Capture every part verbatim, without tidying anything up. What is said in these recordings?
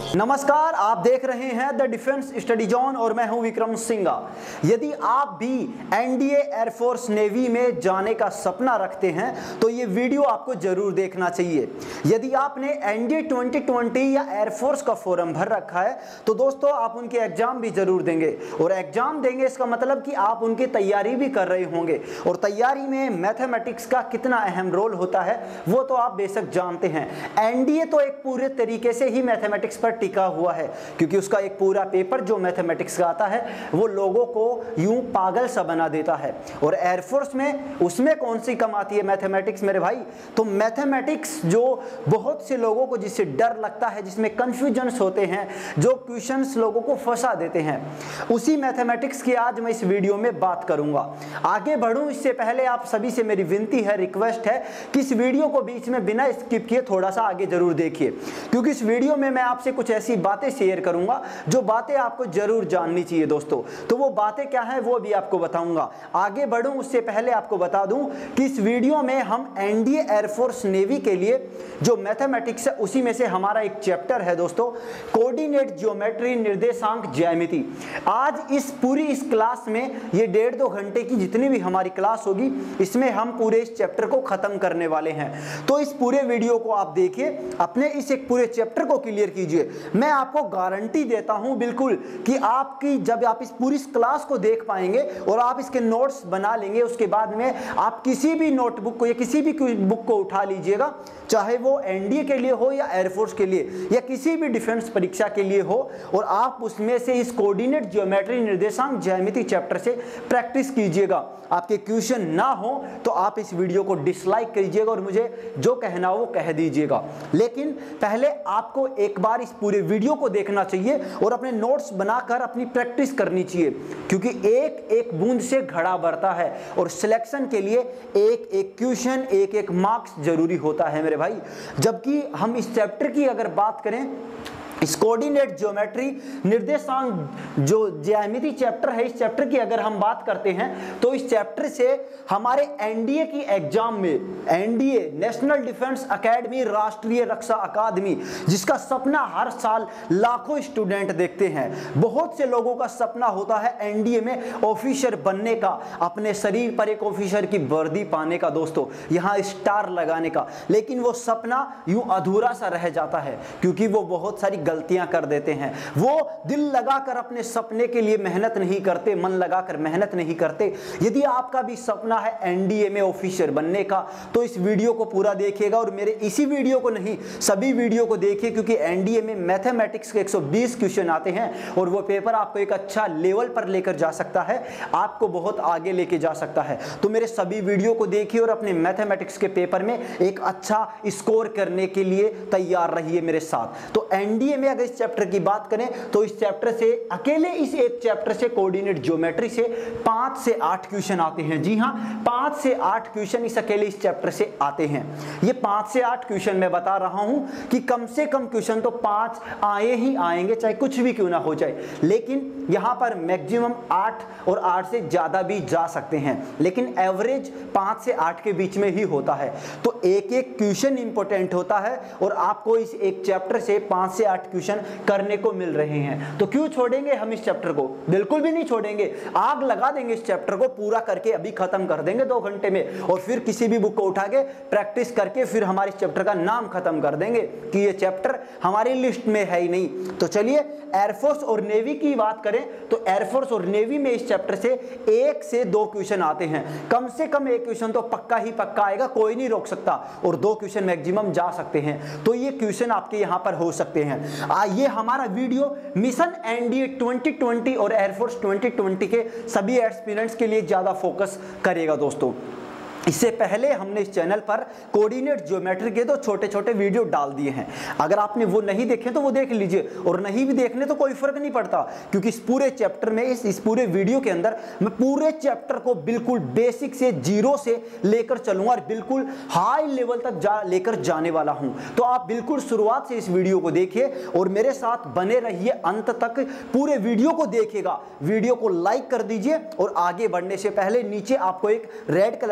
नमस्कार, आप देख रहे हैं द डिफेंस स्टडी जोन और मैं हूं विक्रम सिंघा। यदि आप भी एनडीए एयरफोर्स नेवी में जाने का सपना रखते हैं तो ये वीडियो आपको जरूर देखना चाहिए। यदि आपने एनडीए ट्वेंटी ट्वेंटी या एयरफोर्स का फॉर्म भर रखा है तो दोस्तों आप उनके एग्जाम भी जरूर देंगे, और एग्जाम देंगे इसका मतलब कि आप उनकी तैयारी भी कर रहे होंगे, और तैयारी में मैथमेटिक्स का कितना अहम रोल होता है वो तो आप बेशक जानते हैं। एनडीए तो एक पूरे तरीके से ही मैथमेटिक्स पर टिका हुआ है, क्योंकि उसका एक पूरा पेपर जो मैथमेटिक्स का आता है वो लोगों को यूं पागल सा बना देता है। और एयरफोर्स में उसमें कौन सी कम आती है मैथमेटिक्स मेरे भाई? तो मैथमेटिक्स जो बहुत से लोगों को जिससे डर लगता है, जिसमें कंफ्यूजन्स होते हैं, जो क्वेश्चंस लोगों को फंसा देते हैं, उसी मैथमेटिक्स की आज मैं इस वीडियो में बात करूंगा। आगे बढ़ूं इससे पहले आप सभी से मेरी विनती है, रिक्वेस्ट है कि इस वीडियो को बीच में बिना स्किप किए थोड़ा सा आगे जरूर देखिए, क्योंकि इस वीडियो में मैं आपसे कुछ ऐसी बातें शेयर करूंगा जो बातें आपको जरूर जाननी चाहिए दोस्तों। तो वो बातें क्या है वो भी आपको बताऊंगा। आगे बढ़ूं उससे पहले आपको बता दूं कि इस वीडियो में हम एनडीए एयरफोर्स नेवी के लिए जो मैथमेटिक्स है उसी में से हमारा एक चैप्टर है दोस्तों, कोऑर्डिनेट ज्योमेट्री, निर्देशांक ज्यामिति। आज इस पूरी इस क्लास में ये डेढ़ दो घंटे की जितनी भी हमारी क्लास होगी इसमें हम पूरे इस चैप्टर को खत्म करने वाले हैं। तो इस पूरे वीडियो को आप देखिए, अपने इस एक पूरे चैप्टर को क्लियर कीजिए। मैं आपको गारंटी देता हूं बिल्कुल कि आपकी जब आप इस पूरी क्लास को देख पाएंगे और आप इसके नोट्स बना लेंगे, उसके बाद में आप किसी भी नोटबुक को या किसी भी बुक को उठा लीजिएगा, चाहे वो एनडीए के लिए हो या एयरफोर्स के लिए या किसी भी डिफेंस परीक्षा के लिए हो, और आप उसमें से इस कोऑर्डिनेट ज्योमेट्री, निर्देशांक ज्यामिति चैप्टर से प्रैक्टिस कीजिएगा। आपके क्वेश्चन ना हो तो आप इस वीडियो को डिसलाइक कीजिएगा और मुझे जो कहना हो वो कह दीजिएगा, लेकिन पहले आपको एक बार इस पूरे वीडियो को देखना चाहिए और अपने नोट्स बनाकर अपनी प्रैक्टिस करनी चाहिए, क्योंकि एक एक बूंद से घड़ा भरता है और सिलेक्शन के लिए एक एक क्वेश्चन, एक एक मार्क्स जरूरी होता है मेरे भाई। जबकि हम इस चैप्टर की अगर बात करें, इस कोऑर्डिनेट ज्योमेट्री, निर्देशांक जो ज्यामिति चैप्टर है, इस चैप्टर की अगर हम बात करते हैं तो इस चैप्टर से हमारे एनडीए की एग्जाम में, एनडीए नेशनल डिफेंस एकेडमी, राष्ट्रीय रक्षा अकादमी, जिसका सपना हर साल लाखों स्टूडेंट देखते हैं, बहुत से लोगों का सपना होता है एनडीए में ऑफिसर बनने का, अपने शरीर पर एक ऑफिसर की वर्दी पाने का दोस्तों, यहाँ स्टार लगाने का, लेकिन वो सपना यूं अधूरा सा रह जाता है क्योंकि वो बहुत सारी गलतियां कर देते हैं। वो दिल लगाकर अपने सपने के लिए मेहनत नहीं करते, मन लगाकर मेहनत नहीं करते। यदि आपका भी सपना है एनडीए में ऑफिसर बनने का तो इस वीडियो को पूरा देखिएगा, और मेरे इसी वीडियो को नहीं सभी वीडियो को देखिए, क्योंकि एनडीए में मैथमेटिक्स के एक सौ बीस क्वेश्चन आते हैं और वो पेपर आपको एक अच्छा लेवल पर लेकर जा सकता है, आपको बहुत आगे लेके जा सकता है। तो मेरे सभी वीडियो को देखिए और अपने मैथमेटिक्स के पेपर में एक अच्छा स्कोर करने के लिए तैयार रहिए मेरे साथ। तो एनडीए में अगर इस चैप्टर की बात करें तो इस चैप्टर से, अकेले इस एक चैप्टर से, कोऑर्डिनेट ज्योमेट्री से पांच से आठ क्वेश्चन आते हैं। जी हां, पांच से आठ क्वेश्चन इस अकेले इस चैप्टर से आते हैं। ये पांच से आठ क्वेश्चन मैं बता रहा हूं कि कम से कम क्वेश्चन तो पांच आए ही आएंगे, चाहे कुछ भी क्यों ना हो जाए, लेकिन यहां पर मैक्सिमम आठ और आठ से ज्यादा भी जा सकते हैं, लेकिन एवरेज पांच से आठ के बीच में ही होता है। तो एक एक क्वेश्चन इंपॉर्टेंट होता है और आपको इस एक चैप्टर से पांच से आठ क्वेश्चन करने को मिल रहे हैं। तो क्यों छोड़ेंगे हम इस चैप्टर को? बिल्कुल भी नहीं छोड़ेंगे, आग लगा देंगे इस चैप्टर को, पूरा करके अभी खत्म कर देंगे दो घंटे में, और फिर किसी भी बुक को उठा के प्रैक्टिस करके फिर हमारे चैप्टर का नाम खत्म कर देंगे कि ये चैप्टर हमारी लिस्ट में है ही नहीं। तो चलिए एयरफोर्स और नेवी की बात करें तो एयरफोर्स और नेवी में इस चैप्टर से एक से दो क्वेश्चन आते हैं, कम से कम एक क्वेश्चन तो पक्का ही पक्का आएगा, कोई नहीं रोक सकता, और दो क्वेश्चन मैक्सिमम जा सकते हैं। तो ये क्वेश्चन आपके यहां पर हो सकते हैं। ये हमारा video mission NDA twenty twenty और एयरफोर्स ट्वेंटी ट्वेंटी के सभी एस्पिरेंट्स के लिए ज्यादा फोकस करेगा दोस्तों। इससे पहले हमने इस चैनल पर कोऑर्डिनेट ज्योमेट्री के दो छोटे छोटे वीडियो डाल दिए हैं, अगर आपने वो नहीं देखे तो वो देख लीजिए, और नहीं भी देखने तो कोई फर्क नहीं पड़ता, क्योंकि इस पूरे चैप्टर में, इस इस पूरे वीडियो के अंदर मैं पूरे चैप्टर को बिल्कुल बेसिक से, जीरो से लेकर चलूंगा और बिल्कुल हाई लेवल तक जा लेकर जाने वाला हूं। तो आप बिल्कुल शुरुआत से इस वीडियो को देखिए और मेरे साथ बने रहिए अंत तक, पूरे वीडियो को देखिएगा। वीडियो को लाइक कर दीजिए और आगे बढ़ने से पहले नीचे आपको एक रेड कलर का सब्सक्राइब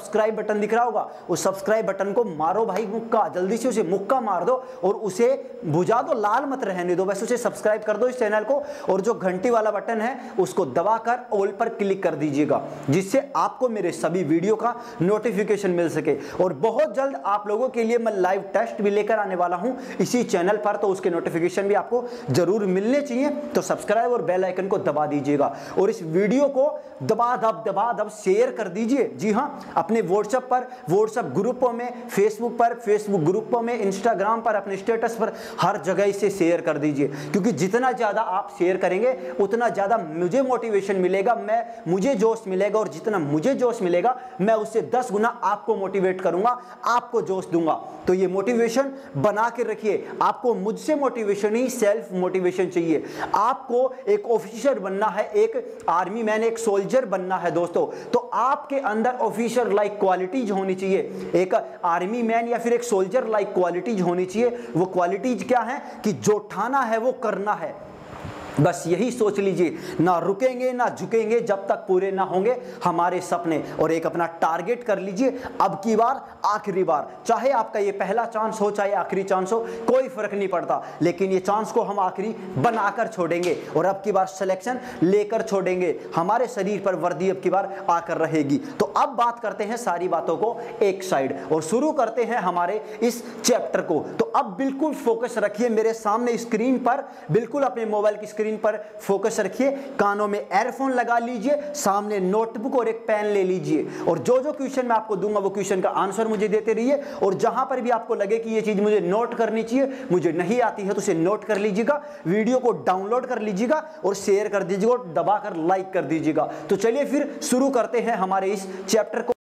सब्सक्राइब बटन दिख रहा होगा, उस सब्सक्राइब बटन को मारो भाई मुक्का, जल्दी से उसे मुक्का मार दो और उसे बुझा दो, लाल मत रहने दो, बस उसे सब्सक्राइब कर दो इस चैनल को। और जो घंटी वाला बटन है उसको दबाकर ऑल पर क्लिक कर दीजिएगा, जिससे आपको मेरे सभी वीडियो का नोटिफिकेशन मिल सके। और बहुत जल्द आप लोगों के लिए मैं लाइव टेस्ट भी लेकर आने वाला हूं इसी चैनल पर, तो उसके नोटिफिकेशन भी आपको जरूर मिलने चाहिए। तो सब्सक्राइब और बेल आइकन को दबा दीजिएगा और इस वीडियो को दबा दब दबा दब शेयर कर दीजिए। जी हां, अपने व्हाट्सएप पर, व्हाट्सएप ग्रुपों में, फेसबुक पर, फेसबुक ग्रुपों में, इंस्टाग्राम पर, अपने स्टेटस पर, हर जगह इसे शेयर कर दीजिए, क्योंकि जितना ज्यादा आप शेयर करेंगे उतना ज्यादा मुझे मोटिवेशन मिलेगा, मैं मुझे जोश मिलेगा, और जितना मुझे जोश मिलेगा मैं उससे दस गुना आपको मोटिवेट करूंगा, आपको जोश दूंगा। तो ये मोटिवेशन बना के रखिए। आपको मुझसे मोटिवेशन ही सेल्फ मोटिवेशन चाहिए। आपको एक ऑफिसर बनना है, एक आर्मी मैन, एक सोल्जर बनना है दोस्तों, तो आपके अंदर ऑफिसर लाइक क्वालिटीज होनी चाहिए। एक आर्मी मैन या फिर एक सोल्जर लाइक क्वालिटीज होनी चाहिए। वो क्वालिटीज क्या है कि जो ठाना है वो करना है, बस यही सोच लीजिए। ना रुकेंगे ना झुकेंगे जब तक पूरे ना होंगे हमारे सपने। और एक अपना टारगेट कर लीजिए, अब की बार आखिरी बार, चाहे आपका ये पहला चांस हो चाहे आखिरी चांस हो, कोई फर्क नहीं पड़ता, लेकिन ये चांस को हम आखिरी बनाकर छोड़ेंगे और अब की बार सिलेक्शन लेकर छोड़ेंगे। हमारे शरीर पर वर्दी अब की बार आकर रहेगी। तो अब बात करते हैं सारी बातों को एक साइड और शुरू करते हैं हमारे इस चैप्टर को। तो अब बिल्कुल फोकस रखिए मेरे सामने स्क्रीन पर, बिल्कुल अपने मोबाइल की स्क्रीन पर फोकस रखिए, कानों में एयरफोन लगा लीजिए, सामने नोटबुक और एक पेन ले लीजिए और जो जो क्वेश्चन मैं आपको दूंगा वो क्वेश्चन का आंसर मुझे देते रहिए। और जहां पर भी आपको लगे कि ये चीज मुझे नोट करनी चाहिए, मुझे नहीं आती है, तो उसे नोट कर लीजिएगा, वीडियो को डाउनलोड कर लीजिएगा और शेयर कर दीजिएगा और दबाकर लाइक कर दीजिएगा। तो चलिए फिर शुरू करते हैं हमारे इस चैप्टर को।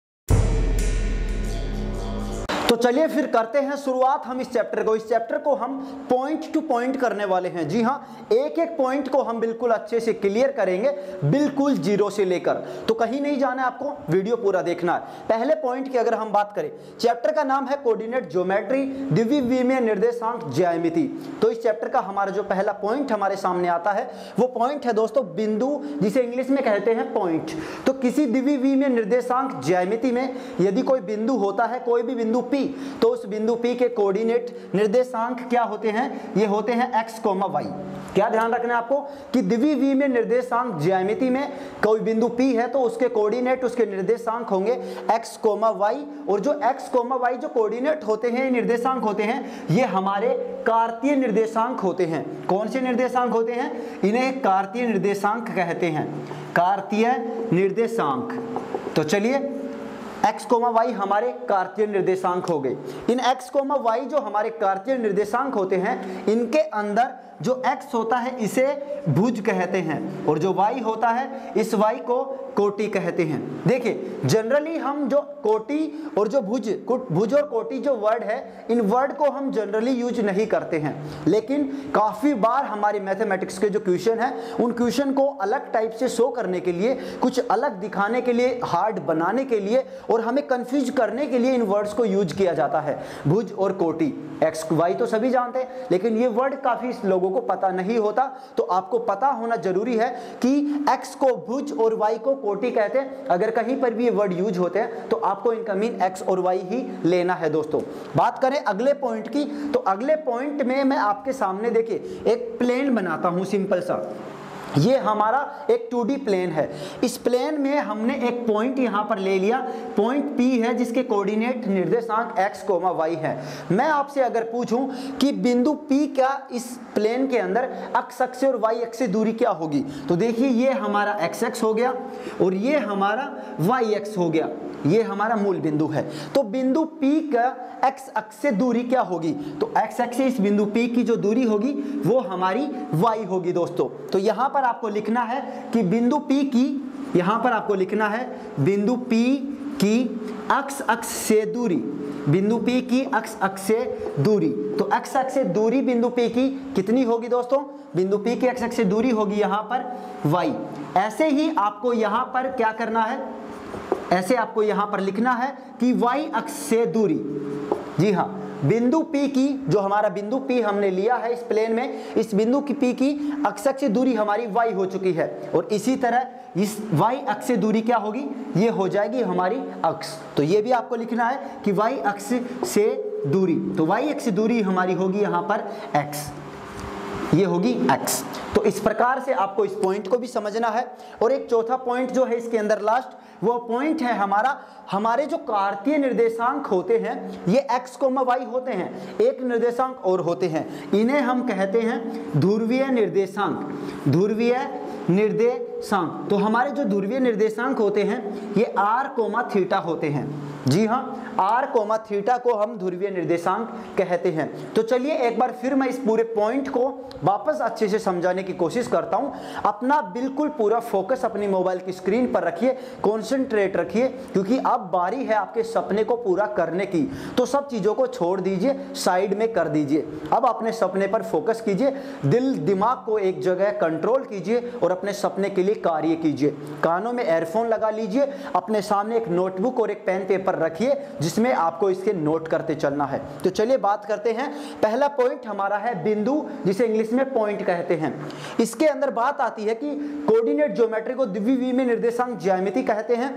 तो चलिए फिर करते हैं शुरुआत हम इस चैप्टर को। इस चैप्टर को हम पॉइंट टू पॉइंट करने वाले हैं। जी हां, एक एक पॉइंट को हम बिल्कुल अच्छे से क्लियर करेंगे, बिल्कुल जीरो से लेकर। तो कहीं नहीं जाना है, आपको वीडियो पूरा देखना है। पहले पॉइंट की अगर हम बात करें, चैप्टर का नाम है कोऑर्डिनेट ज्योमेट्री, द्विविमीय निर्देशांक ज्यामिति। तो इस चैप्टर का हमारा जो पहला पॉइंट हमारे सामने आता है वो पॉइंट है दोस्तों बिंदु, जिसे इंग्लिश में कहते हैं पॉइंट। तो किसी द्विविमीय निर्देशांक ज्यामिति में यदि कोई बिंदु होता है, कोई भी बिंदु P, तो उस बिंदु P के कोऑर्डिनेट निर्देशांक क्या होते हैं? ये होते हैं x, y। क्या ध्यान रखना है आपको कि द्विविमीय निर्देशांक ज्यामिति में कोई बिंदु P है तो उसके कोऑर्डिनेट, उसके निर्देशांक होंगे x, y। और जो x, y जो कोऑर्डिनेट होते हैं, निर्देशांक होते हैं, ये हमारे कार्तीय निर्देशांक होते हैं। कौन से निर्देशांक होते हैं? इन्हें कार्तीय निर्देशांक कहते हैं, कार्तीय निर्देशांक। तो चलिए x, y हमारे कार्तीय निर्देशांक हो गए। इन x, y जो हमारे कार्तीय निर्देशांक होते हैं, इनके अंदर जो x होता है इसे भुज कहते हैं और जो y होता है इस y को कोटि कहते हैं। देखिए जनरली हम जो कोटि और जो भुज भुज और कोटि जो वर्ड है, इन वर्ड को हम जनरली यूज नहीं करते हैं, लेकिन काफ़ी बार हमारे मैथमेटिक्स के जो क्वेश्चन हैं उन क्वेश्चन को अलग टाइप से शो करने के लिए, कुछ अलग दिखाने के लिए, हार्ड बनाने के लिए और हमें कंफ्यूज करने के लिए इन वर्ड्स को यूज किया जाता है। भुज और कोटि, एक्स वाई तो सभी जानते हैं, लेकिन ये वर्ड काफ़ी लोगों को पता नहीं होता। तो आपको पता होना जरूरी है कि एक्स को भुज और वाई को कोटि कहते हैं। अगर कहीं पर भी ये वर्ड यूज होते हैं तो आपको इनका मीन एक्स और वाई ही लेना है दोस्तों। बात करें अगले पॉइंट की, तो अगले पॉइंट में मैं आपके सामने देखिए एक प्लेन बनाता हूं सिंपल सा। ये हमारा एक टू डी प्लेन है। इस प्लेन में हमने एक पॉइंट यहां पर ले लिया, पॉइंट P है जिसके कोऑर्डिनेट निर्देशांक x, y है। मैं आपसे अगर पूछूं कि बिंदु P का इस प्लेन के अंदर x अक्ष और y अक्ष से दूरी क्या होगी, तो देखिए ये हमारा x अक्ष हो गया और ये हमारा y अक्ष हो गया, ये हमारा मूल बिंदु है। तो बिंदु P का x अक्ष से दूरी क्या होगी, तो x अक्ष से इस बिंदु P की जो दूरी होगी वो हमारी y होगी दोस्तों। तो यहां पर आपको लिखना है कि बिंदु P की, यहां पर आपको लिखना है बिंदु P की x अक्ष से दूरी, बिंदु P की x अक्ष से दूरी। तो x अक्ष से दूरी बिंदु P की कितनी होगी दोस्तों? बिंदु P की x अक्ष से दूरी होगी यहां पर y। ऐसे ही आपको यहां पर क्या करना है, ऐसे आपको यहां पर लिखना है कि y अक्ष से दूरी, जी हाँ बिंदु P की, जो हमारा बिंदु P हमने लिया है इस प्लेन में, इस बिंदु की P की अक्ष से दूरी हमारी y हो चुकी है, और इसी तरह इस y अक्ष से दूरी क्या होगी, ये हो जाएगी हमारी अक्ष। तो ये भी आपको लिखना है कि y अक्ष से दूरी, तो y अक्ष से दूरी हमारी होगी यहाँ पर x, ये होगी x। तो इस प्रकार से आपको इस पॉइंट को भी समझना है। और एक चौथा पॉइंट जो है इसके अंदर लास्ट, वो पॉइंट है हमारा, हमारे जो कार्तीय निर्देशांक होते हैं ये x कोमा y होते हैं, एक निर्देशांक और होते हैं, इन्हें हम कहते हैं ध्रुवीय निर्देशांक। ध्रुवीय निर्देशांक, तो हमारे जो ध्रुवीय निर्देशांक होते हैं ये r कोमा थीटा होते हैं। जी हाँ, r कोमा थीटा को हम ध्रुवीय निर्देशांक कहते हैं। तो चलिए एक बार फिर मैं इस पूरे पॉइंट को वापस अच्छे से समझाने की कोशिश करता हूं। अपना बिल्कुल पूरा फोकस अपनी मोबाइल की स्क्रीन पर रखिए, कॉन्सेंट्रेट रखिए, क्योंकि अब बारी है आपके सपने को पूरा करने की। तो सब चीज़ों को छोड़ दीजिए, साइड में कर दीजिए, अब अपने सपने पर फोकस कीजिए, दिल दिमाग को एक जगह कंट्रोल कीजिए और अपने सपने के लिए कार्य कीजिए। कानों में एयरफोन लगा लीजिए, अपने सामने एक नोटबुक और एक पेन पेपर रखिए जिसमें आपको इसके नोट करते चलना है। तो चलिए बात करते हैं। पहला पॉइंट हमारा है बिंदु, जिसे इंग्लिश में पॉइंट कहते हैं। इसके अंदर बात आती है कि कोऑर्डिनेट ज्योमेट्री को द्विविमीय निर्देशांक ज्यामिति कहते हैं।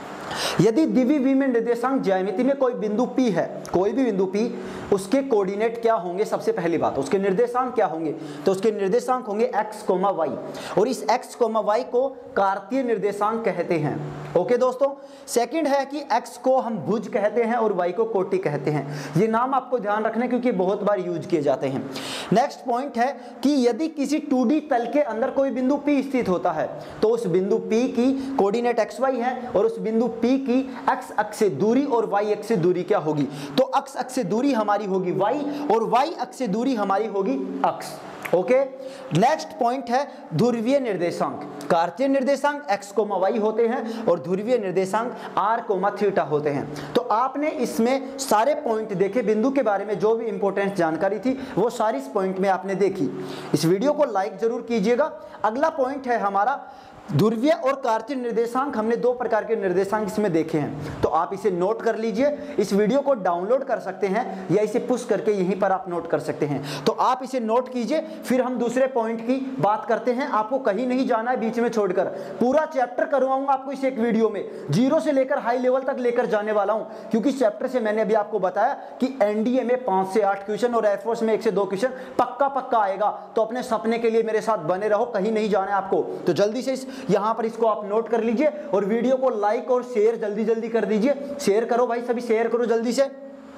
यदि द्विविमीय निर्देशांक ज्यामिति में कोई बिंदु P है, कोई भी बिंदु P, उसके कोऑर्डिनेट क्या होंगे, सबसे पहली बात उसके निर्देशांक क्या होंगे, तो उसके निर्देशांक होंगे x, y, और इस x, y को कार्तीय निर्देशांक कहते हैं। ओके दोस्तों, सेकंड है कि x को हम भुज कहते हैं और y को कोटि कहते हैं। ये नाम आपको ध्यान रखने क्योंकि बहुत बार यूज किए जाते हैं। नेक्स्ट पॉइंट है कि यदि किसी टू डी तल के अंदर कोई बिंदु P स्थित होता है तो उस बिंदु P की कोऑर्डिनेट xy है और उस बिंदु P की x अक्ष से दूरी और y अक्ष से दूरी क्या होगी, तो x अक्ष से दूरी हमारी होगी y और y अक्ष से दूरी हमारी होगी x। ओके, नेक्स्ट पॉइंट है ध्रुवीय निर्देशांक। कार्तीय निर्देशांक x, y होते हैं और ध्रुवीय निर्देशांक r, थीटा होते हैं। तो आपने इसमें सारे पॉइंट देखे, बिंदु के बारे में जो भी इंपॉर्टेंट जानकारी थी वो सारी इस पॉइंट में आपने देखी। इस वीडियो को लाइक जरूर कीजिएगा। अगला पॉइंट है हमारा ध्रुवीय और कार्तीय निर्देशांक। हमने दो प्रकार के निर्देशांक इसमें देखे हैं, तो आप इसे नोट कर लीजिए। इस वीडियो को डाउनलोड कर सकते हैं या इसे पुश करके यहीं पर आप नोट कर सकते हैं। तो आप इसे नोट कीजिए, फिर हम दूसरे पॉइंट की बात करते हैं। आपको कहीं नहीं जाना है बीच में छोड़कर, पूरा चैप्टर करवाऊंगा आपको इस एक वीडियो में, जीरो से लेकर हाई लेवल तक लेकर जाने वाला हूं, क्योंकि चैप्टर से मैंने अभी आपको बताया कि एनडीए में पांच से आठ क्वेश्चन और एयरफोर्स में एक से दो क्वेश्चन पक्का पक्का आएगा। तो अपने सपने के लिए मेरे साथ बने रहो, कहीं नहीं जाना है आपको। तो जल्दी से इस यहां पर इसको आप नोट कर लीजिए और वीडियो को लाइक और शेयर जल्दी जल्दी कर दीजिए। शेयर करो भाई, सभी शेयर करो जल्दी से।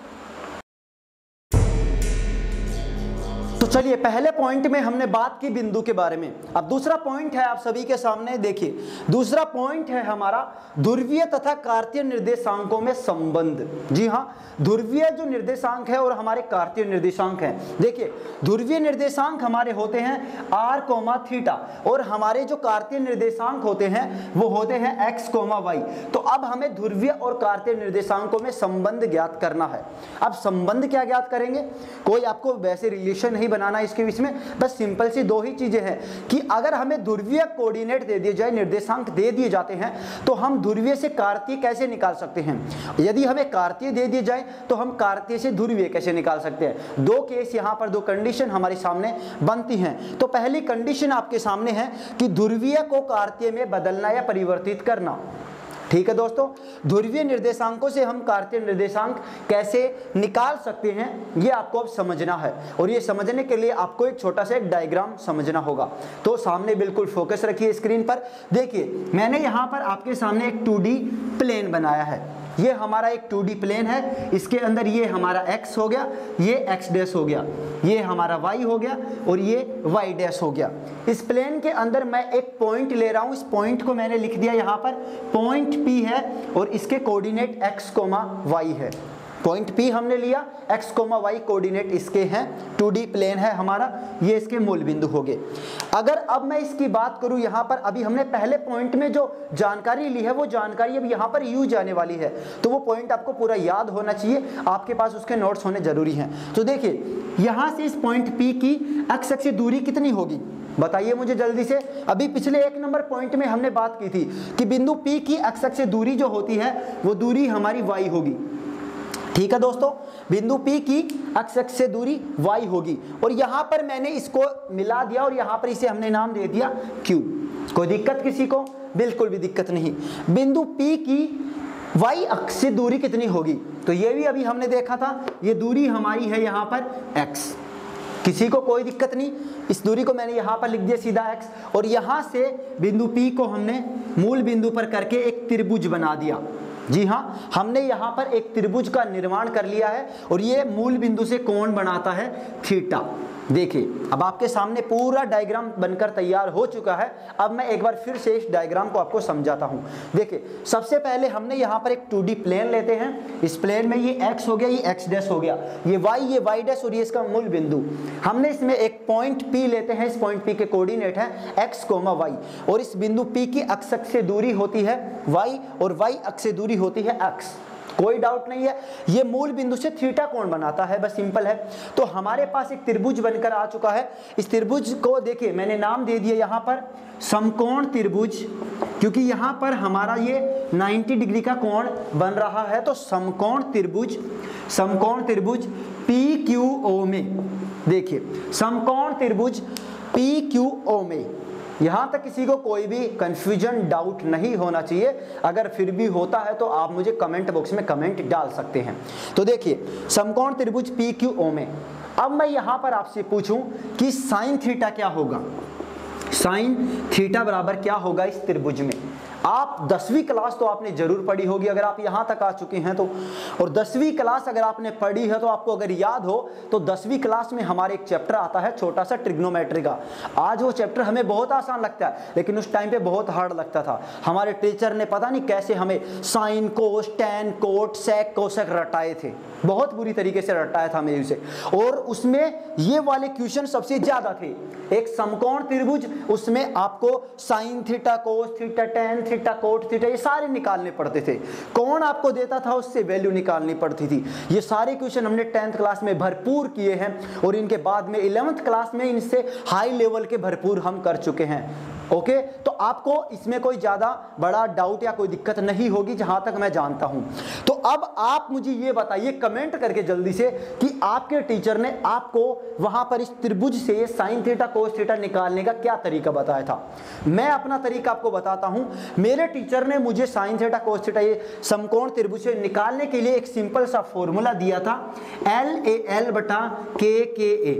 तो चलिए, पहले पॉइंट में हमने बात की बिंदु के बारे में। अब दूसरा पॉइंट है आप सभी के सामने, देखिए दूसरा पॉइंट है हमारा ध्रुवीय तथा कार्तीय निर्देशांकों में संबंध। जी हां, ध्रुवीय जो निर्देशांक है और हमारे कार्तीय निर्देशांक हैं। देखिए ध्रुवीय निर्देशांक हमारे होते हैं r, थीटा, और हमारे जो कार्तीय निर्देशांक होते हैं वो होते हैं x, y। तो अब हमें ध्रुवीय और कार्तीय निर्देशांकों में संबंध ज्ञात करना है। अब संबंध क्या ज्ञात करेंगे, कोई आपको वैसे रिलेशन नहीं बनाना इसके बीच में, बस सिंपल सी दो ही चीजें हैं कि अगर हमें ध्रुवीय कोऑर्डिनेट दे दिए जाए, निर्देशांक दे दिए जाते हैं, तो हम ध्रुवीय से कार्तीय कैसे निकाल सकते हैं। यदि हमें कार्तीय दे दिए जाए तो हम कार्तीय से ध्रुवीय कैसे निकाल सकते हैं। दो केस यहां पर, दो कंडीशन हमारे सामने बनती हैं। तो पहली कंडीशन आपके सामने है कि ध्रुवीय को कार्तीय में बदलना या परिवर्तित करना। ठीक है दोस्तों, ध्रुवीय निर्देशांकों से हम कार्तीय निर्देशांक कैसे निकाल सकते हैं ये आपको अब समझना है, और ये समझने के लिए आपको एक छोटा सा एक डायग्राम समझना होगा। तो सामने बिल्कुल फोकस रखिए स्क्रीन पर। देखिए मैंने यहाँ पर आपके सामने एक टू डी प्लेन बनाया है। ये हमारा एक टू डी प्लेन है, इसके अंदर ये हमारा x हो गया, ये x डैश हो गया, ये हमारा y हो गया और ये y डैश हो गया। इस प्लेन के अंदर मैं एक पॉइंट ले रहा हूं, इस पॉइंट को मैंने लिख दिया यहाँ पर पॉइंट P है और इसके कोऑर्डिनेट x, y है। पॉइंट P हमने लिया, x, y कोऑर्डिनेट इसके हैं, टू डी प्लेन है हमारा, ये इसके मूल बिंदु हो गए। अगर अब मैं इसकी बात करूं यहाँ पर, अभी हमने पहले पॉइंट में जो जानकारी ली है वो जानकारी अब यहाँ पर यूज आने वाली है, तो वो पॉइंट आपको पूरा याद होना चाहिए, आपके पास उसके नोट्स होने जरूरी हैं। तो देखिए यहाँ से इस पॉइंट P की x अक्ष से दूरी कितनी होगी, बताइए मुझे जल्दी से। अभी पिछले एक नंबर पॉइंट में हमने बात की थी कि बिंदु P की x अक्ष से दूरी जो होती है वो दूरी हमारी y होगी। ठीक है दोस्तों, बिंदु P की अक्ष अक्ष से दूरी y होगी, और यहां पर मैंने इसको मिला दिया और यहां पर इसे हमने नाम दे दिया Q। कोई दिक्कत किसी को? बिल्कुल भी दिक्कत नहीं। बिंदु P की y अक्ष से दूरी कितनी होगी? तो ये भी अभी हमने देखा था, ये दूरी हमारी है यहां पर x। किसी को कोई दिक्कत नहीं, इस दूरी को मैंने यहां पर लिख दिया सीधा x, और यहां से बिंदु P को हमने मूल बिंदु पर करके एक त्रिभुज बना दिया। जी हाँ, हमने यहाँ पर एक त्रिभुज का निर्माण कर लिया है, और ये मूल बिंदु से कोण बनाता है थीटा। देखिए अब आपके सामने पूरा डायग्राम बनकर तैयार हो चुका है। अब मैं एक बार फिर से इस डायग्राम को आपको समझाता हूँ। देखिए सबसे पहले हमने यहाँ पर एक टू डी प्लेन लेते हैं। इस प्लेन में ये x हो गया, ये x डैश हो गया, ये y, ये y डैश, और ये इसका मूल बिंदु। हमने इसमें एक पॉइंट P लेते हैं। इस पॉइंट P के कोऑर्डिनेट है x, y, और इस बिंदु P की अक्ष अक्ष से दूरी होती है y, और y अक्ष से दूरी होती है x। कोई डाउट नहीं है, ये मूल बिंदु से थीटा कोण बनाता है, बस सिंपल है। तो हमारे पास एक त्रिभुज बनकर आ चुका है। इस त्रिभुज को देखिए मैंने नाम दे दिया यहाँ पर समकोण त्रिभुज, क्योंकि यहाँ पर हमारा ये नब्बे डिग्री का कोण बन रहा है। तो समकोण त्रिभुज, समकोण त्रिभुज पी क्यू ओ में, देखिए समकोण त्रिभुज पी क्यू ओ में, यहां तक किसी को कोई भी कंफ्यूजन डाउट नहीं होना चाहिए। अगर फिर भी होता है तो आप मुझे कमेंट बॉक्स में कमेंट डाल सकते हैं। तो देखिए समकोण त्रिभुज पी क्यू ओ में, अब मैं यहां पर आपसे पूछूं कि साइन थीटा क्या होगा, साइन थीटा बराबर क्या होगा इस त्रिभुज में। आप दसवीं क्लास तो आपने जरूर पढ़ी होगी अगर आप यहाँ तक आ चुके हैं तो, और दसवीं क्लास अगर आपने पढ़ी है तो आपको अगर याद हो तो दसवीं क्लास में हमारे एक चैप्टर आता है छोटा सा ट्रिग्नोमेट्री का। आज वो चैप्टर हमें बहुत आसान लगता है, लेकिन उस टाइम पे बहुत हार्ड लगता था। हमारे टीचर ने पता नहीं कैसे हमें sine, cos, tan, cot, sec, cosec रटाए थे, बहुत बुरी तरीके से रटाया था हमें उसे। और उसमें ये वाले क्वेश्चन सबसे ज्यादा थे। एक समकोण त्रिभुज, उसमें आपको sine theta, cos theta, tan theta, cot theta, ये सारे निकालने पड़ते थे। कौन आपको देता था उससे वैल्यू निकालनी पड़ती थी। ये सारे क्वेश्चन हमने टेंथ क्लास में भरपूर किए हैं, और इनके बाद में इलेवेंथ क्लास में इनसे हाई लेवल के भरपूर हम कर चुके हैं। ओके, तो आपको इसमें कोई ज्यादा बड़ा डाउट या कोई दिक्कत नहीं होगी जहां तक मैं जानता हूं। तो अब आप मुझे ये बताइए कमेंट करके जल्दी से कि आपके टीचर ने आपको वहां पर इस त्रिभुज से साइन थीटा कोस थीटा निकालने का क्या तरीका बताया था। मैं अपना तरीका आपको बताता हूं। मेरे टीचर ने मुझे साइन थीटा कोस थीटा ये समकोण त्रिभुज से निकालने के लिए एक सिंपल सा फॉर्मूला दिया था, एल ए एल बटा के के ए,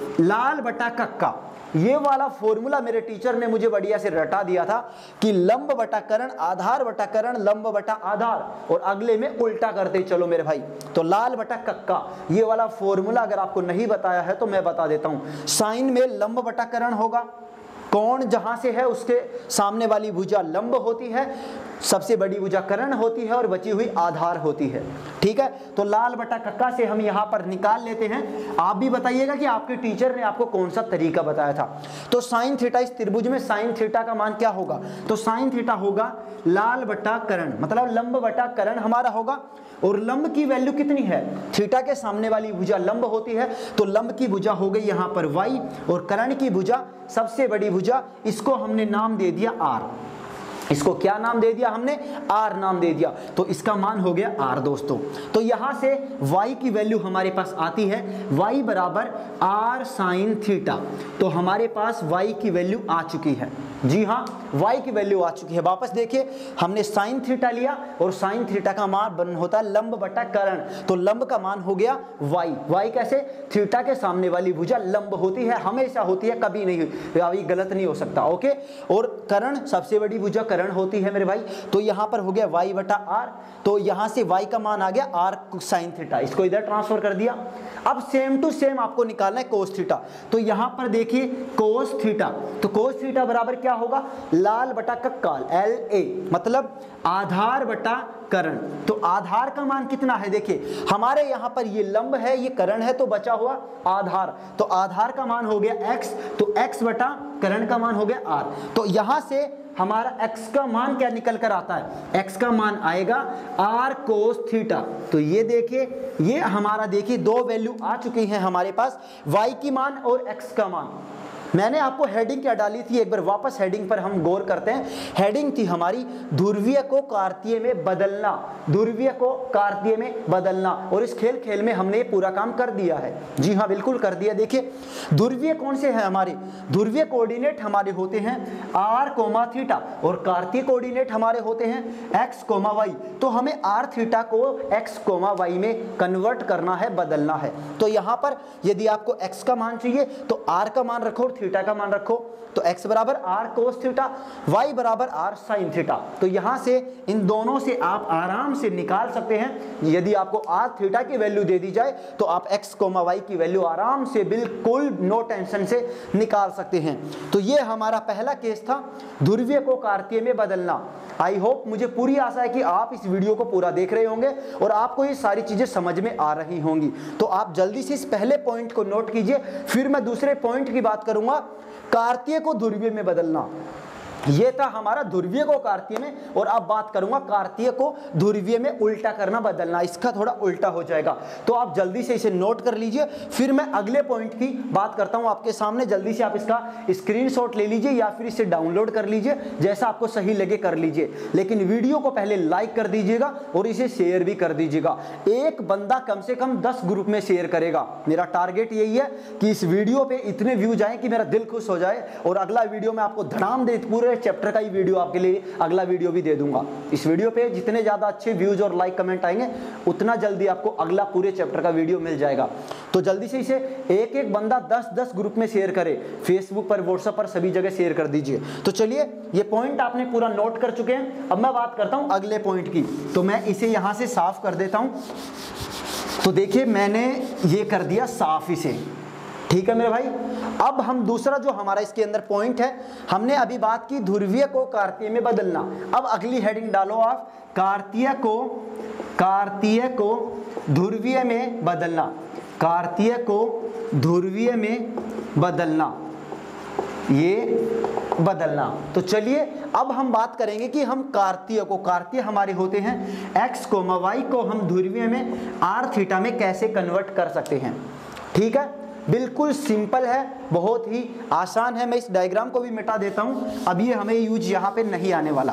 लाल बटा कक्का। ये वाला फॉर्मूला मेरे टीचर ने मुझे बढ़िया से रटा दिया था कि लंब बटा कर्ण, आधार बटा कर्ण, लंब बटा आधार, और अगले में उल्टा करते चलो मेरे भाई। तो लाल बटा कक्का, ये वाला फॉर्मूला अगर आपको नहीं बताया है तो मैं बता देता हूं। साइन में लंब बटा कर्ण होगा, कोण जहां से है उसके सामने वाली भुजा लंब होती है, सबसे बड़ी भुजा कर्ण होती है, और बची हुई आधार होती है। ठीक है, तो लाल बटा कक्का से हम यहां पर निकाल लेते हैं। आप भी बताइएगा कि आपके टीचर ने आपको कौन सा तरीका बताया था। तो साइन थीटा, इस त्रिभुज में साइन थीटा का मान क्या होगा, तो साइन थीटा होगा लाल बटा कर्ण, मतलब लंब बटा कर्ण हमारा होगा। और लंब की वैल्यू कितनी है, थीटा के सामने वाली भुजा लंब होती है, तो लंब की भुजा हो गई यहां पर y, और कर्ण की भुजा सबसे बड़ी भुजा, इसको हमने नाम दे दिया r। इसको क्या नाम दे दिया हमने, r नाम दे दिया। तो इसका मान हो गया r दोस्तों। तो यहां से y की वैल्यू हमारे पास आती है y बराबर r साइन थीटा। तो हमारे पास y की वैल्यू आ चुकी है। जी हाँ, y की वैल्यू आ चुकी है। वापस देखिए, हमने साइन थीटा लिया, और साइन थीटा का मान बन होता है लंब बटा कर्ण। तो लंब का मान हो गया y। y कैसे, थीटा के सामने वाली भुजा लंब होती है, हमेशा होती है, कभी नहीं, अभी गलत नहीं हो सकता। ओके, और कर्ण सबसे बड़ी भुजा कर्ण होती है मेरे भाई। तो यहां पर हो गया y बटा r। तो यहां से y का मान आ गया r साइन थीटा, इसको इधर ट्रांसफर कर दिया। अब सेम टू सेम आपको निकालना है कोस थीटा। तो यहां पर देखिए कोस थीटा, तो कोस थीटा बराबर क्या होगा, लाल बटा कक्का, एल ए, मतलब आधार बटा कर्ण। तो आधार का मान कितना है, देखिए हमारे यहां पर ये लंब है, ये कर्ण है, तो बचा हुआ आधार। तो आधार का मान हो गया x, तो x बटा कर्ण का मान हो गया r। तो यहां से हमारा x का मान क्या निकल कर आता है, x का मान आएगा r कोस थीटा। तो ये देखिए, ये हमारा देखिए दो वैल्यू आ चुकी हैं हमारे पास, y की मान और x का मान। मैंने आपको हेडिंग क्या डाली थी, एक बार वापस हेडिंग पर हम गौर करते हैं। हेडिंग थी हमारी ध्रुवीय को कार्तीय में बदलना, ध्रुवीय को कार्तीय में बदलना, और इस खेल खेल में हमने ये पूरा काम कर दिया है। जी हाँ, बिल्कुल कर दिया। देखिए ध्रुवीय कौन से हैं हमारे, ध्रुवीय कोऑर्डिनेट हमारे होते हैं आर कोमा थीटा, और कार्तीय कोऑर्डिनेट हमारे होते हैं एक्स कोमा वाई। तो हमें आर थीटा को एक्स कोमा वाई में कन्वर्ट करना है, बदलना है। तो यहाँ पर यदि आपको एक्स का मान चाहिए तो आर का मान रखो, थीटा का मान रखो। तो x बराबर आर कोस थीटा, y बराबर आर साइन थीटा। तो यहां से इन दोनों से आप आराम से निकाल सकते हैं। यदि आपको आर थीटा की वैल्यू दे दी जाए तो आप x कोमा y की वैल्यू आराम से बिल्कुल नो टेंशन से निकाल सकते हैं। तो ये हमारा पहला केस था, ध्रुवीय को कार्तीय में बदलना। आई होप, मुझे पूरी आशा है कि आप इस वीडियो को पूरा देख रहे होंगे और आपको ये सारी चीजें समझ में आ रही होंगी। तो आप जल्दी से इस पहले पॉइंट को नोट कीजिए, फिर मैं दूसरे पॉइंट की बात करूंगा, कार्तीय को ध्रुवीय में बदलना। ये था हमारा ध्रुवीय को कार्तीय में, और अब बात करूंगा कार्तीय को ध्रुवीय में उल्टा करना, बदलना। इसका थोड़ा उल्टा हो जाएगा, तो आप जल्दी से इसे नोट कर लीजिए, फिर मैं अगले पॉइंट की बात करता हूं आपके सामने। जल्दी से आप इसका स्क्रीनशॉट ले लीजिए या फिर इसे डाउनलोड कर लीजिए, जैसा आपको सही लगे कर लीजिए। लेकिन वीडियो को पहले लाइक कर दीजिएगा और इसे शेयर भी कर दीजिएगा। एक बंदा कम से कम दस ग्रुप में शेयर करेगा। मेरा टारगेट यही है कि इस वीडियो पे इतने व्यूज आए कि मेरा दिल खुश हो जाए, और अगला वीडियो में आपको धड़ाम दे पूरे चैप्टर का ही वीडियो आपके लिए अगला वीडियो भी दे दूंगा। इस वीडियो पे जितने ज्यादा अच्छे व्यूज और लाइक कमेंट आएंगे उतना जल्दी आपको अगला पूरे चैप्टर का वीडियो मिल जाएगा। तो जल्दी से इसे एक एक बंदा दस दस ग्रुप में शेयर करे, फेसबुक पर, व्हाट्सएप पर, सभी जगह शेयर कर दीजिए। तो चलिए, ये पॉइंट आपने पूरा नोट कर चुके हैं। अब मैं बात करता हूं अगले पॉइंट की। तो मैं इसे यहां से साफ कर देता हूं। तो देखिए मैंने ये कर दिया साफ इसे, ठीक है मेरे भाई। अब हम दूसरा जो हमारा इसके अंदर पॉइंट है, हमने अभी बात की ध्रुवीय को कार्तीय में बदलना। अब अगली हेडिंग डालो आप, कार्तीय को कार्तीय को ध्रुवीय में बदलना, कार्तीय को ध्रुवीय में बदलना, ये बदलना। तो चलिए अब हम बात करेंगे कि हम कार्तीय को, कार्तीय हमारे होते हैं x कोमा y को हम ध्रुवीय में r थीटा में कैसे कन्वर्ट कर सकते हैं। ठीक है, बिल्कुल सिंपल है, बहुत ही आसान है। मैं इस डायग्राम को भी मिटा देता हूं, अब ये हमें यूज यहां पे नहीं आने वाला।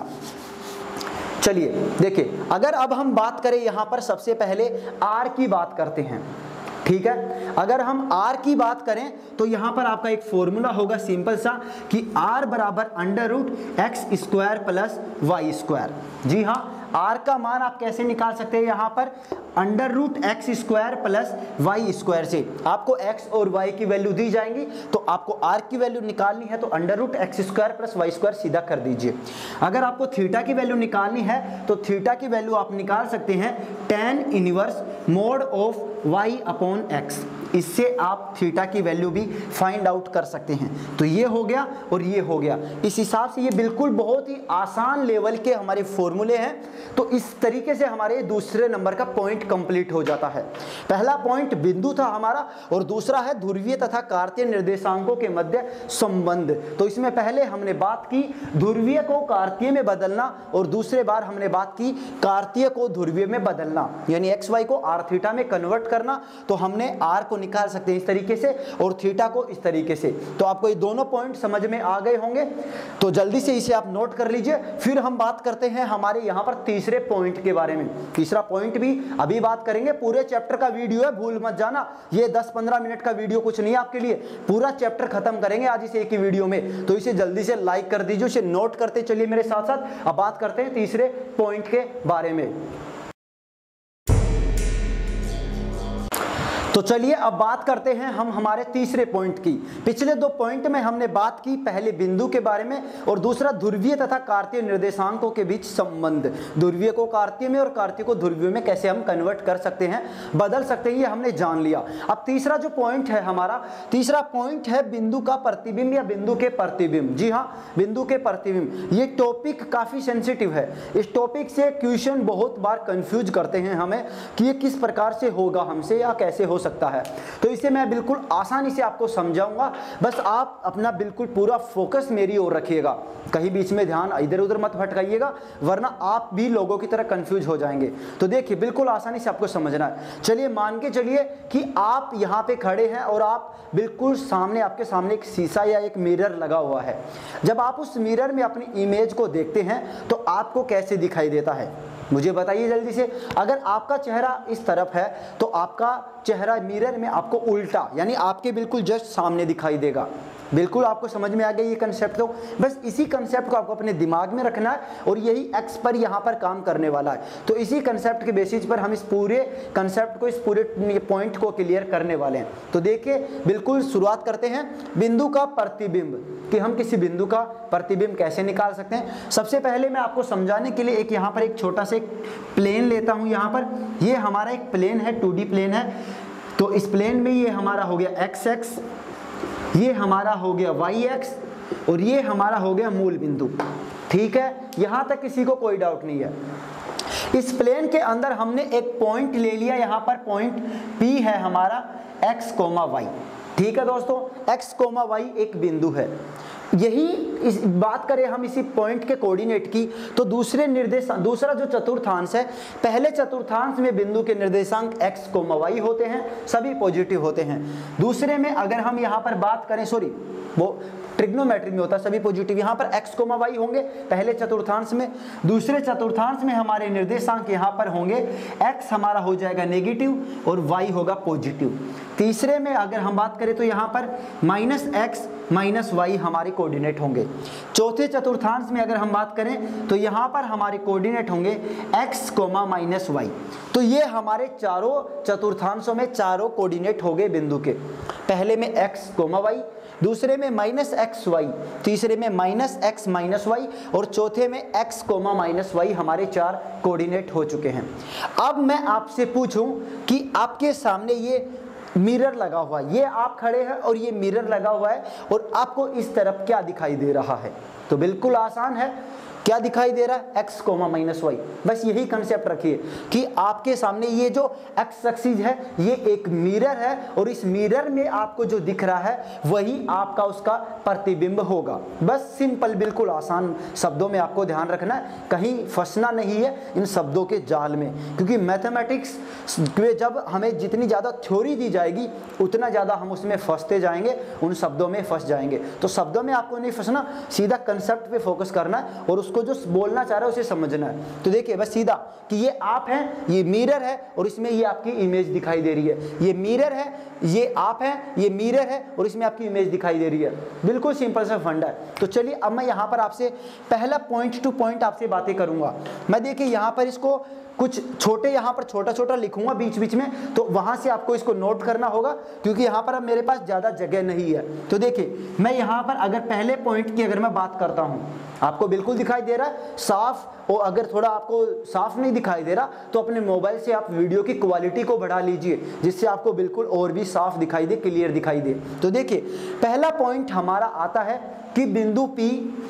चलिए देखिए, अगर अब हम बात करें यहां पर सबसे पहले r की बात करते हैं। ठीक है, अगर हम r की बात करें तो यहां पर आपका एक फॉर्मूला होगा सिंपल सा कि r बराबर under root x square plus y square. जी हाँ, r का मान आप कैसे निकाल सकते हैं, यहां पर under root x square plus y square से आपको x और y की वैल्यू दी जाएंगी, तो आपको r की वैल्यू निकालनी है तो under root x square plus y square सीधा कर दीजिए। अगर आपको थीटा की वैल्यू निकालनी है तो थीटा की वैल्यू आप निकाल सकते हैं tan inverse mod of y upon x। इससे आप थीटा की वैल्यू भी फाइंड आउट कर सकते हैं। तो ये हो गया और ये हो गया। इस हिसाब से ये बिल्कुल बहुत ही आसान लेवल के हमारे फॉर्मूले हैं। तो इस तरीके से हमारे दूसरे नंबर का पॉइंट कंप्लीट हो जाता है। पहला पॉइंट बिंदु था हमारा, और दूसरा है ध्रुवीय तथा कार्तीय निर्देशांकों के मध्य संबंध। तो इसमें पहले हमने बात की ध्रुवीय को कार्तीय में बदलना, और दूसरे बार हमने बात की कार्तीय को ध्रुवीय में बदलना, यानी एक्स वाई को आर थीटा में कन्वर्ट करना। तो हमने आर को निकाल सकते हैं इस तरीके से और थीटा को इस तरीके से। तो आपको ये दोनों पॉइंट समझ में आ गए होंगे, तो जल्दी से इसे आप नोट कर लीजिए। फिर हम बात करते हैं हमारे यहाँ पर तीसरे पॉइंट के बारे में। तीसरा पॉइंट भी अभी बात करेंगे, पूरे चैप्टर का वीडियो है, भूल मत जाना। ये दस पंद्रह मिनट का वीडियो कुछ नहीं आपके लिए, पूरा चैप्टर खत्म करेंगे आज इस एक ही वीडियो में। तो इसे जल्दी से लाइक कर दीजिए, इसे नोट करते चलिए मेरे साथ साथ। अब बात करते हैं तीसरे पॉइंट के बारे में। तो चलिए अब बात करते हैं हम हमारे तीसरे पॉइंट की। पिछले दो पॉइंट में हमने बात की पहले बिंदु के बारे में, और दूसरा ध्रुवीय तथा कार्तीय निर्देशांकों के बीच संबंध। ध्रुवीय को कार्तीय में और कार्तीय को ध्रुवीय में कैसे हम कन्वर्ट कर सकते हैं, बदल सकते हैं, ये हमने जान लिया। अब तीसरा जो पॉइंट है हमारा, तीसरा पॉइंट है बिंदु का प्रतिबिंब या बिंदु के प्रतिबिंब। जी हाँ, बिंदु के प्रतिबिंब। ये टॉपिक काफी सेंसिटिव है। इस टॉपिक से क्वेश्चन बहुत बार कंफ्यूज करते हैं हमें कि ये किस प्रकार से होगा हमसे या कैसे हो सकता है। तो इसे मैं बिल्कुल आसानी से आपको समझाऊंगा, बस आप अपना बिल्कुल पूरा फोकस मेरी ओर रखिएगा, कहीं बीच में ध्यान इधर उधर मत भटकाइएगा, वरना आप भी लोगों की तरह कंफ्यूज हो जाएंगे। तो देखिए बिल्कुल आसानी से आपको समझना है। चलिए मान के चलिए कि आप यहाँ पे खड़े हैं और आप बिल्कुल सामने, आपके सामने एक शीशा या एक मिरर लगा हुआ है। जब आप उस मिरर में अपनी इमेज को देखते हैं तो आपको कैसे दिखाई देता है, मुझे बताइए जल्दी से। अगर आपका चेहरा इस तरफ है तो आपका चेहरा मिरर में आपको उल्टा, यानी आपके बिल्कुल जस्ट सामने दिखाई देगा। बिल्कुल आपको समझ में आ गया ये कंसेप्ट। तो बस इसी कंसेप्ट को आपको अपने दिमाग में रखना है और यही एक्स पर यहाँ पर काम करने वाला है। तो इसी कंसेप्ट के बेसिस पर हम इस पूरे कंसेप्ट को, इस पूरे पॉइंट को क्लियर करने वाले हैं। तो देखिए बिल्कुल शुरुआत करते हैं बिंदु का प्रतिबिंब, कि हम किसी बिंदु का प्रतिबिंब कैसे निकाल सकते हैं। सबसे पहले मैं आपको समझाने के लिए एक यहाँ पर एक छोटा सा एक प्लेन लेता हूँ। यहाँ पर ये हमारा एक प्लेन है, टू डी प्लेन है। तो इस प्लेन में ये हमारा हो गया एक्स एक्स, ये हमारा हो गया वाई एक्स और ये हमारा हो गया मूल बिंदु। ठीक है, यहां तक किसी को कोई डाउट नहीं है। इस प्लेन के अंदर हमने एक पॉइंट ले लिया, यहां पर पॉइंट P है हमारा x कोमा वाई। ठीक है दोस्तों, x कोमा वाई एक बिंदु है। यही इस बात करें हम इसी पॉइंट के कोऑर्डिनेट की, तो दूसरे निर्देश दूसरा जो चतुर्थांश है, पहले चतुर्थांश में बिंदु के निर्देशांक x कोमा वाई होते हैं, सभी पॉजिटिव होते हैं। दूसरे में अगर हम यहाँ पर बात करें, सॉरी वो ट्रिग्नोमेट्री में होता है, सभी पॉजिटिव। यहाँ पर x कोमा वाई होंगे पहले चतुर्थांश में, दूसरे चतुर्थांश में हमारे निर्देशांक यहाँ पर होंगे, x हमारा हो जाएगा नेगेटिव और y होगा पॉजिटिव। तीसरे में अगर हम बात करें तो यहाँ पर माइनस एक्स माइनस वाई हमारे कोऑर्डिनेट होंगे। चौथे चतुर्थांश में अगर हम बात करें तो यहाँ पर हमारे कोऑर्डिनेट होंगे x कोमा माइनस वाई। तो ये हमारे चारों चतुर्थांशों में चारों कोऑर्डिनेट हो गए बिंदु के। पहले में x कोमा वाई, दूसरे में माइनस एक्स वाई, तीसरे में माइनस एक्स माइनस वाई और चौथे में x कोमा माइनस वाई हमारे चार कोऑर्डिनेट हो चुके हैं। अब मैं आपसे पूछूं कि आपके सामने ये मिरर लगा हुआ है, ये आप खड़े हैं और ये मिरर लगा हुआ है और आपको इस तरफ क्या दिखाई दे रहा है? तो बिल्कुल आसान है, क्या दिखाई दे रहा है? x comma minus y. बस यही कंसेप्ट रखिए कि आपके सामने ये जो x एक्सिस है ये एक मिरर है और इस मिरर में आपको जो दिख रहा है वही आपका उसका प्रतिबिंब होगा। बस सिंपल, बिल्कुल आसान शब्दों में आपको ध्यान रखना है, कहीं फंसना नहीं है इन शब्दों के जाल में, क्योंकि मैथमेटिक्स में जब हमें जितनी ज़्यादा थ्योरी दी जाएगी उतना ज़्यादा हम उसमें फंसते जाएंगे, उन शब्दों में फंस जाएंगे। तो शब्दों में आपको नहीं फंसना, सीधा कंसेप्ट पे फोकस करना है और उसको जो बोलना चाह रहा है उसे समझना है। तो देखिए बस सीधा कि ये आप हैं, ये मिरर है और इसमें ये आपकी इमेज दिखाई दे रही है। ये मिरर है, ये आप हैं, ये मिरर है और इसमें आपकी इमेज दिखाई दे रही है। बिल्कुल सिंपल सा फंडा है। तो चलिए अब मैं यहाँ पर आपसे पहला पॉइंट टू पॉइंट आपसे बातें करूंगा। मैं देखिए यहाँ पर इसको कुछ छोटे, यहाँ पर छोटा छोटा लिखूंगा बीच बीच में, तो वहां से आपको इसको नोट करना होगा क्योंकि यहाँ पर अब मेरे पास ज़्यादा जगह नहीं है। तो देखिए मैं यहाँ पर अगर पहले पॉइंट की अगर मैं बात करता हूँ, आपको बिल्कुल दिखाई दे रहा है साफ, और अगर थोड़ा आपको साफ नहीं दिखाई दे रहा तो अपने मोबाइल से आप वीडियो की क्वालिटी को बढ़ा लीजिए जिससे आपको बिल्कुल और भी साफ दिखाई दे, क्लियर दिखाई दे। तो देखिए पहला पॉइंट हमारा आता है कि बिंदु P,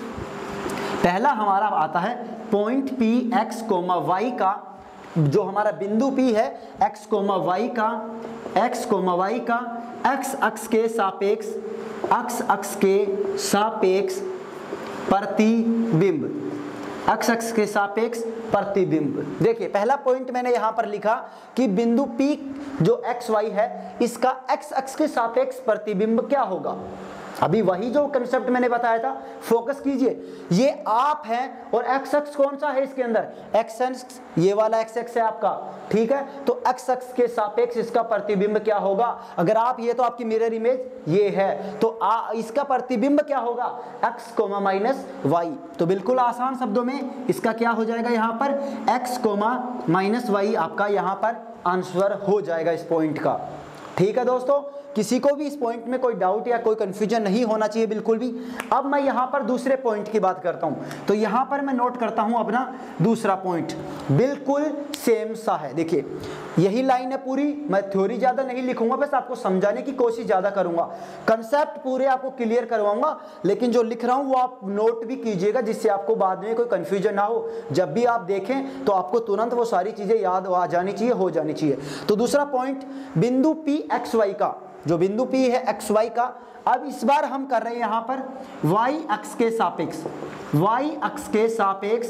पहला हमारा आता है point P x comma y का, जो हमारा बिंदु P है x कोमा वाई का, x कोमा वाई का x अक्ष के सापेक्ष, x अक्ष के सापेक्ष प्रतिबिंब, x अक्ष के सापेक्ष प्रतिबिंब। देखिए पहला पॉइंट मैंने यहां पर लिखा कि बिंदु P जो x y है इसका x अक्ष के सापेक्ष प्रतिबिंब क्या होगा। अभी वही जो कंसेप्ट मैंने बताया था, फोकस कीजिए, ये आप हैं और x अक्ष कौन सा है इसके अंदर, x अक्ष, ये वाला x अक्ष है आपका, ठीक है। तो x अक्ष के सापेक्ष इसका प्रतिबिंब क्या होगा। अगर आप, ये तो आपकी मिरर इमेज ये है, तो आ, इसका प्रतिबिंब क्या होगा, x कोमा माइनस वाई। तो बिल्कुल आसान शब्दों में इसका क्या हो जाएगा, यहाँ पर x कोमा माइनस वाई आपका यहाँ पर आंसर हो जाएगा इस पॉइंट का। ठीक है दोस्तों, किसी को भी इस पॉइंट में कोई डाउट या कोई कंफ्यूजन नहीं होना चाहिए बिल्कुल भी। अब मैं यहाँ पर दूसरे पॉइंट की बात करता हूँ, तो यहाँ पर मैं नोट करता हूँ अपना दूसरा पॉइंट, बिल्कुल सेम सा है। देखिए यही लाइन है पूरी, मैं थ्योरी ज़्यादा नहीं लिखूंगा, बस आपको समझाने की कोशिश ज़्यादा करूंगा, कंसेप्ट पूरे आपको क्लियर करवाऊंगा, लेकिन जो लिख रहा हूँ वो आप नोट भी कीजिएगा जिससे आपको बाद में कोई कन्फ्यूजन ना हो। जब भी आप देखें तो आपको तुरंत वो सारी चीज़ें याद आ जानी चाहिए, हो जानी चाहिए। तो दूसरा पॉइंट, बिंदु पी एक्स वाई का, जो बिंदु पी है एक्स वाई का, अब इस बार हम कर रहे हैं यहाँ पर वाई अक्ष के सापेक्ष, वाई अक्ष के सापेक्ष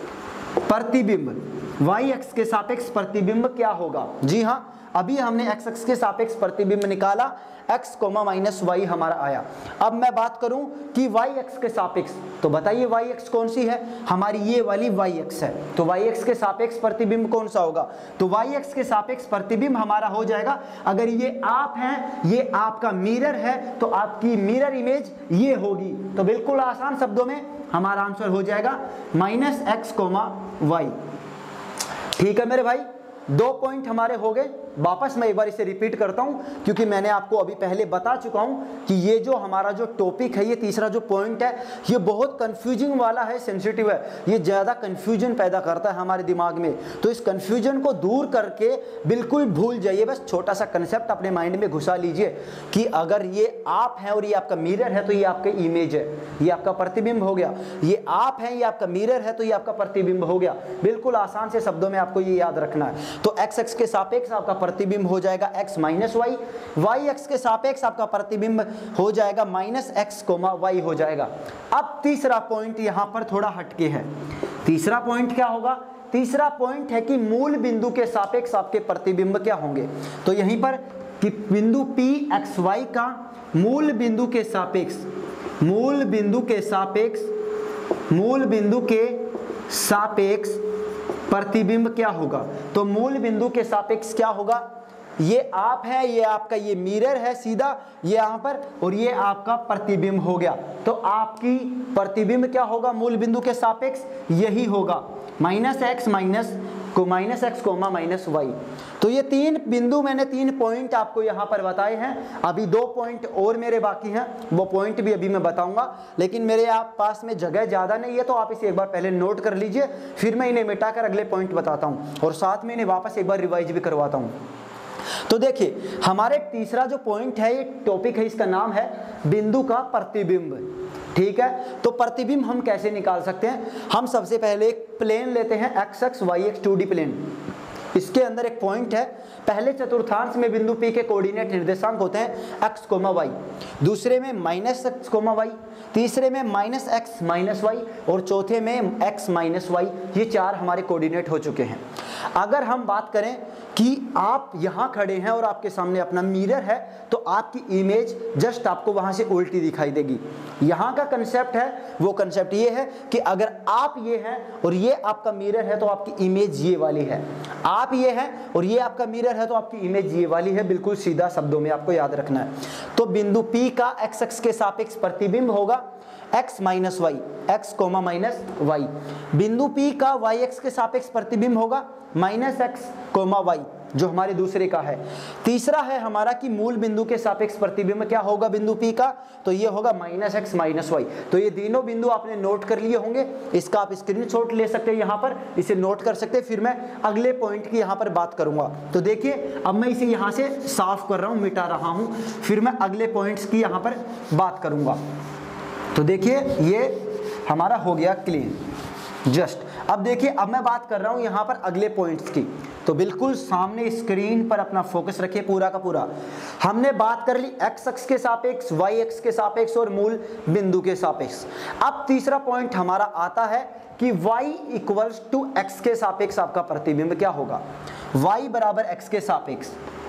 प्रतिबिंब, वाई अक्ष के सापेक्ष प्रतिबिंब क्या होगा। जी हाँ, अभी हमने एक्स अक्ष के सापेक्ष प्रतिबिंब निकाला, x कोमा माइनस वाई हमारा आया। अब मैं बात करूं कि y x के सापेक्ष, तो बताइए y x कौन सी है, हमारी ये वाली y x है, तो y x के सापेक्ष प्रतिबिंब कौन सा होगा, तो y x के सापेक्ष प्रतिबिंब हमारा हो जाएगा, अगर ये आप हैं, ये आपका मिरर है, तो आपकी मिरर इमेज ये होगी। तो बिल्कुल आसान शब्दों में हमारा आंसर हो जाएगा माइनस एक्स कोमा वाई। ठीक है मेरे भाई, दो पॉइंट हमारे हो गए। वापस मैं एक बार इसे रिपीट करता हूं क्योंकि मैंने आपको अभी पहले बता चुका हूं कि ये जो हमारा जो टॉपिक है, ये तीसरा जो पॉइंट है, ये बहुत कंफ्यूजिंग वाला है, सेंसिटिव है, ये ज़्यादा कंफ्यूजन पैदा करता है हमारे दिमाग में। तो इस कंफ्यूजन को दूर करके बिल्कुल भूल जाइए, बस छोटा सा कंसेप्ट अपने माइंड में घुसा लीजिए कि अगर ये आप हैं और ये आपका मिरर है तो ये आपका इमेज है, ये आपका प्रतिबिंब हो गया, ये आप हैं, ये आपका मिरर है तो ये आपका प्रतिबिंब हो गया। बिल्कुल आसान से शब्दों में आपको ये याद रखना है। तो एक्स एक्स के सापेक्ष आपका प्रतिबिंब हो जाएगा x minus y, y x के सापेक्ष आपका प्रतिबिंब हो जाएगा माइनस एक्स कोमा वाई हो जाएगा। अब तीसरा पॉइंट यहां पर थोड़ा हटके है। तीसरा पॉइंट क्या होगा, तीसरा पॉइंट है कि मूल बिंदु के सापेक्ष आपके प्रतिबिंब क्या होंगे। तो यहीं पर कि बिंदु पी एक्स वाई का मूल बिंदु के सापेक्ष, मूल बिंदु के सापेक्ष, मूल बिंदु के सापेक्ष प्रतिबिंब क्या होगा। तो मूल बिंदु के सापेक्ष क्या होगा, ये आप है, ये आपका ये मिरर है सीधा ये यहाँ पर, और ये आपका प्रतिबिंब हो गया। तो आपकी प्रतिबिंब क्या होगा मूल बिंदु के सापेक्ष, यही होगा माइनस एक्स माइनस को minus x comma minus y. तो ये तीन बिंदु मैंने तीन पॉइंट आपको यहाँ पर बताए हैं। अभी दो पॉइंट और मेरे बाकी हैं, वो पॉइंट भी अभी मैं बताऊंगा, लेकिन मेरे आप पास में जगह ज़्यादा नहीं है, तो आप इसे एक बार पहले नोट कर लीजिए, फिर मैं इन्हें मिटाकर अगले पॉइंट बताता हूँ और साथ में इन्हें वापस एक बार रिवाइज भी करवाता हूँ। तो देखिए हमारे तीसरा जो पॉइंट है, ये टॉपिक है, इसका नाम है बिंदु का प्रतिबिंब। ठीक है, तो प्रतिबिंब हम कैसे निकाल सकते हैं। हम सबसे पहले एक प्लेन लेते हैं x x y x two D plane, इसके अंदर एक पॉइंट है, पहले चतुर्थांश में बिंदु P के कोऑर्डिनेट निर्देशांक होते हैं x कोमा वाई, दूसरे में माइनस एक्स कोमा वाई, तीसरे में माइनस एक्स माइनस वाई और चौथे में x माइनस वाई। ये चार हमारे कोऑर्डिनेट हो चुके हैं। अगर हम बात करें कि आप यहाँ खड़े हैं और आपके सामने अपना मिरर है, तो आपकी इमेज जस्ट आपको वहाँ से उल्टी दिखाई देगी। यहाँ का कंसेप्ट है, वो कंसेप्ट ये है कि अगर आप ये हैं और ये आपका मिरर है तो आपकी इमेज ये वाली है, आप ये हैं और ये आपका मिरर है तो आपकी इमेज ये वाली है। बिल्कुल सीधा शब्दों में आपको याद रखना है। तो बिंदु P का एक्स एक्स के सापेक्ष प्रतिबिंब होगा x minus y, x comma minus y. बिंदु P का वाई एक्स के सापेक्ष प्रतिबिंब होगा माइनस एक्स कोमा वाई, जो हमारे दूसरे का है। तीसरा है हमारा कि मूल बिंदु के सापेक्ष प्रतिबिंब क्या होगा बिंदु P का, तो ये होगा माइनस एक्स माइनस वाई। तो ये तीनों बिंदु आपने नोट कर लिए होंगे, इसका आप स्क्रीनशॉट ले सकते हैं, यहाँ पर इसे नोट कर सकते हैं। फिर मैं अगले पॉइंट की यहाँ पर बात करूंगा। तो देखिए अब मैं इसे यहाँ से साफ कर रहा हूँ, मिटा रहा हूँ, फिर मैं अगले पॉइंट्स की यहाँ पर बात करूंगा। तो देखिए ये हमारा हो गया क्लीन जस्ट। अब देखिए अब मैं बात कर रहा हूं यहां पर अगले पॉइंट्स की, तो बिल्कुल सामने स्क्रीन पर अपना फोकस रखिए पूरा का पूरा। हमने बात कर ली एक्स अक्ष के सापेक्ष, वाई अक्ष के सापेक्ष और मूल बिंदु के सापेक्ष। अब तीसरा पॉइंट हमारा आता है कि y इक्वल्स टू एक्स के सापेक्ष आपका प्रतिबिंब क्या होगा। y बराबर x के सापेक्ष,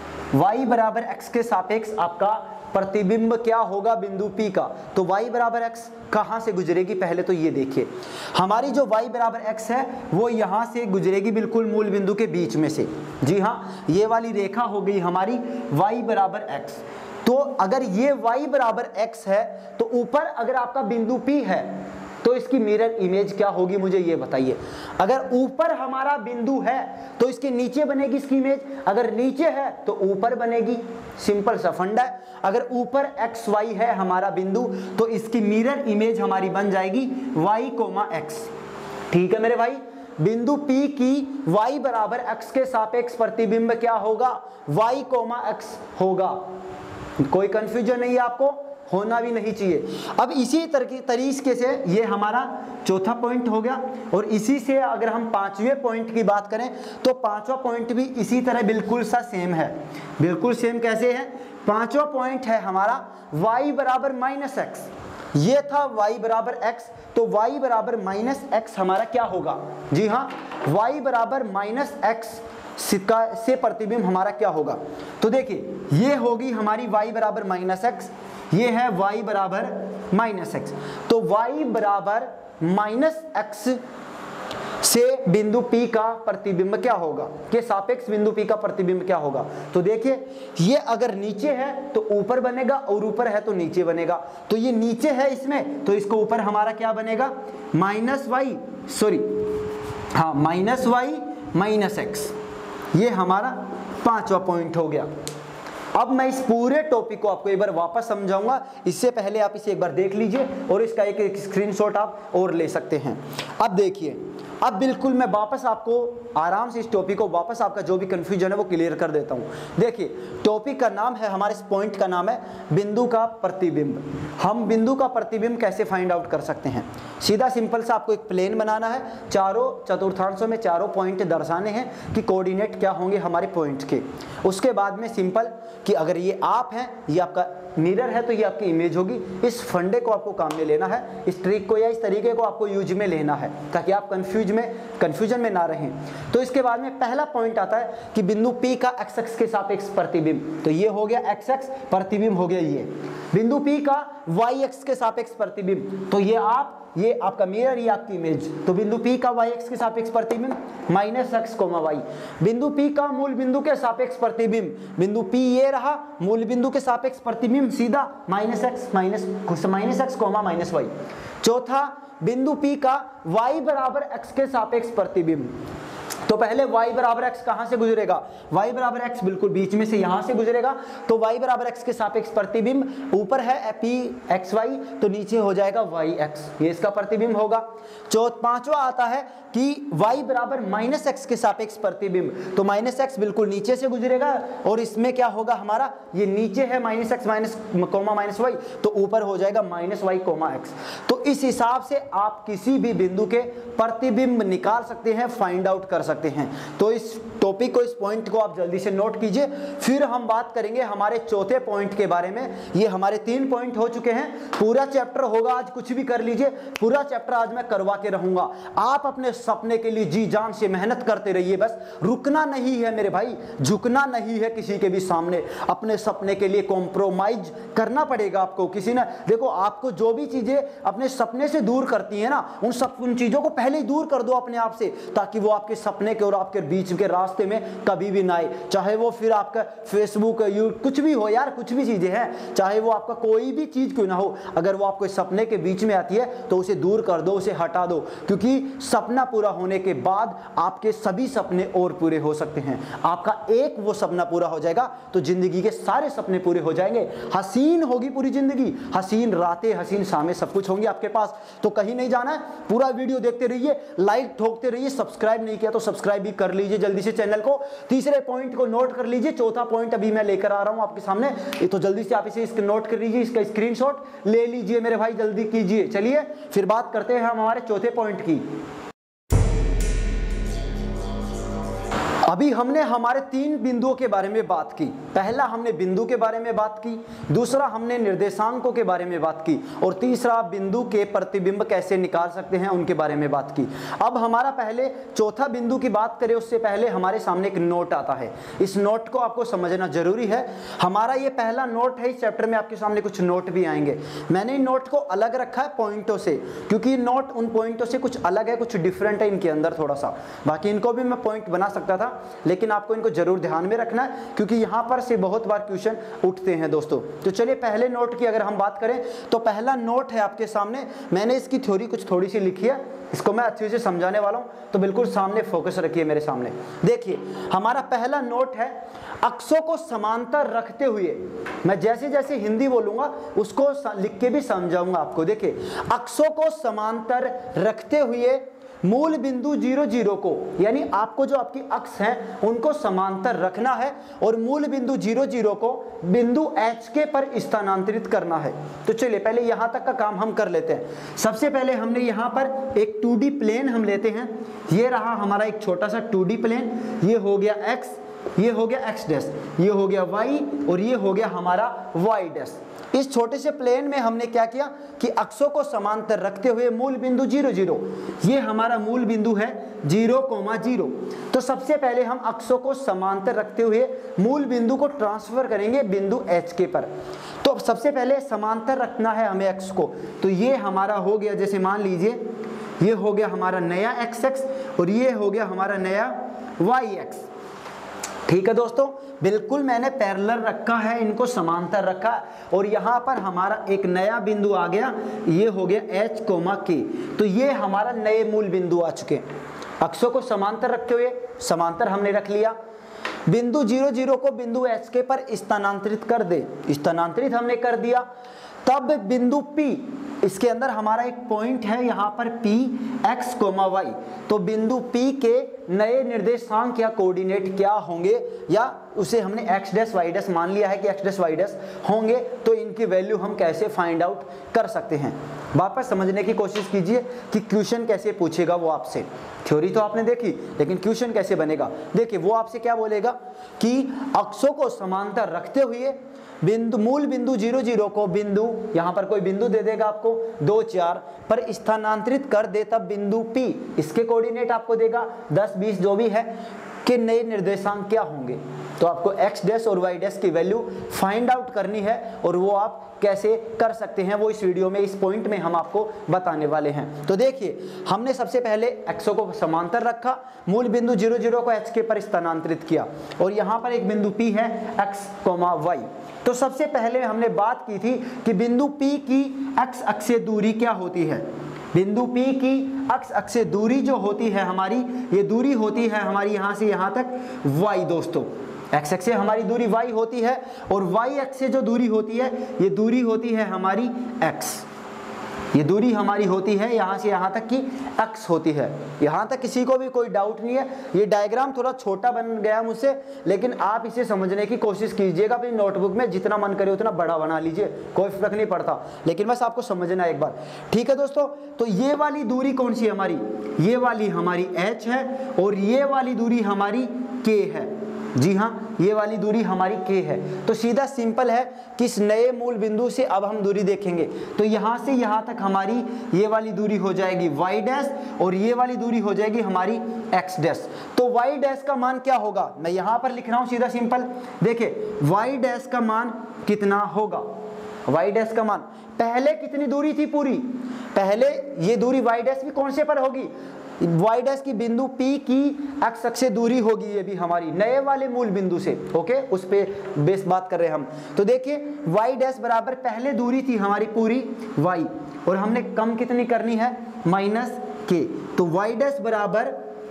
y बराबर x के सापेक्ष आपका प्रतिबिंब क्या होगा बिंदु P का। तो y बराबर x कहाँ से गुजरेगी, पहले तो ये देखिए हमारी जो y बराबर x है वो यहाँ से गुजरेगी बिल्कुल मूल बिंदु के बीच में से। जी हाँ, ये वाली रेखा हो गई हमारी y बराबर x। तो अगर ये y बराबर x है तो ऊपर अगर आपका बिंदु P है तो इसकी मिरर इमेज क्या होगी मुझे ये बताइए। अगर ऊपर हमारा बिंदु है तो इसके नीचे बनेगी इसकी इमेज, अगर नीचे है तो ऊपर बनेगी, सिंपल सा फंडा है। अगर ऊपर एक्स वाई है हमारा बिंदु तो इसकी मिरर इमेज हमारी बन जाएगी वाई कोमा एक्स। ठीक है मेरे भाई, बिंदु P की y बराबर x के सापेक्ष प्रतिबिंब क्या होगा, y कोमा x होगा। कोई कंफ्यूजन नहीं है, आपको होना भी नहीं चाहिए। अब इसी तरीके से ये हमारा चौथा पॉइंट हो गया, और इसी से अगर हम पांचवें पॉइंट की बात करें तो पांचवा पॉइंट भी इसी तरह बिल्कुल सा सेम है। बिल्कुल सेम कैसे है, पांचवा पॉइंट है हमारा y बराबर माइनस एक्स। ये था y बराबर x, तो y बराबर माइनस एक्स हमारा क्या होगा, जी हाँ y बराबर माइनस एक्स से प्रतिबिंब हमारा क्या होगा। तो देखिए ये होगी हमारी y बराबर माइनस एक्स, ये है y बराबर माइनस एक्स। तो y बराबर माइनस एक्स से बिंदु P का प्रतिबिंब क्या होगा, के सापेक्ष बिंदु P का प्रतिबिंब क्या होगा। तो देखिए ये अगर नीचे है तो ऊपर बनेगा, और ऊपर है तो नीचे बनेगा। तो ये नीचे है इसमें, तो इसको ऊपर हमारा क्या बनेगा, माइनस वाई सॉरी हाँ माइनस वाई माइनस एक्स। ये हमारा पांचवा पॉइंट हो गया। अब मैं इस पूरे टॉपिक को आपको एक बार वापस समझाऊंगा, इससे पहले आप इसे एक बार देख लीजिए और इसका एक एक स्क्रीनशॉट आप और ले सकते हैं। अब देखिए, अब बिल्कुल मैं वापस आपको आराम से इस टॉपिक को वापस आपका जो भी कंफ्यूजन है वो क्लियर कर देता हूँ। देखिए टॉपिक का नाम है, हमारे इस पॉइंट का नाम है बिंदु का प्रतिबिंब। हम बिंदु का प्रतिबिंब कैसे फाइंड आउट कर सकते हैं, सीधा सिंपल सा आपको एक प्लेन बनाना है, चारों चतुर्थांशों में चारों पॉइंट दर्शाने हैं कि कोऑर्डिनेट क्या होंगे हमारे पॉइंट के। उसके बाद में सिंपल कि अगर ये आप हैं, ये आपका मिरर है, तो ये आपकी इमेज होगी। इस फंडे को आपको काम में लेना है, इस ट्रिक को या इस तरीके को आपको यूज में लेना है ताकि आप कंफ्यूज में कंफ्यूजन में ना रहें। तो इसके बाद में पहला पॉइंट आता है कि बिंदु P का एक्स एक्स के सापेक्ष प्रतिबिंब, तो ये हो गया एक्स एक्स, प्रतिबिंब हो गया ये। बिंदु P का वाई एक्स के सापेक्ष प्रतिबिंब, तो ये आप ये आपका मिरर, ये आपकी इमेज। तो बिंदु P का वाई एक्स के सापेक्ष प्रतिबिंब माइनस एक्स कोमा वाई। बिंदु P का मूल बिंदु के सापेक्ष प्रतिबिंब, बिंदु P ये रहा, मूल बिंदु के सापेक्ष प्रतिबिंब सीधा minus x minus minus x comma minus y. चौथा बिंदु P का y बराबर x के सापेक्ष प्रतिबिंब। तो पहले y बराबर x कहां से गुजरेगा, y बराबर x बिल्कुल बीच में से यहां से गुजरेगा। तो y बराबर x के सापेक्ष प्रतिबिंब, ऊपर है p एक्स वाई, तो नीचे हो जाएगा y x, ये इसका प्रतिबिंब होगा। चौथ पांचवा आता है कि y बराबर माइनस एक्स के सापेक्ष प्रतिबिंब, तो माइनस एक्स बिल्कुल नीचे से गुजरेगा, और इसमें क्या होगा हमारा, ये नीचे है minus x minus comma minus y, तो ऊपर हो जाएगा माइनस वाई कोमा एक्स। तो इस हिसाब से आप किसी भी बिंदु के प्रतिबिंब निकाल सकते हैं, फाइंड आउट कर सकते हैं। तो इस टॉपिक को, इस पॉइंट को आप जल्दी से नोट कीजिए। फिर हम बात करेंगे हमारे चौथे पॉइंट के बारे में। ये हमारे तीन पॉइंट हो चुके हैं, पूरा चैप्टर होगा आज, कुछ भी कर लीजिए, पूरा चैप्टर आज मैं करवा के रहूंगा। आप अपने सपने के लिए जी जान से मेहनत करते रहिए, बस रुकना नहीं है मेरे भाई, झुकना नहीं है किसी के भी सामने। अपने सपने के लिए कॉम्प्रोमाइज करना पड़ेगा आपको। किसी ने देखो, आपको जो भी चीजें अपने सपने से दूर करती है ना, उन सब उन चीजों को पहले ही दूर कर दो अपने आप से, ताकि वो आपके सपने के और आपके बीच के रास्ते में कभी भी ना आए। चाहे वो फिर आपका फेसबुक, यूट्यूब, कुछ भी हो यार, कुछ भी चीजें हैं, चाहे वो आपका कोई भी चीज क्यों ना हो, अगर वो आपके सपने के बीच में आती है तो उसे दूर कर दो, उसे हटा दो। क्योंकि सपना पूरा होने के बाद आपके सभी सपने और पूरे हो सकते हैं। आपका एक वो सपना पूरा हो जाएगा तो जिंदगी के सारे सपने पूरे हो जाएंगे। हसीन होगी पूरी जिंदगी, हसीन रातें, हसीन शामें, सब कुछ होंगी आपके पास। तो कहीं नहीं जाना है, पूरा वीडियो देखते रहिए, लाइक ठोकते रहिए। सब्सक्राइब नहीं किया तो सब्सक्राइब भी कर लीजिए जल्दी से चैनल को। तीसरे पॉइंट को नोट कर लीजिए, चौथा पॉइंट अभी मैं लेकर आ रहा हूं आपके सामने, ये तो जल्दी से आप इसे इसके नोट कर लीजिए, इसका स्क्रीनशॉट ले लीजिए मेरे भाई, जल्दी कीजिए। चलिए फिर बात करते हैं हम हमारे चौथे पॉइंट की। अभी हमने हमारे तीन बिंदुओं के बारे में बात की। पहला हमने बिंदु के बारे में बात की, दूसरा हमने निर्देशांकों के बारे में बात की, और तीसरा बिंदु के प्रतिबिंब कैसे निकाल सकते हैं उनके बारे में बात की। अब हमारा पहले चौथा बिंदु की बात करें उससे पहले हमारे सामने एक नोट आता है। इस नोट को आपको समझना जरूरी है। हमारा ये पहला नोट है, इस चैप्टर में आपके सामने कुछ नोट भी आएंगे। मैंने इन नोट को अलग रखा है पॉइंटों से, क्योंकि नोट उन पॉइंटों से कुछ अलग है, कुछ डिफरेंट है इनके अंदर थोड़ा सा। बाकी इनको भी मैं पॉइंट बना सकता था, लेकिन आपको इनको जरूर ध्यान में रखना है क्योंकि यहाँ पर से बहुत बार क्वेश्चन उठते हैं दोस्तों। तो चलिए पहले नोट की अगर हम बात करें तो पहला नोट है आपके सामने, मैंने इसकी थ्योरी कुछ थोड़ी सी लिखी है, इसको मैं अच्छे से समझाने वाला हूँ, तो बिल्कुल सामने फोकस रखिए मेरे सामने। देखिए हमारा पहला नोट है अक्षों को समांतर रखते हुए, मैं जैसे जैसे हिंदी बोलूंगा उसको लिख के भी समझाऊंगा आपको। देखिए अक्षों को समांतर रखते हुए मूल बिंदु जीरो जीरो को, यानी आपको जो आपकी अक्ष हैं उनको समांतर रखना है और मूल बिंदु जीरो जीरो को बिंदु एच के पर स्थानांतरित करना है। तो चलिए पहले यहां तक का काम हम कर लेते हैं। सबसे पहले हमने यहां पर एक टू डी प्लेन हम लेते हैं, ये रहा हमारा एक छोटा सा टू डी प्लेन, ये हो गया एक्स, ये हो गया एक्स डैश, ये हो गया वाई और ये हो गया हमारा वाई डैश। इस छोटे से प्लेन में हमने क्या किया कि अक्षों को समांतर रखते हुए मूल बिंदु जीरो जीरो, ये हमारा मूल बिंदु है जीरो कोमा जीरो। तो सबसे पहले हम अक्षों को समांतर रखते हुए मूल बिंदु को ट्रांसफर करेंगे बिंदु एच के पर। तो सबसे पहले समांतर रखना है हमें अक्ष को, तो ये हमारा हो गया, जैसे मान लीजिए ये हो गया हमारा नया एक्स एक्स और ये हो गया हमारा नया वाई एक्स। ठीक है दोस्तों, बिल्कुल मैंने पैरेलल रखा है, इनको समांतर रखा और यहाँ पर हमारा एक नया बिंदु आ गया, ये हो गया एच कोमा के। तो ये हमारा नए मूल बिंदु आ चुके। अक्षों को समांतर रखते हुए समांतर हमने रख लिया, बिंदु जीरो जीरो को बिंदु एच के पर स्थानांतरित कर दे, स्थानांतरित हमने कर दिया। तब बिंदु P, इसके अंदर हमारा एक पॉइंट है यहाँ पर P x कोमा वाई, तो बिंदु P के नए निर्देशांक या कोऑर्डिनेट क्या होंगे, या उसे हमने x डैश y डैश मान लिया है कि x डैश y डैश होंगे, तो इनकी वैल्यू हम कैसे फाइंड आउट कर सकते हैं। वापस समझने की कोशिश कीजिए कि क्वेश्चन कैसे पूछेगा वो आपसे। थ्योरी तो आपने देखी, लेकिन क्वेश्चन कैसे बनेगा। देखिए वो आपसे क्या बोलेगा कि अक्षों को समांतर रखते हुए बिंदु मूल बिंदु जीरो जीरो को बिंदु, यहाँ पर कोई बिंदु दे देगा आपको दो चार पर स्थानांतरित कर दे, तब बिंदु P, इसके कोऑर्डिनेट आपको देगा दस बीस जो भी है, के नए निर्देशांक क्या होंगे। तो आपको x डैश और y डैश की वैल्यू फाइंड आउट करनी है और वो आप कैसे कर सकते हैं वो इस वीडियो में, इस पॉइंट में हम आपको बताने वाले हैं। तो देखिए हमने सबसे पहले अक्षों को समांतर रखा, मूल बिंदु जीरो जीरो को h के पर स्थानांतरित किया और यहाँ पर एक बिंदु P है x कोमा y। तो सबसे पहले हमने बात की थी कि बिंदु P की x अक्षीय दूरी क्या होती है। बिंदु P की x अक्षीय दूरी जो होती है हमारी, ये दूरी होती है हमारी यहाँ से यहाँ तक y दोस्तों। x अक्ष से हमारी दूरी y होती है और y अक्ष से जो दूरी होती है ये दूरी होती है हमारी x, ये दूरी हमारी होती है यहाँ से यहाँ तक की x होती है। यहाँ तक किसी को भी कोई डाउट नहीं है। ये डायग्राम थोड़ा छोटा बन गया मुझसे, लेकिन आप इसे समझने की कोशिश कीजिएगा अपनी नोटबुक में, जितना मन करे उतना बड़ा बना लीजिए, कोई फर्क नहीं पड़ता, लेकिन बस आपको समझना है एक बार। ठीक है दोस्तों, तो ये वाली दूरी कौन सी है हमारी, ये वाली हमारी h है और ये वाली दूरी हमारी k है। जी हाँ, ये वाली दूरी हमारी k है। तो सीधा सिंपल है कि इस नए मूल बिंदु से अब हम दूरी देखेंगे, तो यहाँ से यहाँ तक हमारी ये वाली दूरी हो जाएगी y डैश और ये वाली दूरी हो जाएगी हमारी x डैश। तो y डैश का मान क्या होगा, मैं यहाँ पर लिख रहा हूँ सीधा सिंपल। देखिए y डैश का मान कितना होगा, y डैश का मान, पहले कितनी दूरी थी पूरी, पहले ये दूरी y डैश भी कौन से पर होगी, y डैश की बिंदु P की x अक्ष से दूरी होगी, ये भी हमारी नए वाले मूल बिंदु से, ओके, उस पे बेस बात कर रहे हैं हम। तो देखिए y डैश बराबर पहले दूरी थी हमारी पूरी y और हमने कम कितनी करनी है, माइनस k, तो y डैश बराबर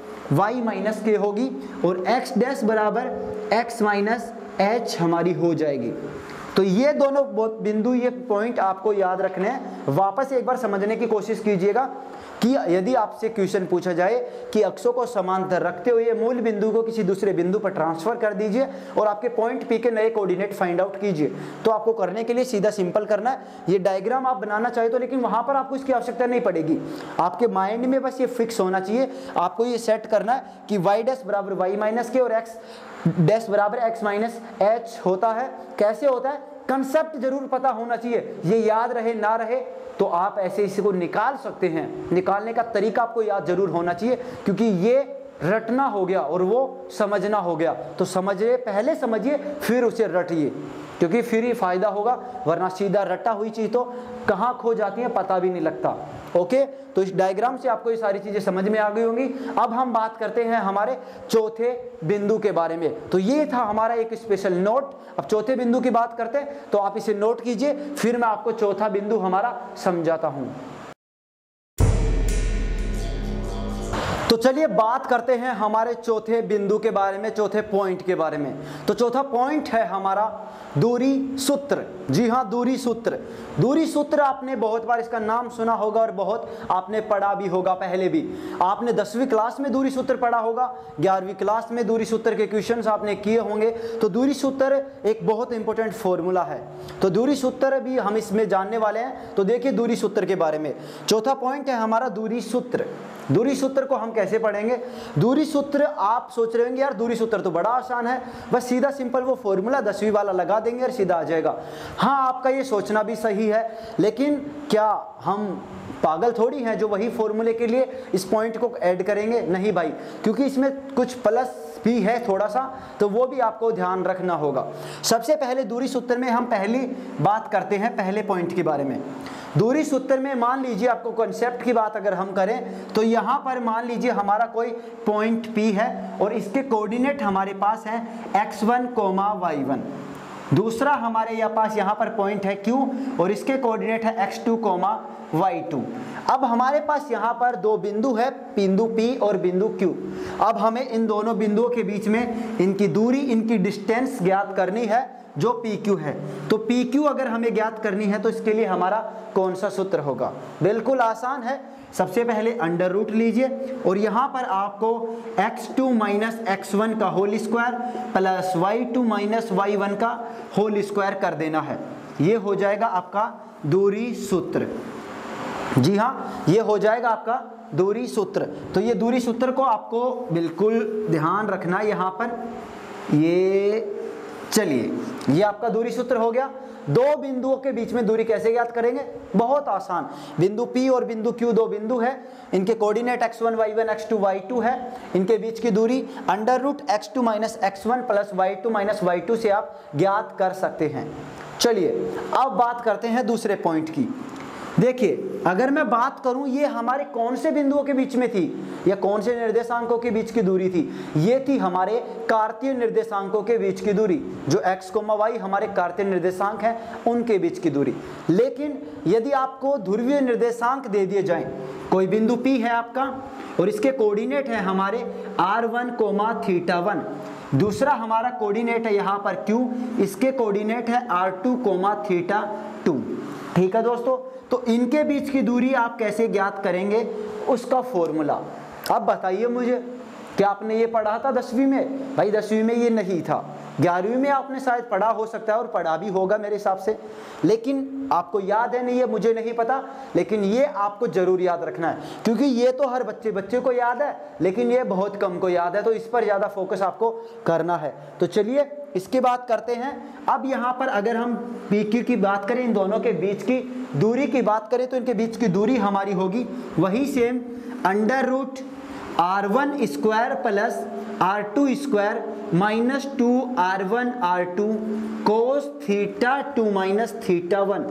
y माइनस k होगी और x डैश बराबर x माइनस h हमारी हो जाएगी। तो ये दोनों बिंदु, ये पॉइंट आपको याद रखने हैं। वापस एक बार समझने की कोशिश कीजिएगा कि यदि आपसे क्वेश्चन पूछा जाए कि अक्षों को समांतर रखते हुए मूल बिंदु को किसी दूसरे बिंदु पर ट्रांसफर कर दीजिए और आपके पॉइंट पी के नए कोऑर्डिनेट फाइंड आउट कीजिए, तो आपको करने के लिए सीधा सिंपल करना है। ये डायग्राम आप बनाना चाहे तो, लेकिन वहां पर आपको इसकी आवश्यकता नहीं पड़ेगी, आपके माइंड में बस ये फिक्स होना चाहिए। आपको ये सेट करना है कि वाई डैश बराबर वाई माइनस के और एक्स डैश बराबर एक्स माइनस एच होता है। कैसे होता है, कंसेप्ट जरूर पता होना चाहिए, ये याद रहे ना रहे तो आप ऐसे इसको निकाल सकते हैं, निकालने का तरीका आपको याद जरूर होना चाहिए, क्योंकि ये रटना हो गया और वो समझना हो गया। तो समझिए, पहले समझिए फिर उसे रटिए, क्योंकि फिर ही फायदा होगा, वरना सीधा रटा हुई चीज तो कहाँ खो जाती है पता भी नहीं लगता। ओके, तो इस डायग्राम से आपको ये सारी चीजें समझ में आ गई होंगी। अब हम बात करते हैं हमारे चौथे बिंदु के बारे में। तो ये था हमारा एक स्पेशल नोट। अब चौथे बिंदु की बात करते हैं, तो आप इसे नोट कीजिए, फिर मैं आपको चौथा बिंदु हमारा समझाता हूं। तो चलिए बात करते हैं हमारे चौथे बिंदु के बारे में, चौथे पॉइंट के बारे में। तो चौथा पॉइंट है हमारा दूरी सूत्र। जी हाँ, दूरी सूत्र। दूरी सूत्र आपने बहुत बार इसका नाम सुना होगा और बहुत आपने पढ़ा भी होगा। पहले भी आपने दसवीं क्लास में दूरी सूत्र पढ़ा होगा, ग्यारहवीं क्लास में दूरी सूत्र के क्वेश्चंस आपने किए होंगे। तो दूरी सूत्र एक बहुत इंपॉर्टेंट फॉर्मूला है। तो दूरी सूत्र भी हम इसमें जानने वाले हैं। तो देखिए दूरी सूत्र के बारे में, चौथा पॉइंट है हमारा दूरी सूत्र। दूरी सूत्र को हम कैसे पढ़ेंगे? दूरी सूत्र आप सोच रहे होंगे यार दूरी सूत्र तो बड़ा आसान है, बस सीधा सिंपल वो फॉर्मूला दसवीं वाला लगा देंगे और सीधा आ जाएगा। हाँ, आपका ये सोचना भी सही है, लेकिन क्या हम पागल थोड़ी हैं जो वही फॉर्मूले के लिए इस पॉइंट को ऐड करेंगे? नहीं भाई, क्योंकि इसमें कुछ प्लस भी है थोड़ा सा, तो वो भी आपको ध्यान रखना होगा। सबसे पहले दूरी सूत्र में हम पहली बात करते हैं पहले पॉइंट के बारे में। दूरी सूत्र में मान लीजिए आपको कॉन्सेप्ट की बात अगर हम करें, तो यहाँ पर मान लीजिए हमारा कोई पॉइंट P है और इसके कोऑर्डिनेट हमारे पास है x one comma y one. दूसरा हमारे यहाँ पास यहाँ पर पॉइंट है Q और इसके कोऑर्डिनेट है x two comma y two. अब हमारे पास यहाँ पर दो बिंदु है, बिंदु P और बिंदु Q। अब हमें इन दोनों बिंदुओं के बीच में इनकी दूरी, इनकी डिस्टेंस ज्ञात करनी है जो पी क्यू है। तो पी क्यू अगर हमें ज्ञात करनी है तो इसके लिए हमारा कौन सा सूत्र होगा? बिल्कुल आसान है। सबसे पहले अंडर रूट लीजिए और यहाँ पर आपको x two minus x one का whole square plus y two minus y one का होल स्क्वायर कर देना है। ये हो जाएगा आपका दूरी सूत्र। जी हाँ, ये हो जाएगा आपका दूरी सूत्र। तो ये दूरी सूत्र को आपको बिल्कुल ध्यान रखना यहाँ पर। ये चलिए, ये आपका दूरी सूत्र हो गया। दो बिंदुओं के बीच में दूरी कैसे ज्ञात करेंगे? बहुत आसान। बिंदु P और बिंदु Q दो बिंदु है, इनके coordinate x one Y one x two Y two है। इनके बीच की दूरी under root x two minus x one plus y two minus y two से आप ज्ञात कर सकते हैं। चलिए अब बात करते हैं दूसरे पॉइंट की। देखिए, अगर मैं बात करूं ये हमारे कौन से बिंदुओं के बीच में थी या कौन से निर्देशांकों के बीच की दूरी थी? ये थी हमारे कार्तीय निर्देशांकों के बीच की दूरी, जो x कोमा वाई हमारे कार्तीय निर्देशांक हैं उनके बीच की दूरी। लेकिन यदि आपको ध्रुवीय निर्देशांक दे दिए जाएं, कोई बिंदु P है आपका और इसके कोऑर्डिनेट है हमारे r one comma theta one, दूसरा हमारा कोऑर्डिनेट है यहाँ पर Q, इसके कोऑर्डिनेट है r two comma theta two. ठीक है दोस्तों, तो इनके बीच की दूरी आप कैसे ज्ञात करेंगे उसका फॉर्मूला। अब बताइए मुझे, क्या आपने ये पढ़ा था दसवीं में? भाई दसवीं में ये नहीं था, ग्यारहवीं में आपने शायद पढ़ा हो सकता है और पढ़ा भी होगा मेरे हिसाब से, लेकिन आपको याद है नहीं है मुझे नहीं पता, लेकिन ये आपको जरूर याद रखना है, क्योंकि ये तो हर बच्चे बच्चे को याद है लेकिन ये बहुत कम को याद है, तो इस पर ज़्यादा फोकस आपको करना है। तो चलिए इसकी बात करते हैं। अब यहाँ पर अगर हम पी क्यू की बात करें, इन दोनों के बीच की दूरी की बात करें, तो इनके बीच की दूरी हमारी होगी वही same under root r one square plus r two square minus two r one r two cos theta two minus theta one.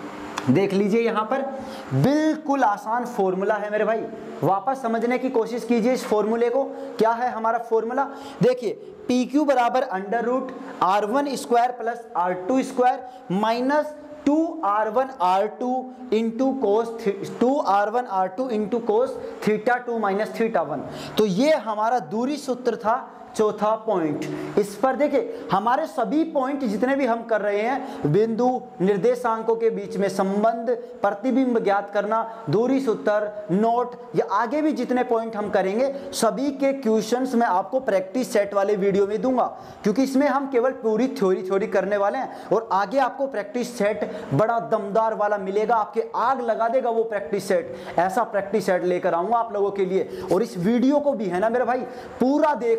देख लीजिए यहाँ पर बिल्कुल आसान फॉर्मूला है मेरे भाई, वापस समझने की कोशिश कीजिए इस फॉर्मूले को। क्या है हमारा फॉर्मूला? देखिए, पी क्यू बराबर under root r one square plus r two square minus two r one r two into cos two r one r two into cos theta two minus theta one. तो ये हमारा दूरी सूत्र था, चौथा point. इस पर देखिए हमारे सभी पॉइंट जितने भी हम कर रहे हैं, बिंदु, निर्देशांकों के बीच में संबंध, प्रतिबिंब ज्ञात करना, दूरी सूत्र, नोट, या आगे भी जितने पॉइंट हम करेंगे सभी के क्वेश्चंस मैं आपको प्रैक्टिस सेट वाले वीडियो में दूंगा, क्योंकि इसमें हम केवल पूरी थ्योरी थ्योरी करने वाले हैं और आगे आपको प्रैक्टिस सेट बड़ा दमदार वाला मिलेगा, आपके आग लगा देगा वो प्रैक्टिस सेट। ऐसा प्रैक्टिस सेट लेकर आऊंगा आप लोगों के लिए, और इस वीडियो को भी है ना मेरे भाई पूरा देखना, बस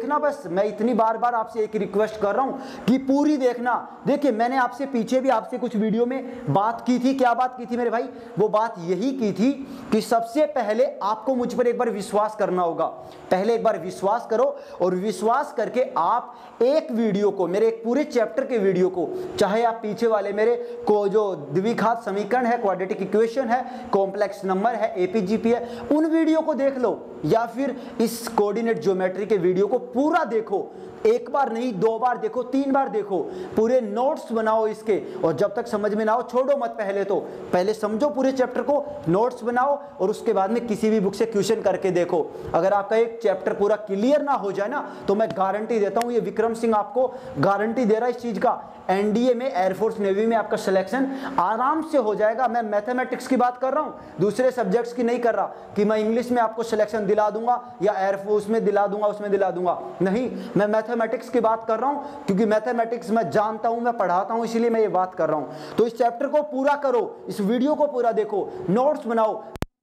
मैं इतनी बार बार आपसे एक रिक्वेस्ट कर रहा हूं कि पूरी देखना। देखिए मैंने आपसे पीछे भी आपसे कुछ वीडियो में बात की थी, क्या बात की थी मेरे भाई? वो बात यही की थी कि सबसे पहले आपको मुझ पर एक बार विश्वास करना होगा। पहले एक बार विश्वास करो और विश्वास करके आप एक वीडियो को, मेरे एक पूरे चैप्टर के वीडियो को, चाहे आप पीछे वाले मेरे को जो द्विघात समीकरण है, क्वाड्रेटिक इक्वेशन है, कॉम्प्लेक्स नंबर है, एपीजीपी है, उन वीडियो को देख लो, या फिर इस कोऑर्डिनेट ज्योमेट्री के वीडियो को पूरा देखो। एक बार नहीं, दो बार देखो, तीन बार देखो, पूरे नोट्स बनाओ इसके, और जब तक समझ में ना हो छोड़ो मत। पहले तो पहले समझो पूरे चैप्टर को, नोट्स बनाओ और उसके बाद में किसी भी बुक से क्वेश्चन करके देखो। अगर आपका एक चैप्टर पूरा क्लियर ना हो जाए ना, तो मैं गारंटी देता हूं, ये विक्रम सिंह आपको गारंटी दे रहा है इस चीज का, एनडीए में, एयरफोर्स नेवी में आपका सिलेक्शन आराम से हो जाएगा। मैं मैथमेटिक्स की बात कर रहा हूं, दूसरे सब्जेक्ट्स की नहीं कर रहा कि मैं इंग्लिश में आपको सिलेक्शन दिला दूंगा या एयरफोर्स में दिला दूंगा, उसमें दिला दूंगा, नहीं, मैं मैथमेटिक्स की बात कर रहा हूं, क्योंकि मैथमेटिक्स मैं जानता हूं, मैं पढ़ाता हूं, इसीलिए मैं ये बात कर रहा हूं। तो इस चैप्टर को पूरा करो, इस वीडियो को पूरा देखो, नोट्स बनाओ,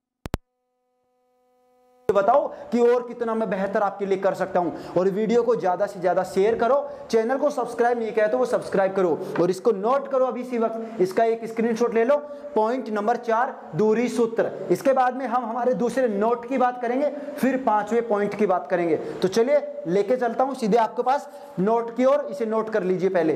बताओ कि और कितना मैं बेहतर आपके लिए कर सकता हूं। और वीडियो को ज्यादा से ज्यादा शेयर करो, चैनल को सब्सक्राइब नहीं किया तो वो सब्सक्राइब करो, और इसको नोट करो अभी इसी वक्त, इसका एक स्क्रीनशॉट ले लो। पॉइंट नंबर चार, दूरी सूत्र। इसके बाद में हम हमारे दूसरे नोट की बात करेंगे, फिर पांचवें पॉइंट की बात करेंगे। तो चलिए लेके चलता हूं सीधे आपके पास नोट की ओर, इसे नोट कर लीजिए पहले।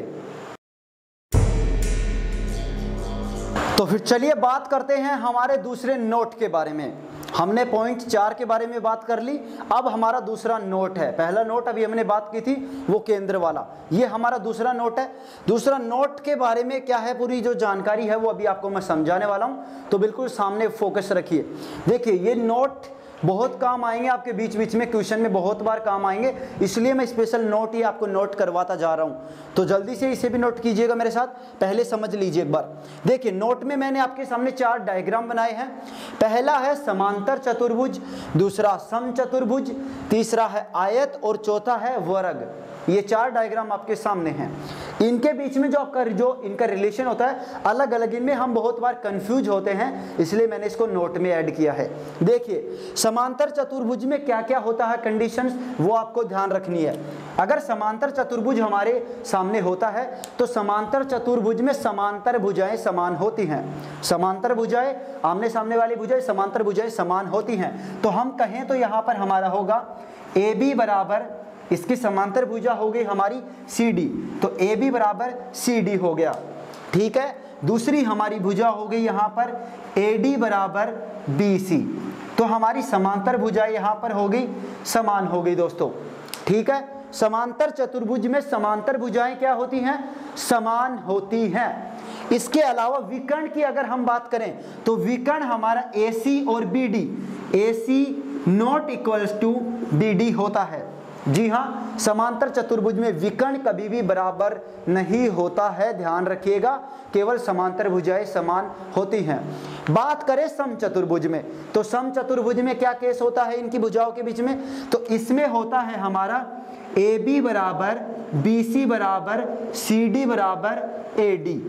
तो फिर चलिए बात करते हैं हमारे दूसरे नोट के बारे में। हमने पॉइंट चार के बारे में बात कर ली, अब हमारा दूसरा नोट है। पहला नोट अभी हमने बात की थी वो केंद्र वाला, ये हमारा दूसरा नोट है। दूसरा नोट के बारे में क्या है, पूरी जो जानकारी है वो अभी आपको मैं समझाने वाला हूं, तो बिल्कुल सामने फोकस रखिए। देखिए ये नोट बहुत काम आएंगे आपके, बीच बीच में क्वेश्चन में बहुत बार काम आएंगे, इसलिए मैं स्पेशल नोट ही आपको नोट करवाता जा रहा हूं। तो जल्दी से इसे भी नोट कीजिएगा मेरे साथ, पहले समझ लीजिए एक बार। देखिए नोट में मैंने आपके सामने चार डायग्राम बनाए हैं। पहला है समांतर चतुर्भुज, दूसरा समचतुर्भुज, तीसरा है आयत और चौथा है वर्ग। ये चार डायग्राम आपके सामने हैं। इनके बीच में जो आपका जो इनका रिलेशन होता है अलग अलग, इनमें हम बहुत बार कंफ्यूज होते हैं, इसलिए मैंने इसको नोट में ऐड किया है। देखिए समांतर चतुर्भुज में क्या क्या होता है कंडीशंस, वो आपको ध्यान रखनी है। अगर समांतर चतुर्भुज हमारे सामने होता है तो समांतर चतुर्भुज में समांतर भुजाएं समान होती हैं। समांतर भुजाएं, आमने सामने वाली भुजाएं, समांतर भुजाएं समान होती हैं। तो हम कहें तो यहाँ पर हमारा होगा ए बी बराबर, इसकी समांतर भुजा हो गई हमारी सी डी, तो ए बी बराबर सी डी हो गया, ठीक है। दूसरी हमारी भुजा हो गई यहाँ पर ए डी बराबर बी सी, तो हमारी समांतर भुजाएं यहाँ पर हो गई समान हो गई दोस्तों, ठीक है। समांतर चतुर्भुज में समांतर भुजाएं क्या होती हैं, समान होती हैं। इसके अलावा विकर्ण की अगर हम बात करें तो विकर्ण हमारा ए सी और B D, A C not equals to B D होता है। जी हाँ, समांतर चतुर्भुज में विकर्ण कभी भी बराबर नहीं होता है, ध्यान रखिएगा, केवल समांतर भुजाएं समान होती हैं। बात करें समचतुर्भुज में, तो समचतुर्भुज में क्या केस होता है इनकी भुजाओं के बीच में, तो इसमें होता है हमारा ए बी बराबर बी सी बराबर सी डी बराबर ए डी।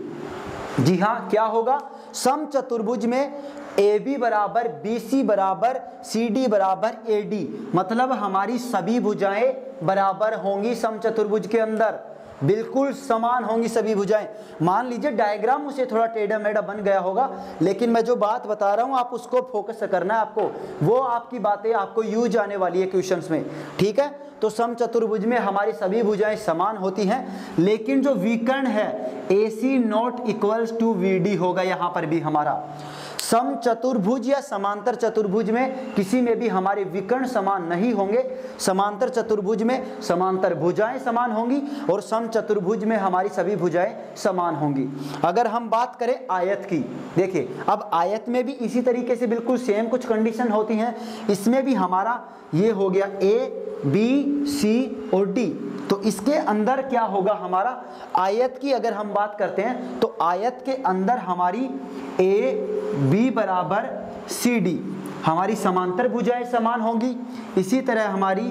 जी हाँ, क्या होगा, समचतुर्भुज में ए बी बराबर बी सी बराबर सी डी बराबर ए डी, मतलब हमारी सभी भुजाएं बराबर होंगी समचतुर्भुज के अंदर, बिल्कुल समान होंगी सभी भुजाएं। मान लीजिए डायग्राम उसे थोड़ा टेढ़ा मेढ़ा बन गया होगा, लेकिन मैं जो बात बता रहा हूं आप उसको फोकस करना है आपको, वो आपकी बातें आपको यूज आने वाली है क्वेश्चंस में, ठीक है। तो समचतुर्भुज में हमारी सभी भुजाएं समान होती हैं, लेकिन जो विकर्ण है A C not equals to B D होगा यहाँ पर भी हमारा। समचतुर्भुज या समांतर चतुर्भुज में किसी में भी हमारे विकर्ण समान नहीं होंगे। समांतर चतुर्भुज में समांतर भुजाएं समान होंगी और समचतुर्भुज में हमारी सभी भुजाएं समान होंगी। अगर हम बात करें आयत की, देखिए अब आयत में भी इसी तरीके से बिल्कुल सेम कुछ कंडीशन होती हैं। इसमें भी हमारा ये हो गया ए बी सी और डी, तो इसके अंदर क्या होगा हमारा, आयत की अगर हम बात करते हैं तो आयत के अंदर हमारी ए बी बराबर सी डी, हमारी समांतर भुजाएं समान होंगी। इसी तरह हमारी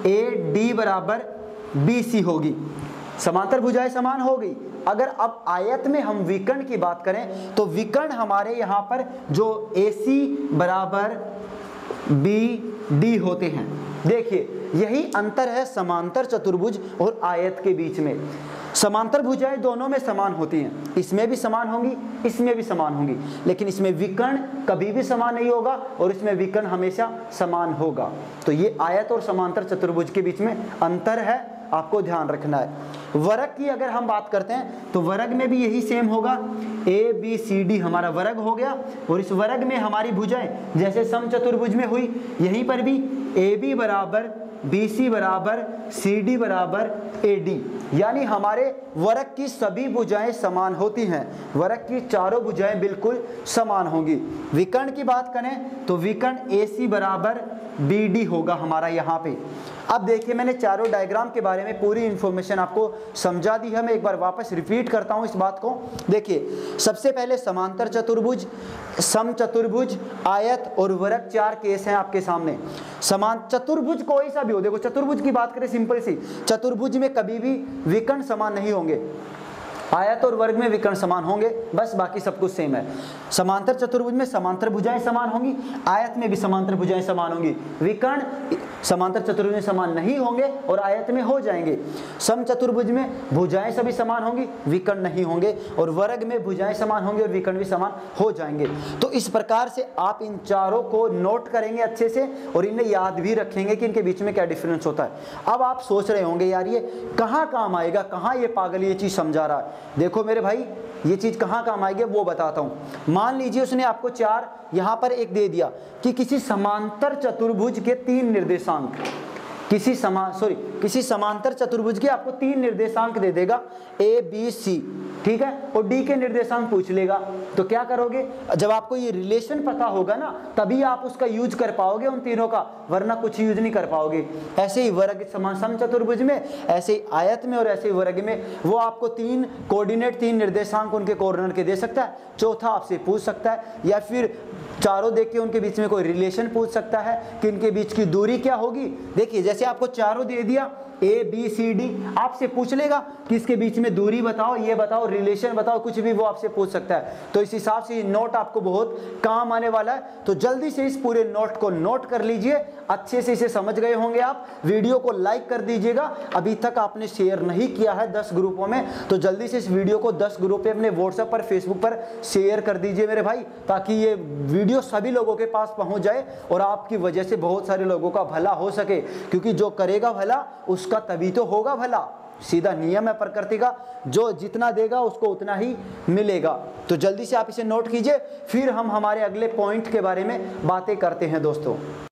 ए डी बराबर बी सी होगी, समांतर भुजाएं समान हो गई। अगर अब आयत में हम विकर्ण की बात करें तो विकर्ण हमारे यहाँ पर जो ए सी बराबर बी डी होते हैं, देखिए यही अंतर है समांतर चतुर्भुज और आयत के बीच में। समांतर भुजाएं दोनों में समान होती हैं, इसमें भी समान होंगी, इसमें भी समान होंगी, लेकिन इसमें विकर्ण कभी भी समान नहीं होगा और इसमें विकर्ण हमेशा समान होगा। तो ये आयत और समांतर चतुर्भुज के बीच में अंतर है, आपको ध्यान रखना है। वर्ग की अगर हम बात करते हैं तो वर्ग में भी यही सेम होगा, ए बी सी डी हमारा वर्ग हो गया और इस वर्ग में हमारी भुजाएं जैसे समचतुर्भुज में हुई, यहीं पर भी ए बी बराबर बी सी बराबर सी डी बराबर ए डी, यानी हमारे वर्ग की सभी भुजाएं समान होती हैं, वर्ग की चारों भुजाएं बिल्कुल समान होंगी। विकर्ण की बात करें तो विकर्ण ए सी बराबर बी डी होगा हमारा यहाँ पे। अब देखिए मैंने चारों डायग्राम के बारे में पूरी इंफॉर्मेशन आपको समझा दी है, मैं एक बार वापस रिपीट करता हूँ इस बात को। देखिए सबसे पहले समांतर चतुर्भुज, समचतुर्भुज, आयत और वर्ग, चार केस हैं आपके सामने। समान चतुर्भुज कोई सा भी हो, देखो चतुर्भुज की बात करें सिंपल सी, चतुर्भुज में कभी भी विकर्ण समान नहीं होंगे, आयत और वर्ग में विकर्ण समान होंगे, बस बाकी सब कुछ सेम है। समांतर चतुर्भुज में समांतर भुजाएं समान होंगी, आयत में भी समांतर भुजाएं समान होंगी, विकर्ण समांतर चतुर्भुज में समान नहीं होंगे और आयत में हो जाएंगे। समचतुर्भुज में भुजाएं सभी समान होंगी, विकर्ण नहीं होंगे, और वर्ग में भुजाएं समान होंगी और विकर्ण भी समान हो जाएंगे। तो इस प्रकार से आप इन चारों को नोट करेंगे अच्छे से और इन्हें याद भी रखेंगे कि इनके बीच में क्या डिफरेंस होता है। अब आप सोच रहे होंगे यार ये कहाँ काम आएगा, कहाँ ये पागल ये चीज समझा रहा है। देखो मेरे भाई ये चीज कहां काम आएगी वो बताता हूं। मान लीजिए उसने आपको चार यहां पर एक दे दिया कि किसी समांतर चतुर्भुज के तीन निर्देशांक, किसी समा सॉरी किसी समांतर चतुर्भुज के आपको तीन निर्देशांक दे देगा ए बी सी, ठीक है, और डी के निर्देशांक पूछ लेगा। तो क्या करोगे, जब आपको ये रिलेशन पता होगा ना तभी आप उसका यूज कर पाओगे उन तीनों का, वरना कुछ यूज नहीं कर पाओगे। ऐसे ही वर्ग समान समचतुर्भुज में, ऐसे ही आयत में और ऐसे ही वर्ग में वो आपको तीन कोऑर्डिनेट, तीन निर्देशांक उनके कोऑर्डिनेट के दे सकता है। चौथा आपसे पूछ सकता है या फिर चारों देख के उनके बीच में कोई रिलेशन पूछ सकता है कि इनके बीच की दूरी क्या होगी। देखिए जैसे आपको चारों दे दिया ए बी सी डी, आपसे पूछ लेगा कि इसके बीच में दूरी बताओ, ये बताओ, रिलेशन बताओ, कुछ भी वो आपसे पूछ सकता है। तो इस हिसाब से ये नोट आपको बहुत काम आने वाला है। तो जल्दी से इस पूरे नोट को नोट कर लीजिए, अच्छे से इसे समझ गए होंगे आप। वीडियो को लाइक कर दीजिएगा, अभी तक आपने शेयर नहीं किया है दस ग्रुपों में तो जल्दी से इस वीडियो को दस ग्रुप पे अपने व्हाट्सएप पर, फेसबुक पर शेयर कर दीजिए मेरे भाई, ताकि ये वीडियो सभी लोगों के पास पहुंच जाए और आपकी वजह से बहुत सारे लोगों का भला हो सके, क्योंकि जो करेगा भला उसका तभी तो होगा भला। सीधा नियम है प्रकृति का, जो जितना देगा उसको उतना ही मिलेगा। तो जल्दी से आप इसे नोट कीजिए, फिर हम हमारे अगले पॉइंट के बारे में बातें करते हैं दोस्तों।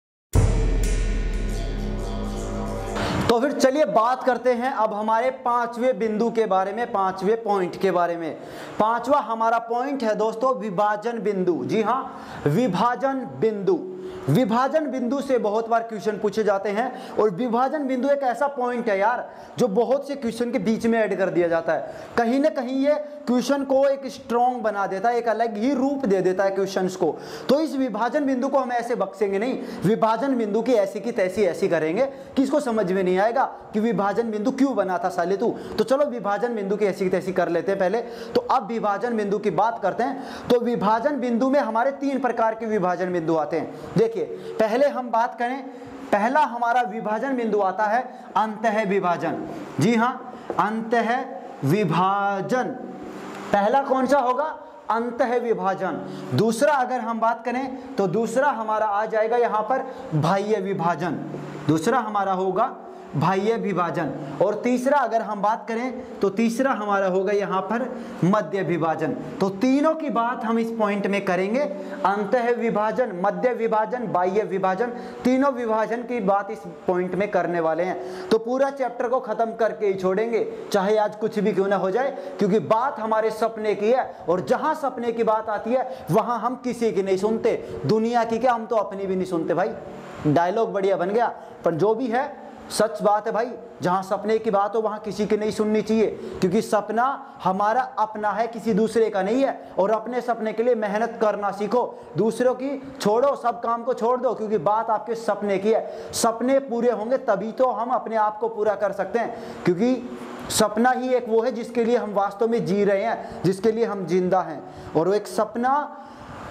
तो फिर चलिए बात करते हैं अब हमारे पांचवें बिंदु के बारे में, पांचवें पॉइंट के बारे में। पांचवा हमारा पॉइंट है दोस्तों विभाजन बिंदु। जी हाँ, विभाजन बिंदु। विभाजन बिंदु से बहुत बार क्वेश्चन पूछे जाते हैं और विभाजन बिंदु एक ऐसा पॉइंट है यार जो बहुत से क्वेश्चन के बीच में ऐड कर दिया जाता है। कहीं ना कहीं ये क्वेश्चन को एक स्ट्रॉन्ग बना देता है, एक अलग ही रूप दे देता है क्वेश्चंस को। तो इस विभाजन बिंदु को हम ऐसे बख्शेंगे नहीं, विभाजन बिंदु की ऐसी की तैसी ऐसी करेंगे कि इसको समझ में नहीं आएगा कि विभाजन बिंदु क्यों बना था साले तू। तो चलो विभाजन बिंदु की ऐसी की तैसी कर लेते हैं पहले। तो अब विभाजन बिंदु की बात करते हैं। तो विभाजन बिंदु में हमारे तीन प्रकार के विभाजन बिंदु आते हैं। देखिए पहले हम बात करें, पहला हमारा विभाजन बिंदु आता है अंतः विभाजन। जी हां, अंतः विभाजन पहला कौन सा होगा, अंतः विभाजन। दूसरा अगर हम बात करें तो दूसरा हमारा आ जाएगा यहां पर बाह्य विभाजन, दूसरा हमारा होगा बाह्य विभाजन। और तीसरा अगर हम बात करें तो तीसरा हमारा होगा यहाँ पर मध्य विभाजन। तो तीनों की बात हम इस पॉइंट में करेंगे, अंतः विभाजन, मध्य विभाजन, बाह्य विभाजन, तीनों विभाजन की बात इस पॉइंट में करने वाले हैं। तो पूरा चैप्टर को खत्म करके ही छोड़ेंगे, चाहे आज कुछ भी क्यों ना हो जाए, क्योंकि बात हमारे सपने की है और जहां सपने की बात आती है वहां हम किसी की नहीं सुनते, दुनिया की क्या, हम तो अपनी भी नहीं सुनते भाई। डायलॉग बढ़िया बन गया, पर जो भी है सच बात है भाई, जहां सपने की बात हो वहां किसी की नहीं सुननी चाहिए, क्योंकि सपना हमारा अपना है, किसी दूसरे का नहीं है। और अपने सपने के लिए मेहनत करना सीखो, दूसरों की छोड़ो, सब काम को छोड़ दो, क्योंकि बात आपके सपने की है। सपने पूरे होंगे तभी तो हम अपने आप को पूरा कर सकते हैं, क्योंकि सपना ही एक वो है जिसके लिए हम वास्तव में जी रहे हैं, जिसके लिए हम जिंदा हैं। और वो एक सपना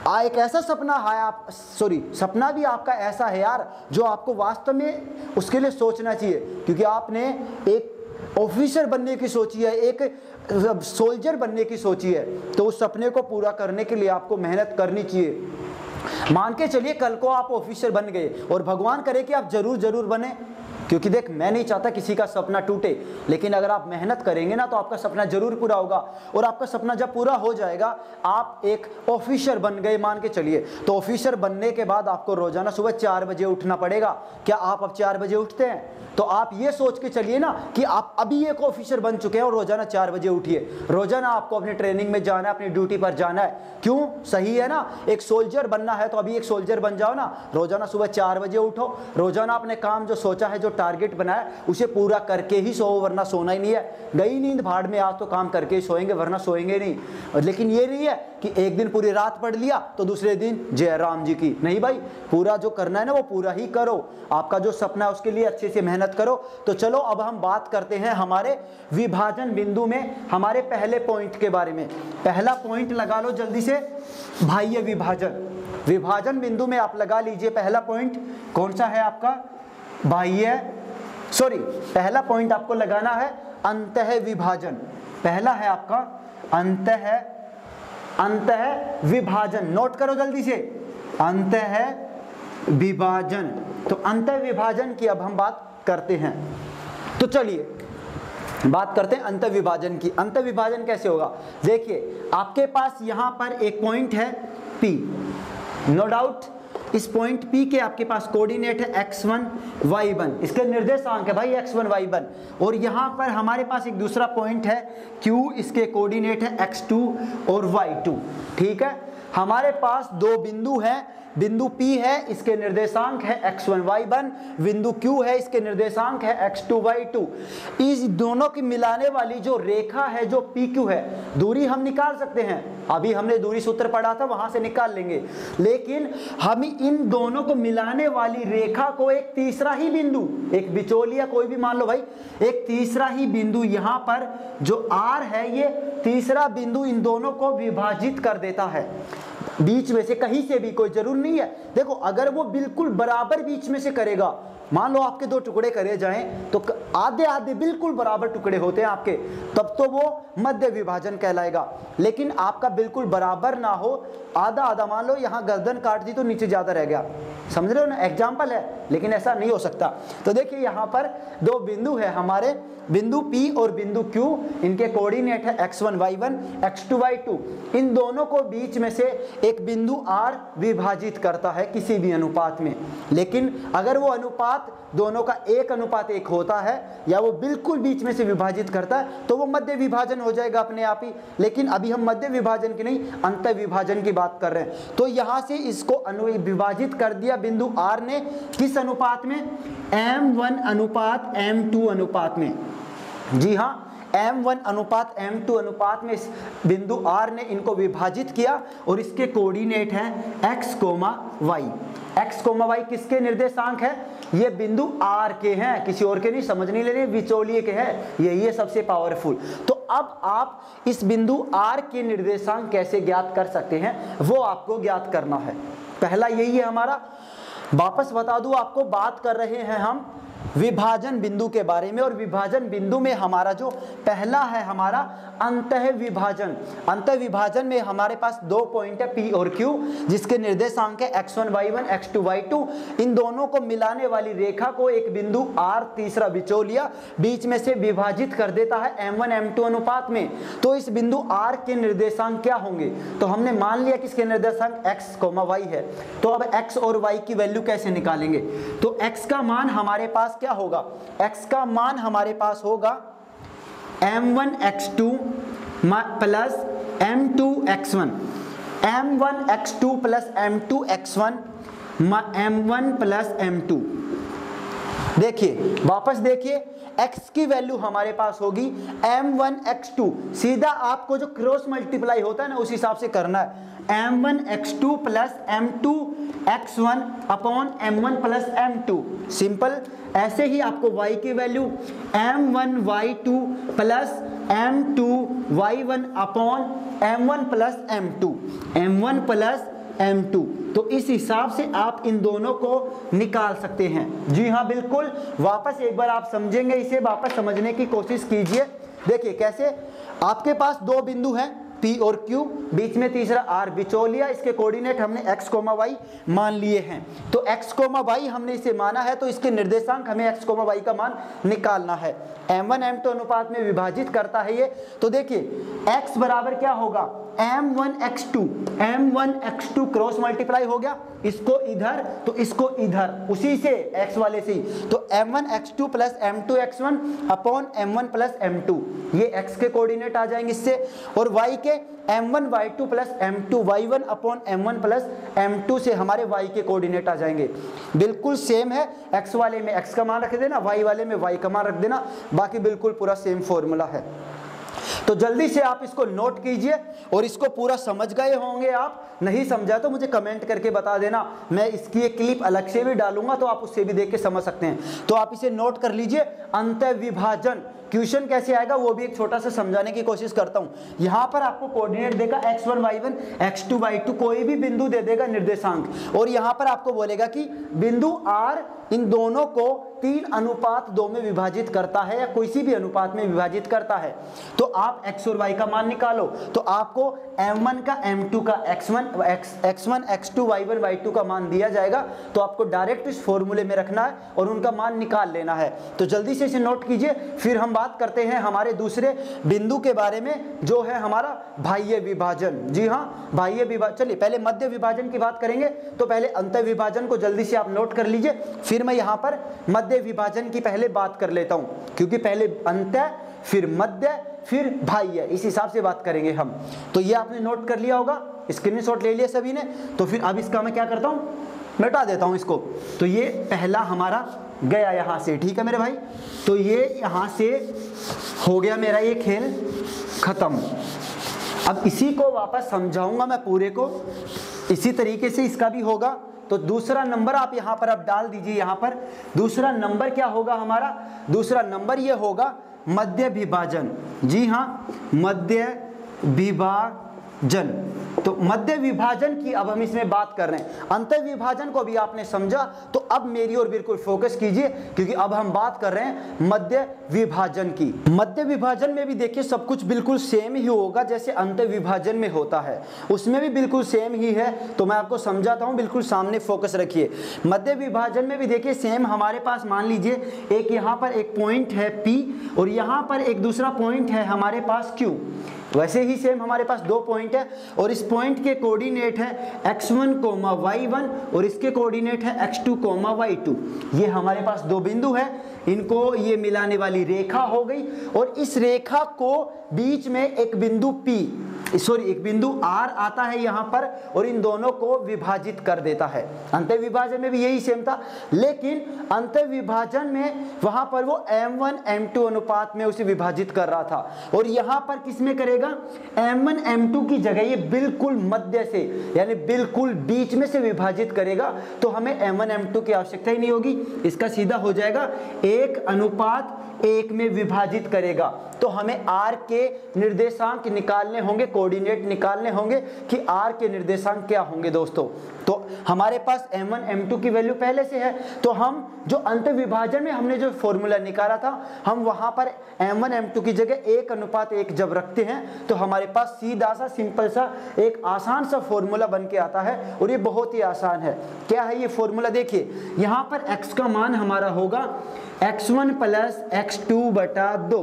आ एक ऐसा सपना है आप सॉरी सपना भी आपका ऐसा है यार जो आपको वास्तव में उसके लिए सोचना चाहिए, क्योंकि आपने एक ऑफिसर बनने की सोची है, एक सोल्जर बनने की सोची है, तो उस सपने को पूरा करने के लिए आपको मेहनत करनी चाहिए। मान के चलिए कल को आप ऑफिसर बन गए, और भगवान करे कि आप जरूर जरूर बने, क्योंकि देख मैं नहीं चाहता किसी का सपना टूटे, लेकिन अगर आप मेहनत करेंगे ना तो आपका सपना जरूर पूरा होगा। और आपका सपना जब पूरा हो जाएगा, आप एक ऑफिसर बन गए मान के चलिए, तो ऑफिसर बनने के बाद आपको रोजाना सुबह चार बजे उठना पड़ेगा। क्या आप अब चार बजे उठते हैं? तो आप ये सोच के चलिए ना कि आप अभी एक ऑफिसर बन चुके हैं और रोजाना चार बजे उठिए। रोजाना आपको अपनी ट्रेनिंग में जाना है, अपनी ड्यूटी पर जाना है। क्यों? सही है ना, एक सोल्जर बनना है तो अभी एक सोल्जर बन जाओ ना। रोजाना सुबह चार बजे उठो, रोजाना अपने काम जो सोचा है, जो टारगेट बनाया, उसे पूरा करके ही सो, वरना सोना ही नहीं है। गई नींद भाड़ में, आज तो काम करके ही सोएंगे, वरना सोएंगे नहीं। लेकिन ये नहीं है कि एक दिन पूरी रात पढ़ लिया तो दूसरे दिन जय राम जी की, नहीं भाई, पूरा जो करना है ना वो पूरा ही करो। आपका जो सपना है उसके लिए अच्छे से मेहनत करो। तो चलो अब हम बात करते हैं हमारे विभाजन बिंदु में हमारे पहले पॉइंट के बारे में। पहला पॉइंट लगा लो जल्दी से, बाह्य विभाजन। विभाजन बिंदु में आप लगा लीजिए पहला पॉइंट कौन सा है आपका, बाह्य सॉरी पहला पॉइंट आपको लगाना है अंतः विभाजन। पहला है आपका अंतः अंतः विभाजन। नोट करो जल्दी से, अंतः विभाजन। तो अंतः विभाजन की अब हम बात करते हैं। तो चलिए बात करते हैं अंतः विभाजन की। अंतः विभाजन कैसे होगा? देखिए आपके पास यहां पर एक पॉइंट है P, नो डाउट इस पॉइंट P के आपके पास कोऑर्डिनेट है एक्स वन वाई वन, इसके निर्देशांक है भाई एक्स वन वाई वन। और यहां पर हमारे पास एक दूसरा पॉइंट है Q, इसके कोऑर्डिनेट है एक्स टू और वाई टू। ठीक है, हमारे पास दो बिंदु हैं, बिंदु P है इसके निर्देशांक है एक्स वन वाई वन, बिंदु Q है इसके निर्देशांक है एक्स टू वाई टू। इस दोनों की मिलाने वाली जो रेखा है जो P Q है, दूरी हम निकाल सकते हैं, अभी हमने दूरी सूत्र पढ़ा था वहां से निकाल लेंगे। लेकिन हम इन दोनों को मिलाने वाली रेखा को एक तीसरा ही बिंदु, एक बिचौलिया कोई भी मान लो भाई, एक तीसरा ही बिंदु यहां पर जो R है, ये तीसरा बिंदु इन दोनों को विभाजित कर देता है। बीच में से कहीं से भी, कोई जरूर नहीं है। देखो अगर वो बिल्कुल बराबर बीच में से करेगा, मान लो आपके दो टुकड़े करे जाएं तो आधे आधे बिल्कुल बराबर टुकड़े होते हैं आपके, तब तो वो मध्य विभाजन कहलाएगा। लेकिन आपका बिल्कुल बराबर ना हो, आधा आधा, मान लो यहाँ गर्दन काट दी तो नीचे ज्यादा रह गया, समझ रहे हो ना, एग्जाम्पल है, लेकिन ऐसा नहीं हो सकता। तो देखिए यहाँ पर दो बिंदु है हमारे, बिंदु P और बिंदु Q, इनके कोऑर्डिनेट है x one Y one, x two Y two. इन दोनों को बीच में से एक बिंदु R विभाजित करता है किसी भी अनुपात में। लेकिन अगर वो अनुपात दोनों का एक अनुपात एक होता है या वो बिल्कुल बीच में से विभाजित करता है तो वो मध्य विभाजन हो जाएगा अपने आप ही। लेकिन अभी हम मध्य विभाजन की नहीं, अंतः विभाजन की बात कर रहे हैं। तो यहां से इसको अनु विभाजित कर दिया बिंदु R ने, किस अनुपात में? एम वन अनुपात एम टू अनुपात में। जी हाँ, एम वन अनुपात एम टू अनुपात में इस बिंदु R ने इनको विभाजित किया और इसके कोऑर्डिनेट हैं x comma y। x comma y किसके निर्देशांक है? ये बिंदु R के हैं, किसी और के नहीं, समझ नहीं लेने, बिचौलिए के हैं, यही है सबसे पावरफुल। तो अब आप इस बिंदु R के निर्देशांक कैसे ज्ञात कर सकते हैं वो आपको ज्ञात करना है। पहला यही है हमारा। वापस बता दूं आपको, बात कर रहे हैं हम विभाजन बिंदु के बारे में, और विभाजन बिंदु में हमारा जो पहला है हमारा अंतः विभाजन। अंतः विभाजन में हमारे पास दो पॉइंट है P और Q, जिसके निर्देशांक है x one Y one, x two Y two. इन दोनों को मिलाने वाली रेखा को एक बिंदु R, तीसरा बिचौलिया, बीच में से विभाजित कर देता है एम वन एम टू अनुपात में। तो इस बिंदु R के निर्देशांक क्या होंगे? तो हमने मान लिया कि इसके निर्देशांक x कोमा y है। तो अब x और y की वैल्यू कैसे निकालेंगे? तो x का मान हमारे पास क्या होगा? x का मान हमारे पास होगा m one x two plus m two x one, m one x two plus m two x one, m one plus m two. देखिए वापस देखिए, x की वैल्यू हमारे पास होगी एम वन एक्स टू, सीधा आपको जो क्रॉस मल्टीप्लाई होता है ना उस हिसाब से करना है, m one x two plus m two x one upon m one plus m two. Simple. ऐसे ही आपको y की value m one Y two plus m two y one upon m one plus m two, m one plus m two. तो इस हिसाब से आप इन दोनों को निकाल सकते हैं। जी हाँ बिल्कुल, वापस एक बार आप समझेंगे, इसे वापस समझने की कोशिश कीजिए। देखिए कैसे, आपके पास दो बिंदु हैं P और Q, बीच में तीसरा R, बिचौलिया, इसके कोऑर्डिनेट हमने x, y मान लिए हैं। तो x, y हमने इसे माना है, तो इसके निर्देशांक हमें x, y का मान निकालना है। एम वन एम टू अनुपात में विभाजित करता है ये। तो देखिए x बराबर क्या होगा, m one x two, m one x two cross multiply हो गया, इसको इधर तो इसको इधर, उसी से x वाले से ही। तो m one x two plus m two x one upon m one plus m two, ये x के कोऑर्डिनेट आ जाएंगे इससे, और y के m one Y two plus m two y one upon m one plus m two से हमारे y के कोऑर्डिनेट आ जाएंगे। बिल्कुल सेम है, x वाले में x का मान रख देना, y वाले में y का मान रख देना, बाकी बिल्कुल पूरा सेम फॉर्मूला है। तो जल्दी से आप इसको नोट कीजिए और इसको पूरा समझ गए होंगे आप। नहीं समझा तो मुझे कमेंट करके बता देना, मैं इसकी एक क्लिप अलग से भी डालूंगा तो आप उससे भी देख के समझ सकते हैं। तो आप इसे नोट कर लीजिए। अंतःविभाजन क्वेश्चन कैसे आएगा वो भी एक छोटा सा समझाने की कोशिश करता हूं। यहां पर आपको कोऑर्डिनेट देगा x one Y one, x two Y two, कोई भी बिंदु दे देगा निर्देशांक, और यहां पर आपको बोलेगा कि बिंदु R इन दोनों को तीन अनुपात दो में विभाजित करता है या किसी भी अनुपात में विभाजित करता है। तो आप x और y का मान निकालो। तो आपको एम वन का एम टू का x one x one x two y one Y two का मान दिया जाएगा, तो आपको डायरेक्ट इस फॉर्मूले में रखना है और उनका मान निकाल लेना है। तो जल्दी से इसे नोट कीजिए। फिर हम बात करते हैं हमारे दूसरे बिंदु के बारे में, जो है हमारा बाह्य विभाजन। जी हाँ, बाह्य विभाजन। चलिए पहले मध्य विभाजन की बात करेंगे, तो पहले अंतः विभाजन को जल्दी से आप नोट कर लीजिए, फिर मैं यहाँ पर मध्य विभाजन की पहले बात कर लेता हूँ, क्योंकि पहले अंतः फिर मध्य फिर बाह्य, इस हिसाब से बात करेंगे हम। तो ये आपने नोट कर लिया होगा, स्क्रीनशॉट ले लिया सभी ने। तो फिर अब इसका मैं क्या करता हूँ, मिटा देता हूँ इसको। तो ये पहला हमारा गया यहाँ से, ठीक है मेरे भाई। तो ये यहाँ से हो गया मेरा ये खेल खत्म। अब इसी को वापस समझाऊंगा मैं पूरे को, इसी तरीके से इसका भी होगा। तो दूसरा नंबर आप यहाँ पर अब डाल दीजिए। यहाँ पर दूसरा नंबर क्या होगा हमारा, दूसरा नंबर ये होगा मध्य विभाजन। जी हाँ, मध्य विभाजन। तो मध्य विभाजन की अब हम इसमें बात कर रहे हैं। अंतर विभाजन को भी आपने समझा, तो अब मेरी ओर बिल्कुल फोकस कीजिए, क्योंकि अब हम बात कर रहे हैं मध्य विभाजन की। मध्य विभाजन में भी देखिए सब कुछ बिल्कुल सेम ही होगा जैसे अंतर विभाजन में होता है, उसमें भी बिल्कुल सेम ही है। तो मैं आपको समझाता हूं, बिल्कुल सामने फोकस रखिए। मध्य विभाजन में भी देखिए सेम हमारे पास, मान लीजिए एक यहाँ पर एक पॉइंट है P और यहाँ पर एक दूसरा पॉइंट है हमारे पास Q। वैसे ही सेम हमारे पास दो पॉइंट है और इस पॉइंट के कोऑर्डिनेट है x one comma y one और इसके कोऑर्डिनेट है x two comma y two. ये हमारे पास दो बिंदु है, इनको ये मिलाने वाली रेखा हो गई, और इस रेखा को बीच में एक बिंदु P सॉरी एक बिंदु R आता है यहाँ पर और इन दोनों को विभाजित कर देता है। अंतर विभाजन में भी यही सेम था, लेकिन अंतर विभाजन में वहां पर वो एम वन एम टू अनुपात में उसे विभाजित कर रहा था, और यहाँ पर किस में करेगा, एम वन एम टू की जगह ये बिल्कुल मध्य से यानी बिल्कुल बीच में से विभाजित करेगा। तो हमें एम वन एम टू की आवश्यकता ही नहीं होगी, इसका सीधा हो जाएगा एक अनुपात एक में विभाजित करेगा। तो हमें R के निर्देशांक निकालने होंगे, कोऑर्डिनेट निकालने होंगे कि R के निर्देशांक क्या होंगे दोस्तों। तो हमारे पास एम वन एम टू की वैल्यू पहले से है, तो हम जो अंतर विभाजन में हमने जो फॉर्मूला निकाला था, हम वहां पर एम वन एम टू की जगह एक अनुपात एक जब रखते हैं तो हमारे पास सीधा सा सिंपल सा एक आसान सा फॉर्मूला बन के आता है, और ये बहुत ही आसान है। क्या है ये फॉर्मूला, देखिए यहाँ पर x का मान हमारा होगा x one plus x two बटा दो।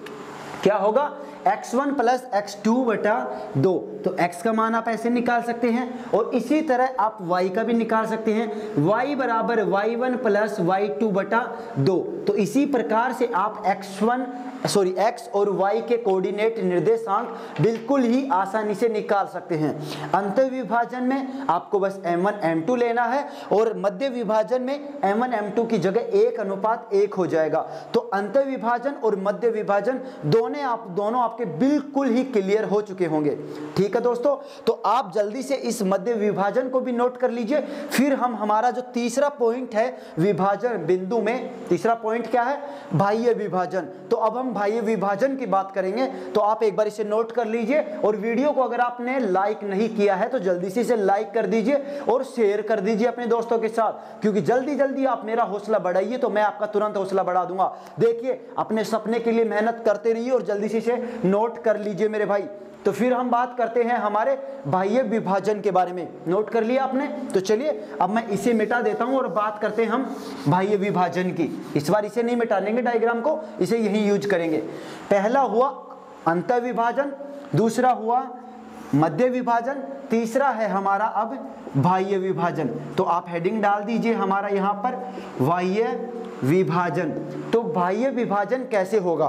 क्या होगा, x one plus x two बटा दो। तो x का मान आप ऐसे निकाल सकते हैं, और इसी तरह आप y का भी निकाल सकते हैं, y बराबर y one plus y two बटा दो। तो इसी प्रकार से आप एक्स वन सॉरी x और y के कोऑर्डिनेट निर्देशांक बिल्कुल ही आसानी से निकाल सकते हैं। अंतर विभाजन में आपको बस एम वन एम टू लेना है, और मध्य विभाजन में एम वन एम टू की जगह एक अनुपात एक हो जाएगा। तो अंतर विभाजन और मध्य विभाजन दोनों आप दोनों आपके बिल्कुल ही क्लियर हो चुके होंगे। ठीक है दोस्तों, तो आप जल्दी से इस मध्य विभाजन को भी नोट कर लीजिए। फिर हम हमारा जो तीसरा पॉइंट है विभाजन बिंदु में, तीसरा पॉइंट क्या है, बाह्य विभाजन। तो अब हम बाह्य विभाजन की बात करेंगे तो आप एक बार इसे नोट कर लीजिए, और वीडियो को अगर आपने लाइक नहीं किया है तो जल्दी से इसे लाइक कर दीजिए और शेयर कर दीजिए अपने दोस्तों के साथ, क्योंकि जल्दी जल्दी आप मेरा हौसला बढ़ाइए तो मैं आपका तुरंत हौसला बढ़ा दूंगा। देखिए, अपने सपने के लिए मेहनत करते रहिए और जल्दी से इसे नोट कर लीजिए मेरे भाई। तो फिर हम बात करते हैं हमारे बाह्य विभाजन के बारे में। नोट कर लिया आपने? तो चलिए अब मैं इसे मिटा देता हूं और बात करते हैं हम बाह्य विभाजन की। इस बार इसे नहीं मिटा लेंगे डायग्राम को, इसे यही यूज करेंगे। पहला हुआ अंतःविभाजन, दूसरा हुआ मध्य विभाजन, तीसरा है हमारा अब बाह्य विभाजन। तो आप हेडिंग डाल दीजिए हमारा यहां पर बाह्य विभाजन। तो बाह्य विभाजन कैसे होगा?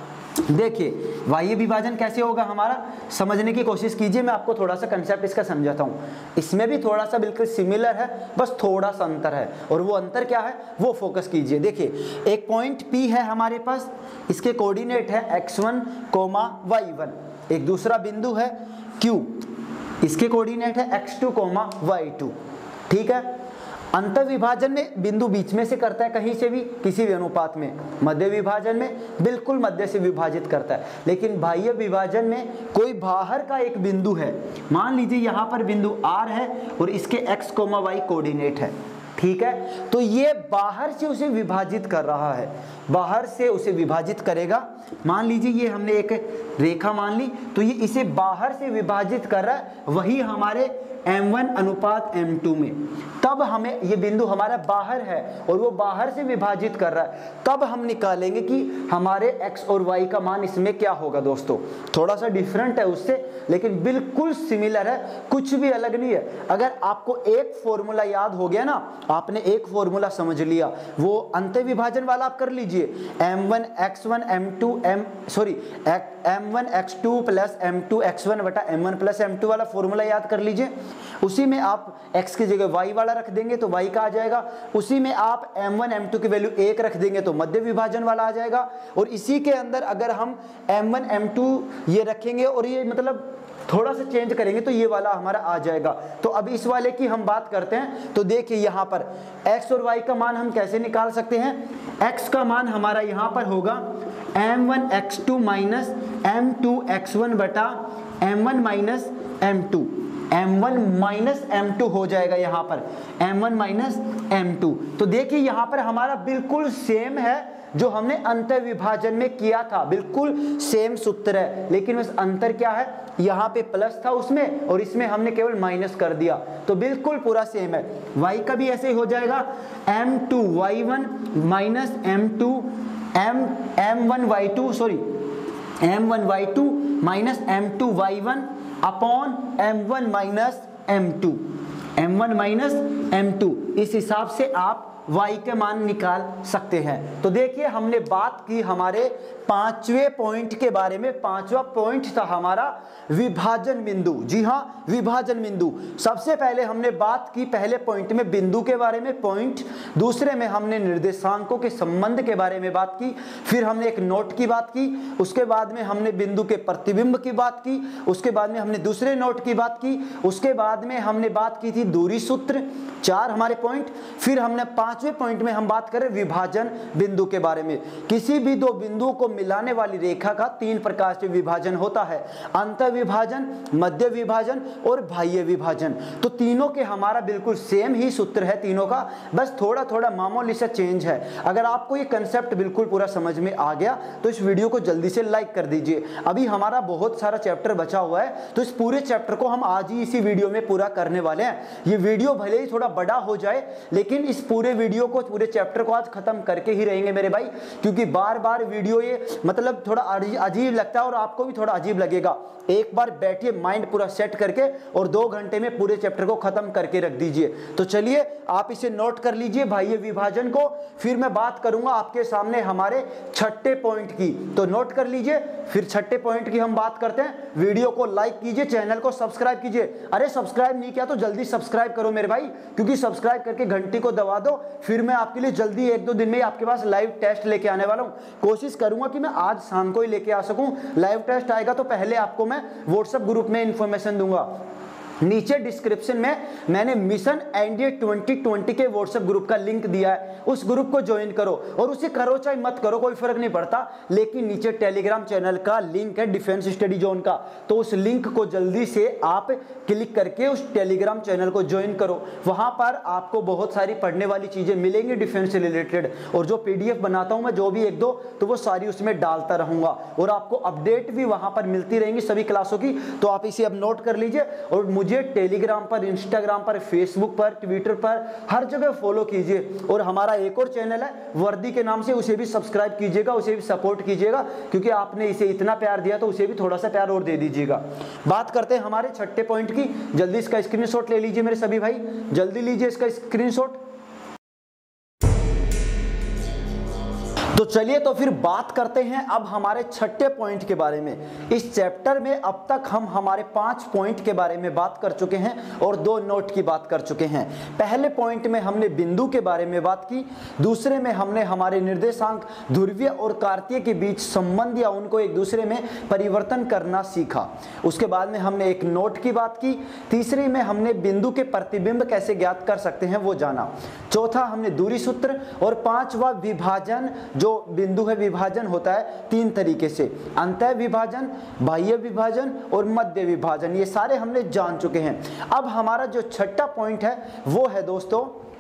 देखिए, बाह्य विभाजन कैसे होगा हमारा, समझने की कोशिश कीजिए। मैं आपको थोड़ा सा कंसेप्ट इसका समझाता हूँ। इसमें भी थोड़ा सा बिल्कुल सिमिलर है, बस थोड़ा सा अंतर है, और वो अंतर क्या है वो फोकस कीजिए। देखिए, एक पॉइंट P है हमारे पास, इसके कोऑर्डिनेट है x one comma y one. एक दूसरा बिंदु है Q, इसके कोऑर्डिनेट है x two comma y two. ठीक है। अंतःविभाजन में बिंदु बीच में से करता है, कहीं से भी, किसी भी अनुपात में। मध्य विभाजन में बिल्कुल मध्य से विभाजित करता है। लेकिन बाह्य विभाजन में कोई बाहर का एक बिंदु है, मान लीजिए यहाँ पर बिंदु R है और इसके x कोमा y कोऑर्डिनेट है। ठीक है, तो ये बाहर से उसे विभाजित कर रहा है, बाहर से उसे विभाजित करेगा। मान लीजिए ये हमने एक रेखा मान ली, तो ये इसे बाहर से विभाजित कर रहा है, वही हमारे एम वन अनुपात एम टू में। तब हमें ये बिंदु हमारा बाहर है और वो बाहर से विभाजित कर रहा है, तब हम निकालेंगे कि हमारे x और y का मान इसमें क्या होगा। दोस्तों, थोड़ा सा डिफरेंट है उससे, लेकिन बिल्कुल सिमिलर है, कुछ भी अलग नहीं है। अगर आपको एक फॉर्मूला याद हो गया ना, आपने एक फॉर्मूला समझ लिया, वो अंतःविभाजन वाला आप कर लीजिए। M one x one m two m sorry m one x two plus m two x one बटा m one plus m two वाला फॉर्मूला याद कर लीजिए। उसी में आप x की जगह y वाला रख देंगे तो y का आ जाएगा। उसी में आप एम वन एम टू की वैल्यू एक रख देंगे तो मध्य विभाजन वाला आ जाएगा। और इसी के अंदर अगर हम एम वन एम टू ये रखेंगे और ये मतलब थोड़ा सा चेंज करेंगे तो ये वाला हमारा आ जाएगा। तो अब इस वाले की हम बात करते हैं। तो देखिए यहाँ पर x और y का मान हम कैसे निकाल सकते हैं। x का मान हमारा यहाँ पर होगा m one x two minus m two x one बटा m one minus m two. M one minus m two हो जाएगा यहाँ पर, m one minus m two. तो देखिए यहाँ पर हमारा बिल्कुल सेम है जो हमने अंतःविभाजन में किया था, बिल्कुल सेम सूत्र है। लेकिन बस अंतर क्या है, यहाँ पे प्लस था उसमें और इसमें हमने केवल माइनस कर दिया, तो बिल्कुल पूरा सेम है। y का भी ऐसे ही हो जाएगा, m two y one minus m two m m one Y two sorry m one Y two minus m two y one upon m one minus m two, m one minus m two. इस हिसाब से आप y के मान निकाल सकते हैं। तो देखिए, हमने बात की हमारे पांचवें पॉइंट के बारे में। पांचवा पॉइंट था हमारा विभाजन बिंदु। जी हाँ, विभाजन बिंदु। सबसे पहले हमने बात की पहले पॉइंट में बिंदु के बारे में, पॉइंट। दूसरे में हमने निर्देशांकों के संबंध के बारे में बात की। फिर हमने एक नोट की बात की। उसके बाद में हमने बिंदु के प्रतिबिंब की बात की। उसके बाद में हमने दूसरे नोट की बात की। उसके बाद में हमने बात की थी दूरी सूत्र। चार हमारे पॉइंट। फिर हमने पांचवें पॉइंट में हम बात करें विभाजन बिंदु के बारे में। किसी भी दो बिंदुओं को मिलाने वाली रेखा का तीन प्रकार से विभाजन होता है, अंतःविभाजन, मध्य विभाजन और बाह्य विभाजन। तो तीनों के हमारा बिल्कुल सेम ही सूत्र है तीनों का, बस थोड़ा थोड़ा मामूली सा चेंज है। अगर आपको ये कंसेप्ट बिल्कुल पूरा समझ में आ गया तो इस वीडियो को जल्दी से लाइक कर दीजिए। अभी हमारा बहुत सारा चैप्टर बचा हुआ है, तो इस पूरे चैप्टर को हम आज ही इसी वीडियो में पूरा करने वाले हैं। ये वीडियो भले ही थोड़ा बड़ा हो जाए, लेकिन इस पूरे वीडियो को, पूरे चैप्टर को आज खत्म करके ही रहेंगे मेरे भाई, क्योंकि बार बार वीडियो ये मतलब थोड़ा अजीब लगता है और आपको भी थोड़ा अजीब लगेगा। एक बार बैठिए माइंड पूरा सेट करके और दो घंटे में पूरे चैप्टर को खत्म करके रख दीजिए। तो चलिए आप इसे नोट कर लीजिए बाह्य विभाजन को। फिर मैं बात करूंगा आपके सामने हमारे छठे पॉइंट की, तो नोट कर लीजिए। फिर छठे पॉइंट की हम बात करते हैं। वीडियो को लाइक कीजिए, चैनल को सब्सक्राइब कीजिए। अरे सब्सक्राइब नहीं किया तो जल्दी सब्सक्राइब करो मेरे भाई, क्योंकि सब्सक्राइब करके घंटी को दबा दो। फिर मैं आपके लिए जल्दी एक दो दिन में आपके पास लाइव टेस्ट लेके आने वाला हूं। कोशिश करूंगा कि मैं आज शाम को ही लेके आ सकूं। लाइव टेस्ट आएगा तो पहले आपको मैं व्हाट्सएप ग्रुप में इंफॉर्मेशन दूंगा। नीचे डिस्क्रिप्शन में मैंने मिशन एनडीए ट्वेंटी ट्वेंटी के व्हाट्सएप ग्रुप का लिंक दिया है, उस ग्रुप को ज्वाइन करो, और उसे करो चाहे मत करो कोई फर्क नहीं पड़ता, लेकिन नीचे टेलीग्राम चैनल का लिंक है डिफेंस स्टडी जोन का, तो उस लिंक को जल्दी से आप क्लिक करके उस टेलीग्राम चैनल को ज्वाइन करो। वहां पर आपको बहुत सारी पढ़ने वाली चीजें मिलेंगी डिफेंस से रिलेटेड, और जो पीडीएफ बनाता हूं मैं जो भी एक दो, तो वो सारी उसमें डालता रहूंगा, और आपको अपडेट भी वहां पर मिलती रहेंगी सभी क्लासों की। तो आप इसे अब नोट कर लीजिए, और मुझे टेलीग्राम पर, इंस्टाग्राम पर, फेसबुक पर, ट्विटर पर, हर जगह फॉलो कीजिए। और हमारा एक और चैनल है वर्दी के नाम से, उसे भी सब्सक्राइब कीजिएगा, उसे भी सपोर्ट कीजिएगा, क्योंकि आपने इसे इतना प्यार दिया तो उसे भी थोड़ा सा प्यार और दे दीजिएगा। बात करते हैं हमारे छठे पॉइंट की। जल्दी इसका स्क्रीनशॉट ले लीजिए मेरे सभी भाई, जल्दी लीजिए इसका स्क्रीनशॉट। तो चलिए तो फिर बात करते हैं अब हमारे छठे पॉइंट के बारे में। इस चैप्टर में अब तक हम हमारे पांच पॉइंट के बारे में बात कर चुके हैं और दो नोट की बात कर चुके हैं। पहले पॉइंट में हमने बिंदु के बारे में बात की, दूसरे में हमने हमारे निर्देशांक ध्रुवीय और कार्तीय के बीच संबंध या उनको एक दूसरे में परिवर्तन करना सीखा। उसके बाद में हमने एक नोट की बात की, तीसरे में हमने बिंदु के प्रतिबिंब कैसे ज्ञात कर सकते हैं वो जाना, चौथा हमने दूरी सूत्र, और पांचवा विभाजन, जो बिंदु है विभाजन होता है तीन तरीके से, अंतः विभाजन, बाह्य विभाजन और मध्य विभाजन, ये सारे हमने जान चुके हैं। अब हमारा जो छठा पॉइंट है वो है दोस्तों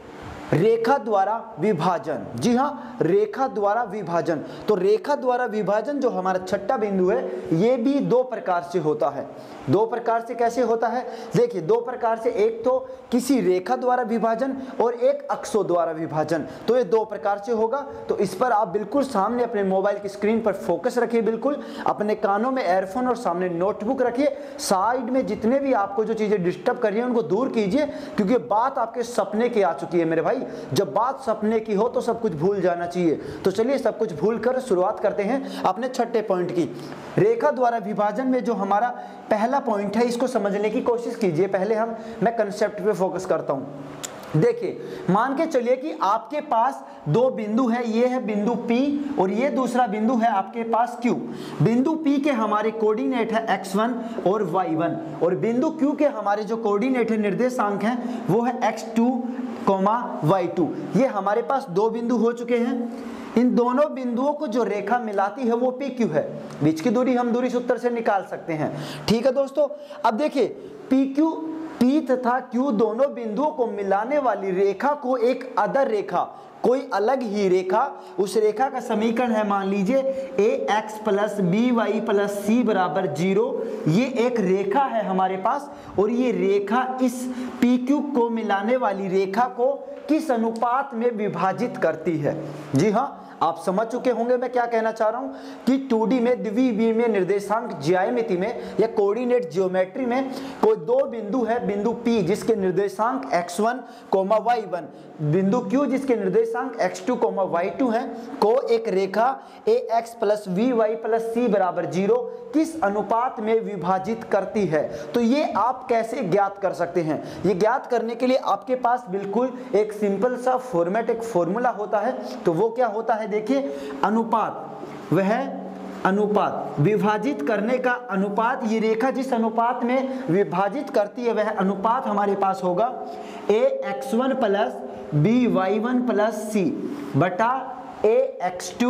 रेखा द्वारा विभाजन। जी हाँ, रेखा द्वारा विभाजन। तो रेखा द्वारा विभाजन जो हमारा छठा बिंदु है, ये भी दो प्रकार से होता है। दो प्रकार से कैसे होता है देखिए, दो प्रकार से, एक तो किसी रेखा द्वारा विभाजन और एक अक्षों द्वारा विभाजन। तो ये दो प्रकार से होगा। तो इस पर आप बिल्कुल सामने अपने मोबाइल की स्क्रीन पर फोकस रखिए, बिल्कुल अपने कानों में एयरफोन और सामने नोटबुक रखिए, साइड में जितने भी आपको जो चीजें डिस्टर्ब कर रही है उनको दूर कीजिए, क्योंकि बात आपके सपने की आ चुकी है मेरे भाई। जब बात सपने की हो तो सब कुछ भूल जाना चाहिए। तो चलिए सब कुछ भूल कर शुरुआत करते हैं अपने छठे पॉइंट की। रेखा द्वारा विभाजन में जो हमारा पहला पॉइंट है, इसको समझने की कोशिश कीजिए। पहले हम मैं कंसेप्ट पे फोकस करता हूं। देखिए, मान के चलिए कि आपके पास दो बिंदु है, ये है बिंदु P और ये दूसरा बिंदु है आपके पास Q। बिंदु P के हमारे कोऑर्डिनेट है एक्स वन और वाई वन, और बिंदु Q के हमारे जो कोऑर्डिनेट है, निर्देशांक हैं, वो है x two comma y two. ये हमारे पास दो बिंदु हो चुके हैं। इन दोनों बिंदुओं को जो रेखा मिलाती है वो पी क्यू है। बीच की दूरी हम दूरी सूत्र से निकाल सकते हैं। ठीक है दोस्तों, अब देखिए पी क्यू, पी तथा क्यू दोनों बिंदुओं को मिलाने वाली रेखा को एक अदर रेखा, कोई अलग ही रेखा, उस रेखा का समीकरण है, मान लीजिए a x plus b y plus c बराबर जीरो। ये एक रेखा है हमारे पास, और ये रेखा इस पी क्यू को मिलाने वाली रेखा को किस अनुपात में विभाजित करती है। जी हाँ, आप समझ चुके होंगे मैं क्या कहना चाह रहा हूं कि टू डी में द्विविमीय निर्देशांक ज्यामिति में या कोऑर्डिनेट ज्योमेट्री में कोई दो बिंदु है, बिंदु P जिसके निर्देशांक x one comma y one, बिंदु Q जिसके निर्देशांक x two comma y two है, को एक रेखा a x plus v y plus c बराबर जीरो किस अनुपात में विभाजित करती है। तो ये आप कैसे ज्ञात कर सकते हैं? ये ज्ञात करने के लिए आपके पास बिल्कुल एक सिंपल सा फॉर्मेट, एक फॉर्मूला होता है। तो वो क्या होता है देखिए, अनुपात, वह अनुपात विभाजित करने का अनुपात, ये रेखा जिस अनुपात में विभाजित करती है वह अनुपात हमारे पास होगा a x one plus b y one plus c बटा a x two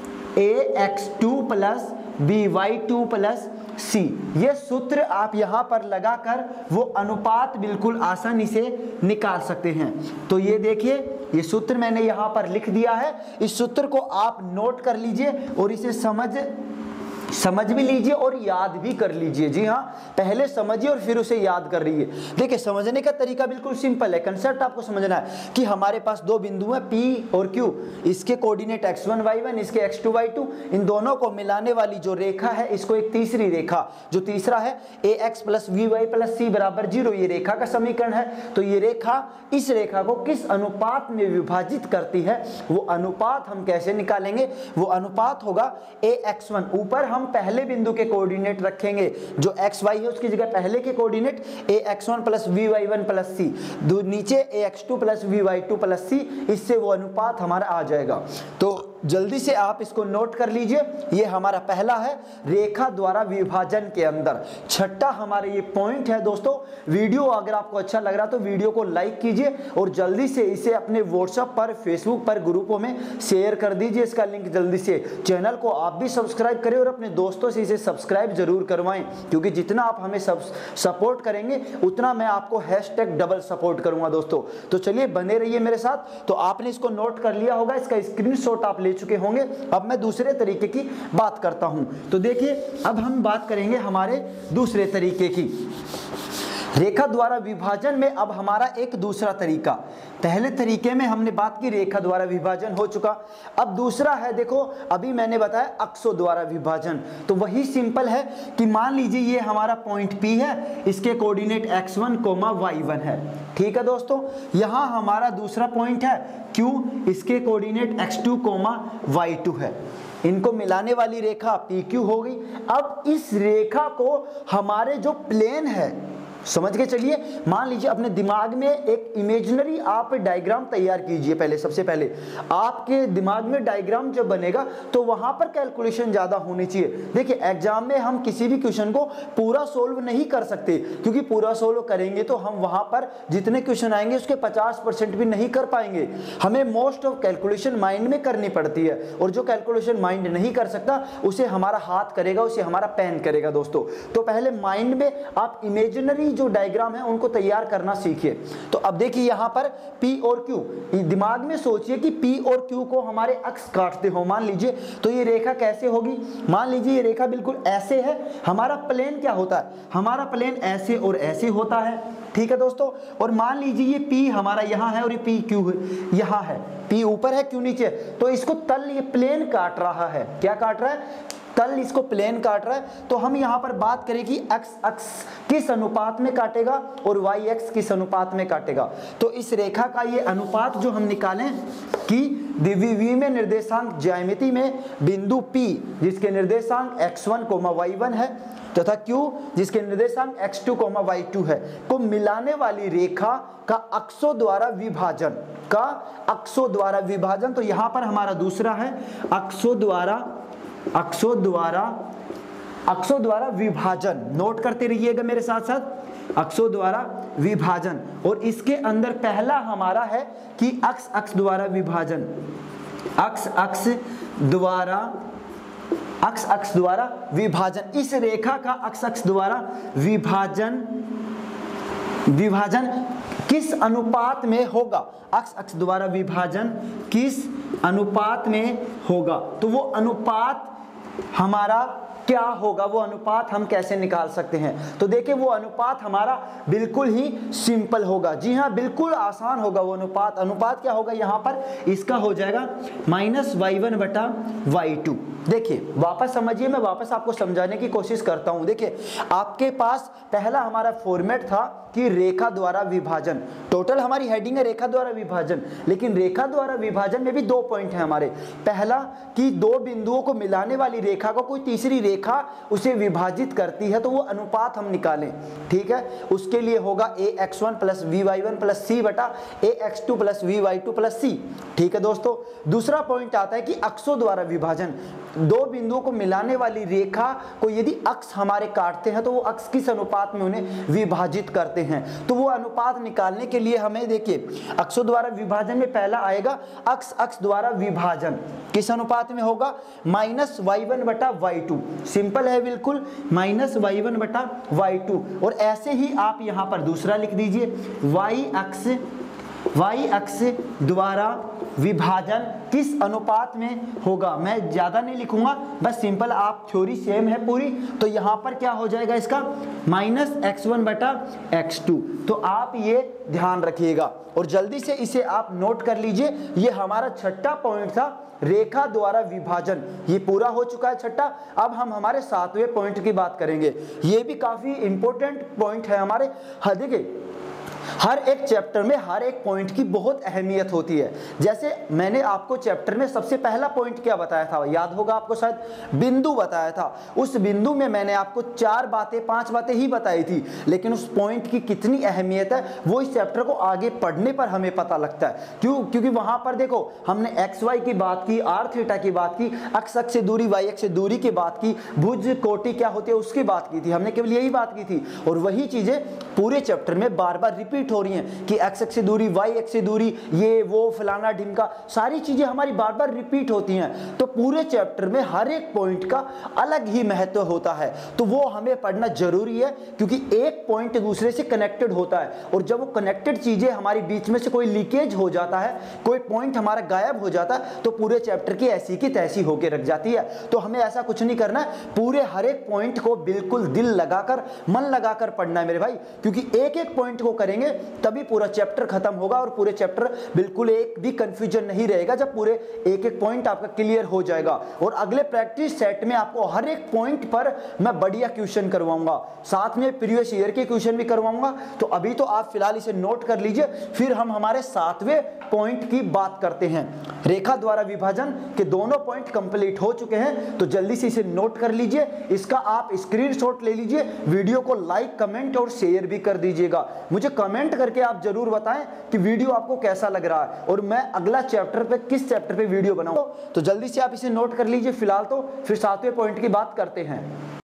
a x two plus b y two plus c. ये सूत्र आप यहां पर लगाकर वो अनुपात बिल्कुल आसानी से निकाल सकते हैं। तो ये देखिए, ये सूत्र मैंने यहां पर लिख दिया है। इस सूत्र को आप नोट कर लीजिए और इसे समझ समझ भी लीजिए और याद भी कर लीजिए। जी हाँ, पहले समझिए और फिर उसे याद कर लीजिए। देखिए, समझने का तरीका बिल्कुल सिंपल है। कंसेप्ट आपको समझना है कि हमारे पास दो बिंदु हैं P और Q, इसके coordinate x one Y one, इसके एक्स टू वाई टू, इन दोनों को मिलाने वाली जो रेखा है, इसको एक तीसरी रेखा, जो तीसरा है a x plus v y plus c बराबर जीरो, ये रेखा का समीकरण है। तो ये रेखा इस रेखा को किस अनुपात में विभाजित करती है, वो अनुपात हम कैसे निकालेंगे? वो अनुपात होगा ए एक्स वन, ऊपर हम पहले बिंदु के कोऑर्डिनेट रखेंगे, जो एक्स वाई है उसकी जगह पहले के coordinate a x one plus v y one plus c, नीचे a x two plus v y two plus c, इससे वो अनुपात हमारा आ जाएगा। तो जल्दी से आप इसको नोट कर लीजिए। ये हमारा पहला है रेखा द्वारा विभाजन के अंदर। छठा हमारा ये पॉइंट है दोस्तों। वीडियो अगर आपको अच्छा लग रहा तो वीडियो को लाइक कीजिए और जल्दी से इसे अपने व्हाट्सएप पर, फेसबुक पर ग्रुपों में शेयर कर दीजिए इसका लिंक जल्दी से। चैनल को आप भी सब्सक्राइब करें और अपने दोस्तों से इसे सब्सक्राइब जरूर करवाएं, क्योंकि जितना आप हमें सपोर्ट करेंगे उतना मैं आपको हैशटैग डबल सपोर्ट करूंगा दोस्तों। तो चलिए बने रहिए मेरे साथ। तो आपने इसको नोट कर लिया होगा, इसका स्क्रीनशॉट आप ले चुके होंगे। अब मैं दूसरे तरीके की बात करता हूं। तो देखिए अब हम बात करेंगे हमारे दूसरे तरीके की। रेखा द्वारा विभाजन में अब हमारा एक दूसरा तरीका। पहले तरीके में हमने बात की रेखा द्वारा विभाजन हो चुका। अब दूसरा है, देखो अभी मैंने बताया अक्षों द्वारा विभाजन। तो वही सिंपल है कि मान लीजिए ये हमारा पॉइंट P है, इसके coordinate x one comma y one है। ठीक है दोस्तों, यहाँ हमारा दूसरा पॉइंट है Q, इसके coordinate x two comma y two है। इनको मिलाने वाली रेखा पी क्यू हो गई। अब इस रेखा को हमारे जो प्लेन है, समझ के चलिए, मान लीजिए अपने दिमाग में एक इमेजिनरी आप डायग्राम तैयार कीजिए। पहले सबसे पहले आपके दिमाग में डायग्राम जब बनेगा तो वहां पर कैलकुलेशन ज्यादा होनी चाहिए। देखिए एग्जाम में हम किसी भी क्वेश्चन को पूरा सोल्व नहीं कर सकते, क्योंकि पूरा सोल्व करेंगे तो हम वहां पर जितने क्वेश्चन आएंगे उसके पचास परसेंट भी नहीं कर पाएंगे। हमें मोस्ट ऑफ कैलकुलेशन माइंड में करनी पड़ती है, और जो कैलकुलेशन माइंड नहीं कर सकता उसे हमारा हाथ करेगा, उसे हमारा पेन करेगा दोस्तों। तो पहले माइंड में आप इमेजिनरी जो डायग्राम है उनको तैयार करना सीखिए। तो अब देखिए यहां पर P और Q, दिमाग में सोचिए कि P और Q को हमारे अक्ष काटते हो मान लीजिए, तो ये रेखा कैसे होगी। मान लीजिए ये रेखा बिल्कुल ऐसे है। हमारा प्लेन क्या होता है, हमारा प्लेन ऐसे और ऐसे होता है। ठीक है दोस्तों, और मान लीजिए ये P हमारा यहाँ है और ये P Q यहाँ है। P ऊपर है, Q नीचे, तो इसको तल ये प्लेन काट रहा है। क्या काट रहा है, तल इसको प्लेन काट रहा है। तो हम यहाँ पर बात करें कि x अक्ष किस अनुपात में काटेगा और y अक्ष किस अनुपात में काटेगा। तो इस रेखा का ये अनुपात जो हम निकालें कि द्विविमीय में निर्देशांक ज्यामिति में बिंदु P जिसके निर्देशांक x one comma y one है तथा Q जिसके निर्देशांक x two comma y two है, को मिलाने वाली रेखा का अक्षों द्वारा विभाजन का अक्षों द्वारा विभाजन। तो यहाँ पर हमारा दूसरा है अक्षों द्वारा अक्षों द्वारा अक्षों द्वारा विभाजन। नोट करते रहिएगा मेरे साथ साथ, अक्षों द्वारा विभाजन। और इसके अंदर पहला हमारा है कि अक्ष अक्ष द्वारा विभाजन, अक्ष अक्ष द्वारा अक्ष अक्ष द्वारा विभाजन। इस रेखा का अक्ष अक्ष द्वारा विभाजन विभाजन किस अनुपात में होगा, अक्ष अक्ष द्वारा विभाजन किस अनुपात में होगा। तो वो अनुपात हमारा क्या होगा, वो अनुपात हम कैसे निकाल सकते हैं। तो देखिए वो अनुपात हमारा बिल्कुल ही सिंपल होगा। जी हाँ, बिल्कुल आसान होगा वो अनुपात। अनुपात क्या होगा, यहाँ पर इसका हो जाएगा माइनस वाई वन बटा वाई टू। देखिए वापस समझिए, मैं वापस आपको समझाने की कोशिश करता हूँ। देखिए आपके पास पहला हमारा फॉर्मेट था कि रेखा द्वारा विभाजन। टोटल हमारी हेडिंग है रेखा द्वारा विभाजन, लेकिन रेखा द्वारा विभाजन में भी दो पॉइंट हैं हमारे। पहला कि दो बिंदुओं को मिलाने वाली रेखा को कोई तीसरी रेखा उसे विभाजित करती है, तो वो अनुपात हम निकालें। ठीक है, उसके लिए होगा a x one plus v y one plus c बटा a x two plus v y two plus c. ठीक है दोस्तों, दूसरा पॉइंट आता है कि अक्षों द्वारा विभाजन। दो बिंदुओं को मिलाने वाली रेखा को यदि अक्ष हमारे काटते हैं तो वो अक्ष किस अनुपात में उन्हें विभाजित करते हैं। तो वो अनुपात निकालने के लिए हमें देखिए अक्षों द्वारा विभाजन में पहला आएगा अक्ष अक्ष द्वारा विभाजन किस अनुपात में होगा, माइनस वाई वन बटा वाई टू। सिंपल है बिल्कुल, माइनस वाई वन बटा वाई टू। और ऐसे ही आप यहाँ पर दूसरा लिख दीजिए, वाई अक्ष वाई अक्ष द्वारा विभाजन किस अनुपात में होगा। मैं ज्यादा नहीं लिखूंगा, बस सिंपल, आप थ्योरी सेम है पूरी। तो यहाँ पर क्या हो जाएगा इसका, माइनस एक्स वन बटा एक्स टू। तो आप ये ध्यान रखिएगा और जल्दी से इसे आप नोट कर लीजिए। ये हमारा छठा पॉइंट था, रेखा द्वारा विभाजन। ये पूरा हो चुका है छठा। अब हम हमारे सातवें पॉइंट की बात करेंगे। ये भी काफी इंपॉर्टेंट पॉइंट है हमारे। हाँ देखिए, हर एक चैप्टर में हर एक पॉइंट की बहुत अहमियत होती है। जैसे मैंने आपको चैप्टर में सबसे पहला पॉइंट क्या बताया था, याद होगा आपको शायद, बिंदु बताया था। उस बिंदु में मैंने आपको चार बातें पांच बातें ही बताई थी, लेकिन उस पॉइंट की कितनी अहमियत है वो इस चैप्टर को आगे पढ़ने पर हमें पता लगता है। क्यों? क्योंकि वहां पर देखो हमने एक्स वाई की बात की, आर थीटा की बात की, एक्स अक्ष से दूरी वाई अक्ष से दूरी की बात की, भुज कोटि क्या होती है उसकी बात की थी, हमने केवल यही बात की थी। और वही चीजें पूरे चैप्टर में बार बार रिपीट हो रही हैं कि एक्स अक्ष से दूरी, वाई अक्ष से दूरी, ये वो फलाना ढिमका, सारी चीजें हमारी बार बार रिपीट होती हैं। तो पूरे चैप्टर में हर एक पॉइंट का अलग ही महत्व होता है, तो वो हमें पढ़ना जरूरी है, क्योंकि एक पॉइंट दूसरे से कनेक्टेड होता है। और जब वो कनेक्टेड चीजें हमारी बीच में से कोई लीकेज हो जाता है, कोई पॉइंट हमारा गायब हो जाता है, तो पूरे चैप्टर की ऐसी की तैसी होकर रख जाती है। तो हमें ऐसा कुछ नहीं करना है, पूरे हर एक पॉइंट को बिल्कुल दिल लगाकर, मन लगाकर पढ़ना है मेरे भाई, क्योंकि एक एक पॉइंट को करेंगे तभी पूरा चैप्टर खत्म होगा और पूरे चैप्टर बिल्कुल एक भी कंफ्यूजन नहीं रहेगा, जब पूरे एक एक पॉइंट आपका क्लियर हो जाएगा। और अगले प्रैक्टिस सेट में आपको हर एक पॉइंट पर मैं बढ़िया क्वेश्चन करवाऊंगा, साथ में प्रीवियस ईयर के क्वेश्चन भी करवाऊंगा। तो अभी तो आप फिलहाल इसे नोट कर लीजिए, फिर हम हमारे सातवें पॉइंट की बात करते हैं। रेखा द्वारा विभाजन के दोनों पॉइंट कंप्लीट हो चुके हैं, तो जल्दी से इसे नोट कर लीजिए। इसका आप स्क्रीनशॉट ले लीजिए, वीडियो को लाइक, कमेंट और शेयर भी कर दीजिएगा। मुझे कमेंट करके आप जरूर बताएं कि वीडियो आपको कैसा लग रहा है और मैं अगला चैप्टर पे किस चैप्टर पे वीडियो बनाऊं। तो जल्दी से आप इसे नोट कर लीजिए। फिलहाल तो फिर सातवें पॉइंट की बात करते हैं।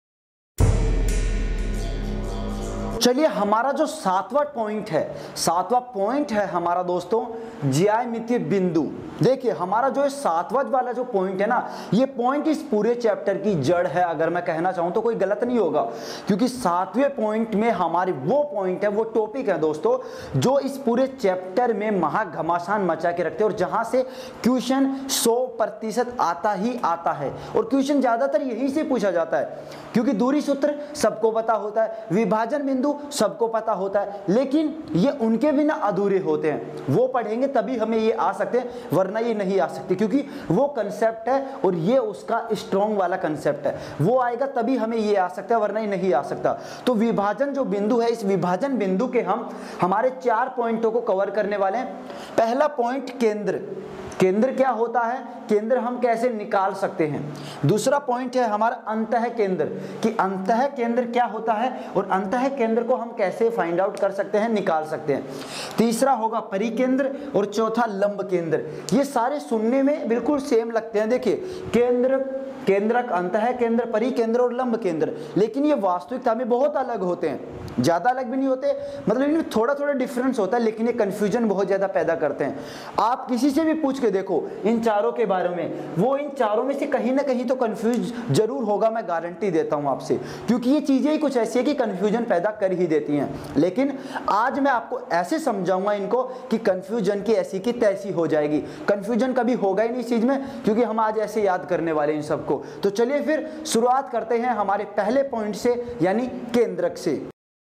चलिए, हमारा जो सातवां पॉइंट है, सातवां पॉइंट है हमारा दोस्तों ज्यामितीय बिंदु। देखिए हमारा जो सातवां वाला जो पॉइंट है ना, ये पॉइंट इस पूरे चैप्टर की जड़ है, अगर मैं कहना चाहूं तो कोई गलत नहीं होगा, क्योंकि सातवें पॉइंट में हमारे वो पॉइंट है, वो टॉपिक है दोस्तों, जो इस पूरे चैप्टर में महाघमासान मचा के रखते हैं और जहां से क्वेश्चन सौ प्रतिशत आता ही आता है। और क्वेश्चन ज्यादातर यही से पूछा जाता है, क्योंकि दूरी सूत्र सबको पता होता है, विभाजन बिंदु सबको पता होता है, लेकिन ये उनके बिना अधूरे होते हैं। वो पढ़ेंगे तभी हमें ये आ सकते हैं, वरना ये नहीं आ सकते, क्योंकि वो कंसेप्ट है और ये उसका स्ट्रॉन्ग वाला कंसेप्ट है। वो आएगा तभी हमें ये आ सकता है, वरना ये नहीं आ सकता। तो विभाजन जो बिंदु है, इस विभाजन बिंदु के हम हमारे चार पॉइंटों को कवर करने वाले हैं। पहला पॉइंट केंद्र। केंद्र क्या होता है, केंद्र हम कैसे निकाल सकते हैं। दूसरा पॉइंट है हमारा अंतः केंद्र, कि अंतः केंद्र क्या होता है और अंतः केंद्र को हम कैसे फाइंड आउट कर सकते हैं, निकाल सकते हैं। तीसरा होगा परिकेंद्र और चौथा लंब केंद्र। ये सारे सुनने में बिल्कुल सेम लगते हैं। देखिए केंद्र, केंद्रक, अंतः केंद्र, परिकेंद्र और लंब केंद्र, लेकिन ये वास्तविकता में बहुत अलग होते हैं। ज्यादा अलग भी नहीं होते, मतलब इनमें थोड़ा थोड़ा डिफरेंस होता है, लेकिन ये कंफ्यूजन बहुत ज्यादा पैदा करते हैं। आप किसी से भी पूछ के देखो इन चारों के बारे में, वो इन चारों में से कहीं ना कहीं तो कंफ्यूज जरूर होगा, मैं गारंटी देता हूं आपसे, क्योंकि ये चीजें ही कुछ ऐसी है कि कंफ्यूजन पैदा कर ही देती हैं। लेकिन आज मैं आपको ऐसे समझाऊंगा इनको कि कंफ्यूजन की ऐसी की तैसी हो जाएगी, कंफ्यूजन कभी होगा ही नहीं इस चीज में, क्योंकि हम आज ऐसे याद करने वाले इन सबको। तो चलिए फिर शुरुआत करते हैं हमारे पहले पॉइंट से, यानी केंद्रक से।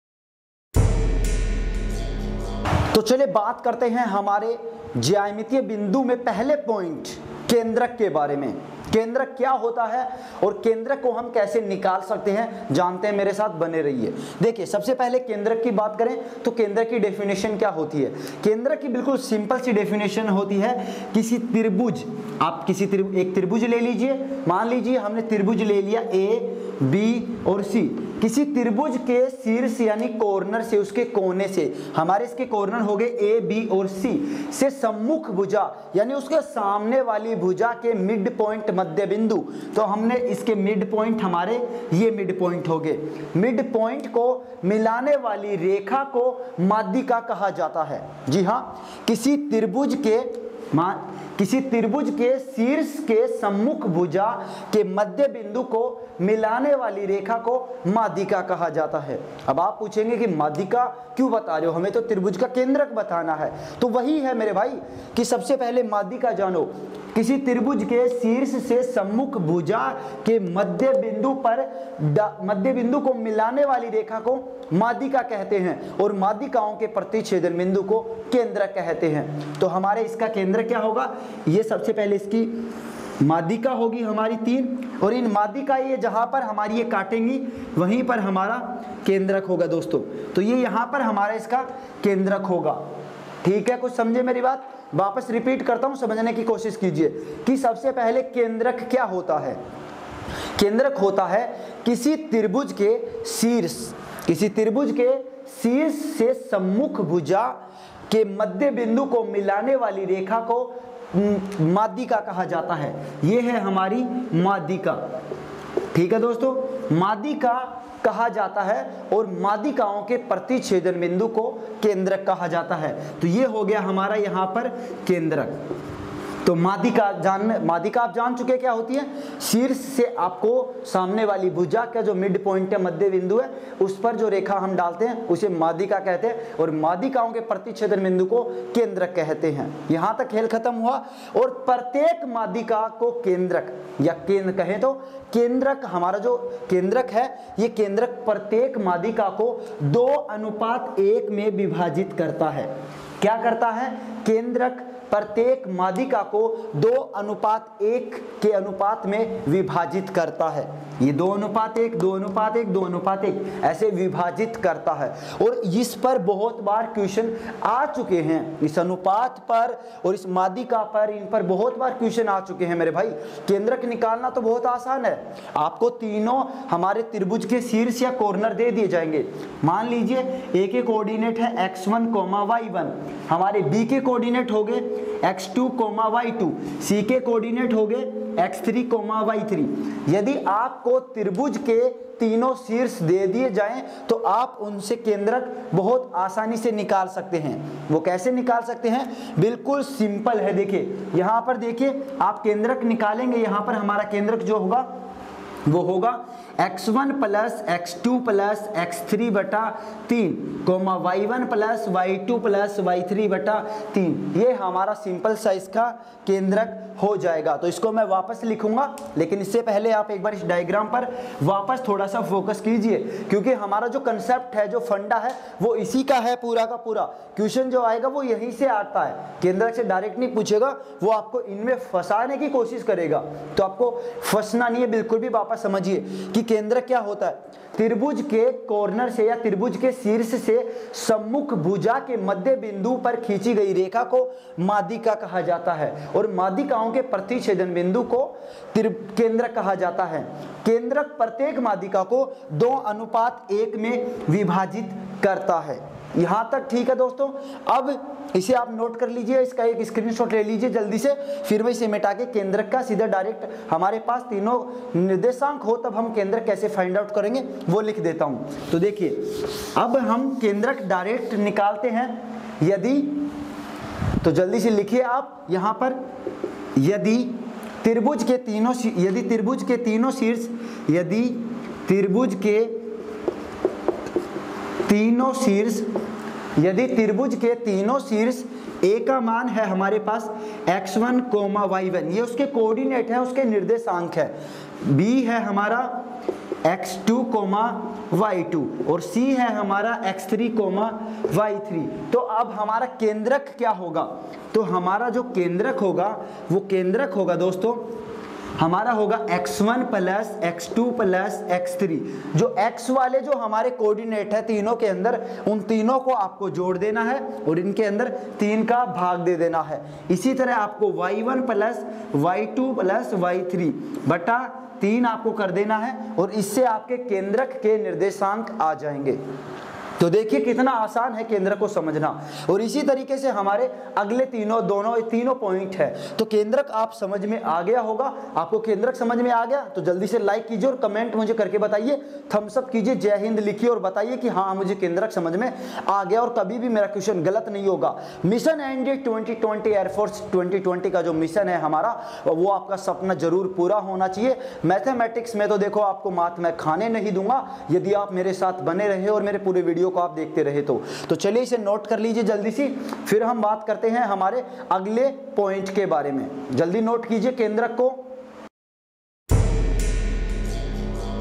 तो चलिए बात करते हैं हमारे ज्यामितीय बिंदु में पहले पॉइंट केंद्रक के बारे में। केंद्रक क्या होता है और केंद्रक को हम कैसे निकाल सकते हैं, जानते हैं, मेरे साथ बने रहिए। देखिए सबसे पहले केंद्रक की बात करें तो केंद्रक की डेफिनेशन क्या होती है। केंद्रक की बिल्कुल सिंपल सी डेफिनेशन होती है, किसी त्रिभुज, आप किसी त्रिभुज, एक त्रिभुज ले लीजिए, मान लीजिए हमने त्रिभुज ले लिया ए बी और सी। किसी त्रिभुज के शीर्ष यानी कॉर्नर से, उसके कोने से, हमारे इसके कॉर्नर हो गए ए बी और सी, से सम्मुख भुजा यानी उसके सामने वाली भुजा के मिड पॉइंट, मध्य बिंदु, तो हमने इसके मिड पॉइंट, हमारे ये मिड पॉइंट हो गए। मिड पॉइंट को मिलाने वाली रेखा को माध्यिका कहा जाता है। जी हाँ, किसी त्रिभुज के मान किसी त्रिभुज के शीर्ष के सम्मुख भुजा के मध्य बिंदु को मिलाने वाली रेखा को माध्यिका कहा जाता है। अब आप पूछेंगे कि माध्यिका क्यों बता रहे हो, हमें तो त्रिभुज का केंद्रक बताना है। तो वही है मेरे भाई कि सबसे पहले माध्यिका जानो। किसी त्रिभुज के शीर्ष से सम्मुख भुजा के मध्य बिंदु पर मध्य बिंदु को मिलाने वाली रेखा को माध्यिका कहते हैं और माध्यिकाओं के प्रतिच्छेदन बिंदु को केंद्रक कहते हैं। तो हमारे इसका केंद्र क्या होगा, ये सबसे पहले इसकी माध्यिका होगी हमारी तीन, और इन माध्यिका ये जहां पर हमारी ये काटेंगी वहीं पर हमारा केंद्रक होगा दोस्तों। तो ये यहां पर हमारा इसका केंद्रक होगा। ठीक है, कुछ समझे मेरी बात? वापस रिपीट करता हूं, समझने की कोशिश कीजिए कि सबसे पहले केंद्रक क्या होता है। केंद्रक होता है किसी त्रिभुज के शीर्ष किसी त्रिभुज के शीर्ष से सम्मुख भुजा के मध्य बिंदु को मिलाने वाली रेखा को माध्यिका कहा जाता है। ये है हमारी माध्यिका। ठीक है दोस्तों, माध्यिका कहा जाता है, और माध्यिकाओं के प्रतिच्छेदन बिंदु को केंद्रक कहा जाता है। तो ये हो गया हमारा यहाँ पर केंद्रक। तो माध्यिका जान माध्यिका आप जान चुके क्या होती है। शीर्ष से आपको सामने वाली भुजा का जो मिड पॉइंट है, मध्य बिंदु है, उस पर जो रेखा हम डालते हैं उसे माध्यिका कहते हैं, और माध्यिकाओं के प्रतिच्छेदन बिंदु को केंद्रक कहते हैं। यहाँ तक खेल खत्म हुआ। और प्रत्येक माध्यिका को केंद्रक या केंद्र कहें तो केंद्रक, हमारा जो केंद्रक है ये केंद्रक प्रत्येक माध्यिका को दो अनुपात एक में विभाजित करता है। क्या करता है? केंद्रक प्रत्येक माध्यिका को दो अनुपात एक के अनुपात में विभाजित करता है। ये दो अनुपात एक, दो अनुपात एक, दो अनुपात एक ऐसे विभाजित करता है। और इस पर बहुत बार क्वेश्चन आ चुके हैं, इस अनुपात पर और इस माध्यिका पर, इन पर बहुत बार क्वेश्चन आ चुके हैं मेरे भाई। केंद्रक निकालना तो बहुत आसान है। आपको तीनों हमारे त्रिभुज के शीर्ष या कॉर्नर दे दिए जाएंगे। मान लीजिए ए के कोऑर्डिनेट है x one comma y one, हमारे बी के कोऑर्डिनेट हो गए x two comma y two, C के कोऑर्डिनेट हो गए x three comma y three. यदि आपको त्रिभुज के तीनों शीर्ष दे दिए जाएं तो आप उनसे केंद्रक बहुत आसानी से निकाल सकते हैं। वो कैसे निकाल सकते हैं? बिल्कुल सिंपल है। देखिए यहाँ पर, देखिए आप केंद्रक निकालेंगे, यहाँ पर हमारा केंद्रक जो होगा वो होगा x one plus x two plus x three बटा तीन comma y one plus y two plus y three बटा तीन। ये हमारा सिंपल साइज का केंद्रक हो जाएगा। तो इसको मैं वापस लिखूंगा, लेकिन इससे पहले आप एक बार इस डायग्राम पर वापस थोड़ा सा फोकस कीजिए, क्योंकि हमारा जो कंसेप्ट है, जो फंडा है, वो इसी का है पूरा का पूरा। क्वेश्चन जो आएगा वो यहीं से आता है, केंद्रक से डायरेक्ट नहीं पूछेगा, वो आपको इनमें फंसाने की कोशिश करेगा। तो आपको फंसना नहीं है, बिल्कुल भी। वापस समझिए कि केंद्रक क्या होता है। त्रिभुज के कॉर्नर से या त्रिभुज के शीर्ष से सम्मुख भुजा के मध्य बिंदु पर खींची गई रेखा को माध्यिका कहा जाता है, और माध्यिकाओं के प्रतिच्छेदन बिंदु को केंद्रक कहा जाता है। केंद्रक प्रत्येक माध्यिका को दो अनुपात एक में विभाजित करता है। यहां तक ठीक है दोस्तों। अब इसे आप नोट कर लीजिए, इसका एक स्क्रीनशॉट ले लीजिए जल्दी से, फिर मैं इसे मिटा के केंद्रक का सीधा डायरेक्ट हमारे पास तीनों निर्देशांक हो तब हम केंद्रक कैसे फाइंड आउट करेंगे वो लिख देता हूं। तो देखिए अब हम केंद्रक डायरेक्ट निकालते हैं। यदि, तो जल्दी से लिखिए आप यहां पर, यदि त्रिभुज के तीनों यदि त्रिभुज के तीनों शीर्ष यदि त्रिभुज के तीनों शीर्ष यदि त्रिभुज के तीनों शीर्ष ए का मान है हमारे पास x one comma y one, ये उसके कोऑर्डिनेट है, उसके निर्देशांक है। बी है हमारा x two comma y two, और सी है हमारा x three comma y three. तो अब हमारा केंद्रक क्या होगा? तो हमारा जो केंद्रक होगा वो केंद्रक होगा दोस्तों, हमारा होगा x one plus x two plus x three. जो x वाले जो हमारे कोऑर्डिनेट है तीनों के अंदर, उन तीनों को आपको जोड़ देना है और इनके अंदर तीन का भाग दे देना है। इसी तरह आपको y one plus y two plus y three बटा तीन आपको कर देना है, और इससे आपके केंद्रक के निर्देशांक आ जाएंगे। तो देखिए कितना आसान है केंद्रक को समझना। और इसी तरीके से हमारे अगले तीनों दोनों तीनों पॉइंट है। तो केंद्रक आप समझ में आ गया होगा। आपको केंद्रक समझ में आ गया तो जल्दी से लाइक कीजिए और कमेंट मुझे करके बताइए, थम्स अप कीजिए, जय हिंद लिखिए और बताइए कि हाँ मुझे केंद्रक समझ में आ गया और कभी भी मेरा क्वेश्चन गलत नहीं होगा। Mission NDA twenty twenty air force twenty twenty का जो मिशन है हमारा, वो आपका सपना जरूर पूरा होना चाहिए। मैथमेटिक्स में तो देखो आपको मात मैं खाने नहीं दूंगा यदि आप मेरे साथ बने रहे और मेरे पूरे वीडियो को आप देखते रहे तो तो चलिए इसे नोट कर लीजिए जल्दी से, फिर हम बात करते हैं हमारे अगले पॉइंट के बारे में। जल्दी नोट कीजिए केंद्रक को।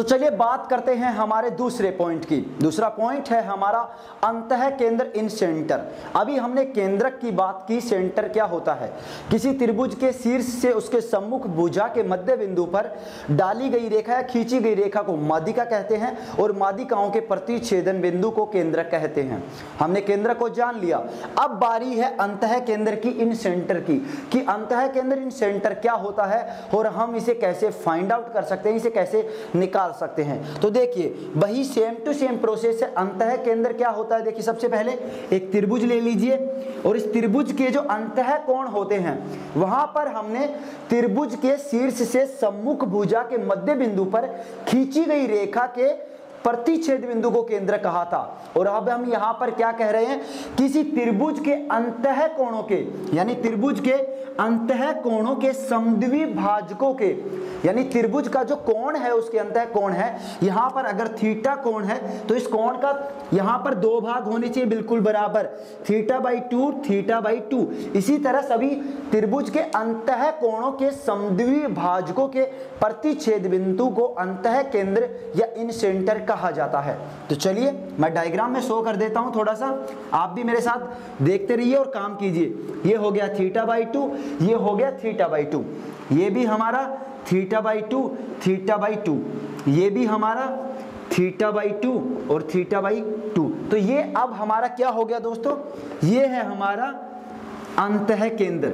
तो चलिए बात करते हैं हमारे दूसरे पॉइंट की। दूसरा पॉइंट है हमारा अंतः केंद्र इन सेंटर। अभी हमने केंद्रक की बात की, सेंटर क्या होता है? किसी त्रिभुज के शीर्ष से उसके सम्मुख भुजा के मध्य बिंदु पर डाली गई रेखा या खींची गई रेखा को माध्यिका कहते हैं और माध्यिकाओं के प्रतिच्छेदन बिंदु को केंद्रक कहते हैं। हमने केंद्रक को जान लिया। अब बारी है अंतः केंद्र की इन सेंटर की, कि अंतः केंद्र इन सेंटर क्या होता है और हम इसे कैसे फाइंड आउट कर सकते हैं, इसे कैसे निकाल सकते हैं। तो देखिए वही सेम टू सेम प्रोसेस है। अंतः केंद्र क्या होता है? देखिए सबसे पहले एक त्रिभुज ले लीजिए और इस त्रिभुज के जो अंतः कोण होते हैं वहां पर हमने त्रिभुज के शीर्ष से सम्मुख भुजा के मध्य बिंदु पर खींची गई रेखा के प्रतिच्छेद बिंदु को केंद्र कहा था। और अब हम यहां पर क्या कह रहे हैं? किसी त्रिभुज के अंतः कोणों के, यानी त्रिभुज के अंतः कोणों के समद्विभाजकों के, यानी त्रिभुज का जो कोण है उसके अंतः कोण है, यहां पर अगर थीटा कोण है तो इस कोण का यहां पर दो भाग होने चाहिए बिल्कुल बराबर, theta by two, theta by two. इसी तरह सभी त्रिभुज के अंतः कोणों के समद्विभाजकों के प्रतिच्छेद बिंदु को अंतः केंद्र या इन सेंटर कहा जाता है। तो चलिए मैं डायग्राम में शो कर देता हूं थोड़ा सा, आप भी मेरे साथ देखते रहिए और काम कीजिए। ये हो गया थीटा बाई टू, ये हो गया थीटा बाई टू, ये भी हमारा theta by two, theta by two, ये भी हमारा थीटा बाई टू और थीटा बाई टू। तो ये अब हमारा क्या हो गया दोस्तों? ये है हमारा अंतः केंद्र,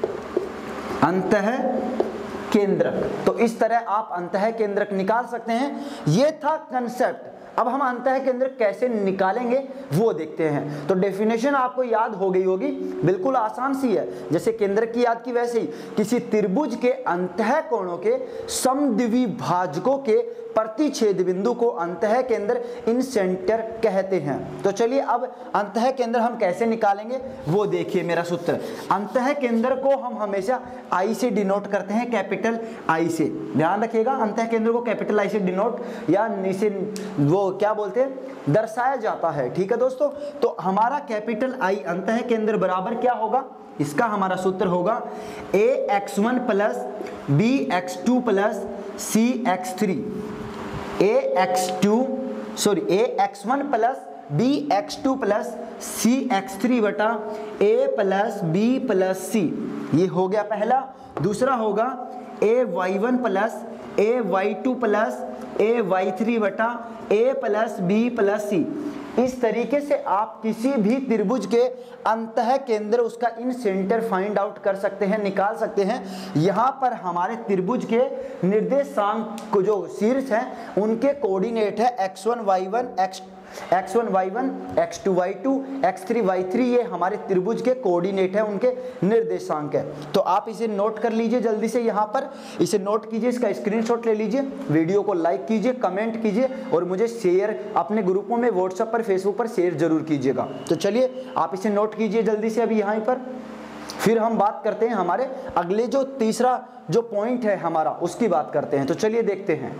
अंतः केंद्रक। तो इस तरह आप अंतः केंद्रक निकाल सकते हैं। ये था कंसेप्ट। अब हम अंतः केंद्र कैसे निकालेंगे वो देखते हैं। तो डेफिनेशन आपको याद हो गई होगी, बिल्कुल आसान सी है, जैसे केंद्र की याद की वैसे ही। किसी त्रिभुज के अंतः कोणों के समद्विभाजकों के प्रतिच्छेद बिंदु को अंतः केंद्र इन सेंटर कहते हैं। तो चलिए अब अंतः केंद्र हम कैसे निकालेंगे वो देखिए मेरा सूत्र। अंतः केंद्र को हम हमेशा आई से डिनोट करते हैं, कैपिटल आई से। ध्यान रखिएगा, अंतः केंद्र को कैपिटल आई से डिनोट या नीचे वो क्या बोलते हैं, दर्शाया जाता है। ठीक है दोस्तों, तो हमारा कैपिटल आई अंतः केंद्र बराबर क्या होगा? इसका हमारा सूत्र होगा a x one plus b x two plus c x three. A x two sorry a x one plus b x two plus c x three बटा a plus b plus c. ये हो गया पहला। दूसरा होगा a y one plus a y two plus a y three बटा a plus b plus c. इस तरीके से आप किसी भी त्रिभुज के अंतः केंद्र उसका इन सेंटर फाइंड आउट कर सकते हैं, निकाल सकते हैं। यहाँ पर हमारे त्रिभुज के निर्देशांक को जो शीर्ष हैं उनके कोऑर्डिनेट है x one Y one x x one Y one, x two Y two, x three Y three. ये हमारे त्रिभुज के कोऑर्डिनेट है, उनके निर्देशांक है। तो आप इसे नोट कर लीजिए जल्दी से, यहाँ पर इसे नोट कीजिए, इसका स्क्रीनशॉट ले लीजिए, वीडियो को लाइक कीजिए, कमेंट कीजिए और मुझे शेयर अपने ग्रुपों में व्हाट्सएप पर, फेसबुक पर शेयर जरूर कीजिएगा। तो चलिए आप इसे नोट कीजिए जल्दी से अभी यहाँ पर। फिर हम बात करते हैं हमारे अगले जो तीसरा जो पॉइंट है हमारा, उसकी बात करते हैं। तो चलिए देखते हैं।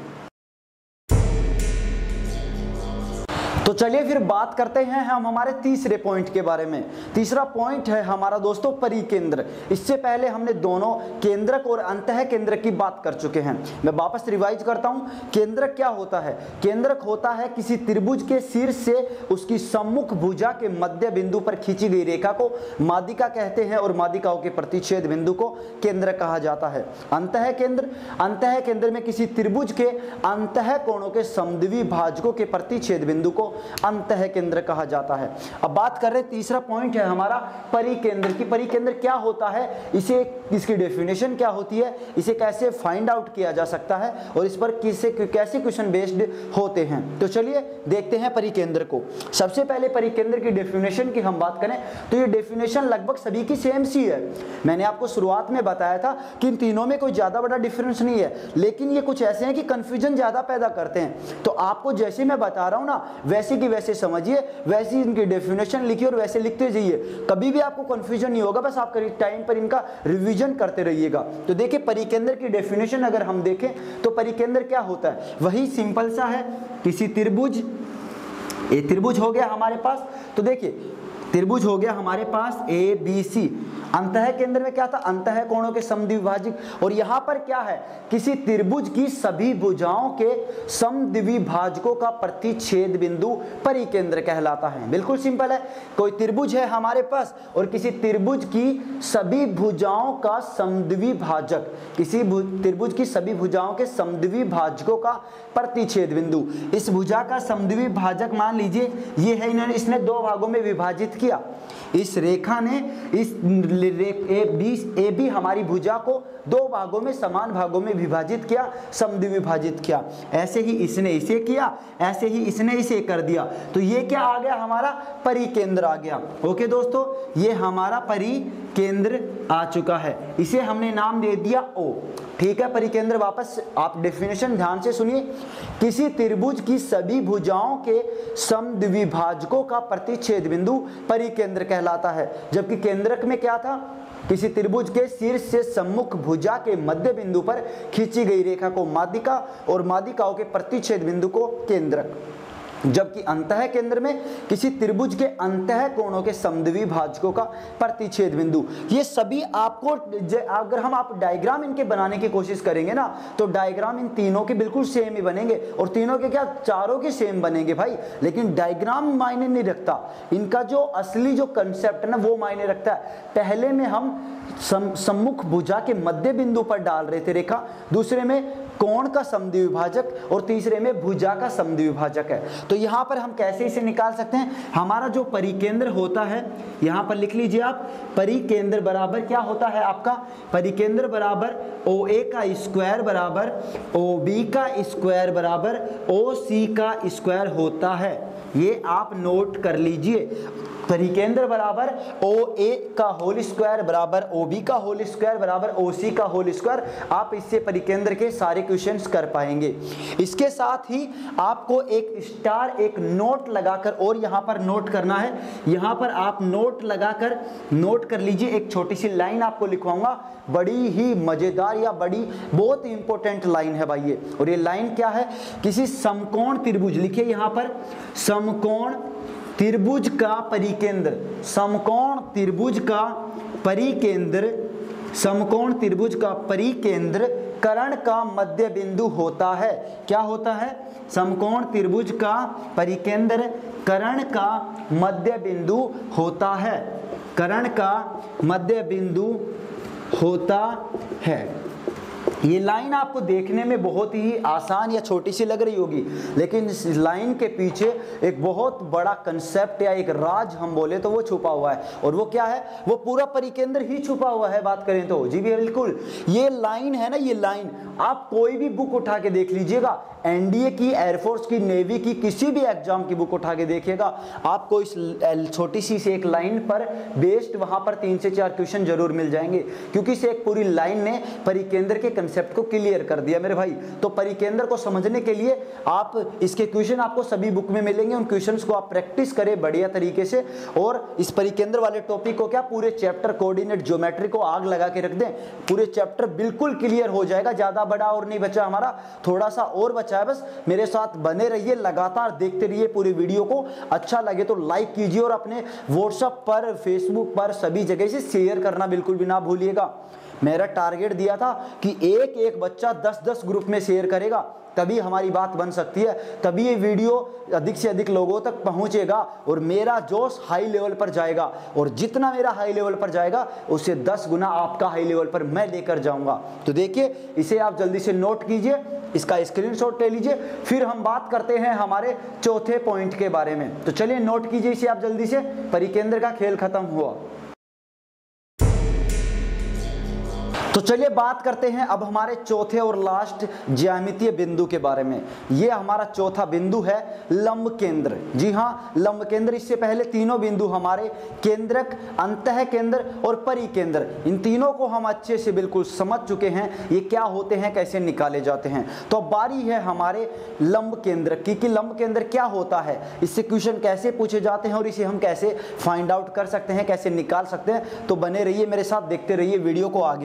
तो चलिए फिर बात करते हैं हम हमारे तीसरे पॉइंट के बारे में। तीसरा पॉइंट है हमारा दोस्तों परिकेंद्र। इससे पहले हमने दोनों केंद्रक और अंतः केंद्रक की बात कर चुके हैं। मैं वापस रिवाइज करता हूं। केंद्रक क्या होता है? केंद्रक होता है किसी त्रिभुज के शीर्ष से उसकी सम्मुख भुजा के मध्य बिंदु पर खींची गई रेखा को माध्यिका कहते हैं और माध्यिकाओं के प्रतिच्छेद बिंदु को केंद्र कहा जाता है। अंतः केंद्र, अंतः केंद्र में किसी त्रिभुज के अंतः कोणों के समद्विभाजकों के प्रतिच्छेद बिंदु को अंतः केंद्र कहा जाता है। अब बात कर रहे हैं तीसरा पॉइंट है हमारा परिकेंद्र की। परिकेंद्र क्या होता है, इसे इसकी डेफिनेशन क्या होती है, इसे कैसे फाइंड आउट किया जा सकता है और इस पर किसे कैसे क्वेश्चन बेस्ड होते हैं। तो चलिए देखते हैं परिकेंद्र को। सबसे पहले परिकेंद्र की डेफिनेशन की हम बात करें तो ये डेफिनेशन लगभग सभी की सेम सी है। मैंने आपको शुरुआत में बताया था कि इन तीनों में कोई ज्यादा बड़ा डिफरेंस नहीं है, लेकिन ये कुछ ऐसे हैं कि कंफ्यूजन ज्यादा पैदा करते हैं। तो आपको जैसे मैं बता रहा हूं ना वैसे की वैसे समझिए, वैसी इनकी डेफिनेशन लिखिए और वैसे लिखते जाइए। कभी भी आपको कंफ्यूजन नहीं होगा, बस आप टाइम पर इनका रिवीजन करते रहिएगा। तो देखिए परिकेंद्र की डेफिनेशन अगर हम देखें तो परिकेंद्र क्या होता है, वही सिंपल सा है, किसी त्रिभुज, ये त्रिभुज हो गया हमारे पास। तो देखिए त्रिभुज हो गया हमारे पास ए बी सी। अंतः केंद्र में क्या था, अंतः कोणों के समद्विभाजक, और यहां पर क्या है, किसी त्रिभुज की सभी भुजाओं के समद्विभाजकों का प्रतिच्छेद बिंदु परिकेंद्र कहलाता है। बिल्कुल सिंपल है, कोई त्रिभुज है हमारे पास और किसी त्रिभुज की सभी भुजाओं का समद्विभाजक, किसी त्रिभुज की सभी भुजाओं के समद्विभाजकों का प्रतिच्छेद बिंदु। इस भुजा का समद्विभाजक मान लीजिए ये है, इन्होंने इसने दो भागों में विभाजित किया, इस रेखा ने इस ए बी ए बी हमारी भुजा को दो भागों में समान भागों में विभाजित किया, समद्विभाजित किया। ऐसे ही इसने इसे किया, ऐसे ही इसने इसे कर दिया, तो ये क्या आ गया, हमारा परिकेंद्र आ गया। ओके दोस्तों, ये हमारा परिकेंद्र आ चुका है, इसे हमने नाम दे दिया ओ। ठीक है, परिकेंद्र वापस आप डेफिनेशन ध्यान से सुनिए, किसी त्रिभुज की सभी भुजाओं के समद्विभाजकों का प्रतिच्छेद बिंदु परिकेंद्र कहलाता है। जबकि केंद्रक में क्या था, किसी त्रिभुज के शीर्ष से सम्मुख भुजा के मध्य बिंदु पर खींची गई रेखा को माध्यिका और माध्यिकाओं के प्रतिच्छेद बिंदु को केंद्रक। जबकि अंतः केंद्र में किसी त्रिभुज के अंतः कोणों के समद्विभाजकों का प्रतिच्छेद बिंदु। ये सभी आपको, अगर हम आप डायग्राम इनके बनाने की कोशिश करेंगे ना, तो डायग्राम इन तीनों के बिल्कुल सेम ही बनेंगे, और तीनों के क्या, चारों के सेम बनेंगे भाई। लेकिन डायग्राम मायने नहीं रखता, इनका जो असली जो कंसेप्ट है ना वो मायने रखता है। पहले में हम सम्मुख भुजा के मध्य बिंदु पर डाल रहे थे रेखा, दूसरे में कोण का समद्विभाजक और तीसरे में भुजा का समद्विभाजक है। तो यहाँ पर हम कैसे इसे निकाल सकते हैं, हमारा जो परिकेंद्र होता है, यहाँ पर लिख लीजिए आप, परिकेंद्र बराबर क्या होता है आपका, परिकेंद्र बराबर ओ ए का स्क्वायर बराबर ओ बी का स्क्वायर बराबर ओ सी का स्क्वायर होता है। ये आप नोट कर लीजिए, परिकेंद्र बराबर ओ ए का होल स्क्वायर बराबर ओ बी का होल स्क्वायर बराबर ओ सी का होल स्क्वायर। आप इससे परिकेंद्र के सारे क्वेश्चंस कर पाएंगे। इसके साथ ही आपको एक स्टार, एक नोट लगाकर, और यहाँ पर नोट करना है, यहाँ पर आप नोट लगाकर नोट कर लीजिए। एक छोटी सी लाइन आपको लिखवाऊंगा, बड़ी ही मजेदार या बड़ी बहुत इंपॉर्टेंट लाइन है भाई ये। और ये लाइन क्या है, किसी समकोण त्रिभुज, लिखिए यहाँ पर, समकोण त्रिभुज का परिकेंद्र, समकोण त्रिभुज का परिकेंद्र, समकोण त्रिभुज का परिकेंद्र कर्ण का मध्य बिंदु होता है। क्या होता है, समकोण त्रिभुज का परिकेंद्र कर्ण का मध्य बिंदु होता है, कर्ण का मध्य बिंदु होता है। ये लाइन आपको देखने में बहुत ही आसान या छोटी सी लग रही होगी, लेकिन इस लाइन के पीछे एक बहुत बड़ा कंसेप्ट या एक राज हम बोले तो वो छुपा हुआ है। और वो क्या है, वो पूरा परिकेंद्र ही छुपा हुआ है। बात करें तो जी बिल्कुल, ये लाइन है ना, ये लाइन आप कोई भी बुक उठा के देख लीजिएगा, एनडीए की, एयरफोर्स की, नेवी की, किसी भी एग्जाम की बुक उठा के देखिएगा, आपको इस छोटी सी से एक लाइन पर बेस्ड वहां पर तीन से चार क्वेश्चन जरूर मिल जाएंगे, क्योंकि इसे एक पूरी लाइन ने परिकेंद्र के कंसेप्ट को क्लियर कर दिया मेरे भाई। तो परिकेंद्र को समझने के लिए आप इसके क्वेश्चन आपको सभी बुक में मिलेंगे, उन क्वेश्चंस को आप प्रैक्टिस करें बढ़िया तरीके से, और इस परिकेंद्र वाले टॉपिक को क्या, पूरे चैप्टर कोऑर्डिनेट ज्योमेट्री को आग लगा के रख दें, पूरे चैप्टर बिल्कुल क्लियर हो जाएगा। ज्यादा बड़ा और नहीं बचा हमारा, थोड़ा सा और बचा है बस। मेरे साथ बने रहिए, लगातार देखते रहिए पूरी वीडियो को। अच्छा लगे तो लाइक कीजिए और अपने व्हाट्सएप पर, फेसबुक पर, सभी जगह से शेयर करना बिल्कुल भी ना भूलिएगा। मेरा टारगेट दिया था कि एक एक बच्चा दस दस ग्रुप में शेयर करेगा, तभी हमारी बात बन सकती है, तभी ये वीडियो अधिक से अधिक लोगों तक पहुंचेगा और मेरा जोश हाई लेवल पर जाएगा। और जितना मेरा हाई लेवल पर जाएगा उससे दस गुना आपका हाई लेवल पर मैं लेकर जाऊंगा। तो देखिए, इसे आप जल्दी से नोट कीजिए, इसका स्क्रीनशॉट ले लीजिए, फिर हम बात करते हैं हमारे चौथे पॉइंट के बारे में। तो चलिए नोट कीजिए इसे आप जल्दी से। परिकेंद्र का खेल खत्म हुआ, तो चलिए बात करते हैं अब हमारे चौथे और लास्ट ज्यामितीय बिंदु के बारे में। यह हमारा चौथा बिंदु है लंब केंद्र। जी हाँ, लंब केंद्र। इससे पहले तीनों बिंदु हमारे केंद्रक, अंतः केंद्र और परिकेंद्र, इन तीनों को हम अच्छे से बिल्कुल समझ चुके हैं, ये क्या होते हैं, कैसे निकाले जाते हैं। तो अब बारी है हमारे लंब केंद्र की कि लंब केंद्र क्या होता है, इससे क्वेश्चन कैसे पूछे जाते हैं और इसे हम कैसे फाइंड आउट कर सकते हैं, कैसे निकाल सकते हैं। तो बने रहिए मेरे साथ, देखते रहिए वीडियो को आगे तक।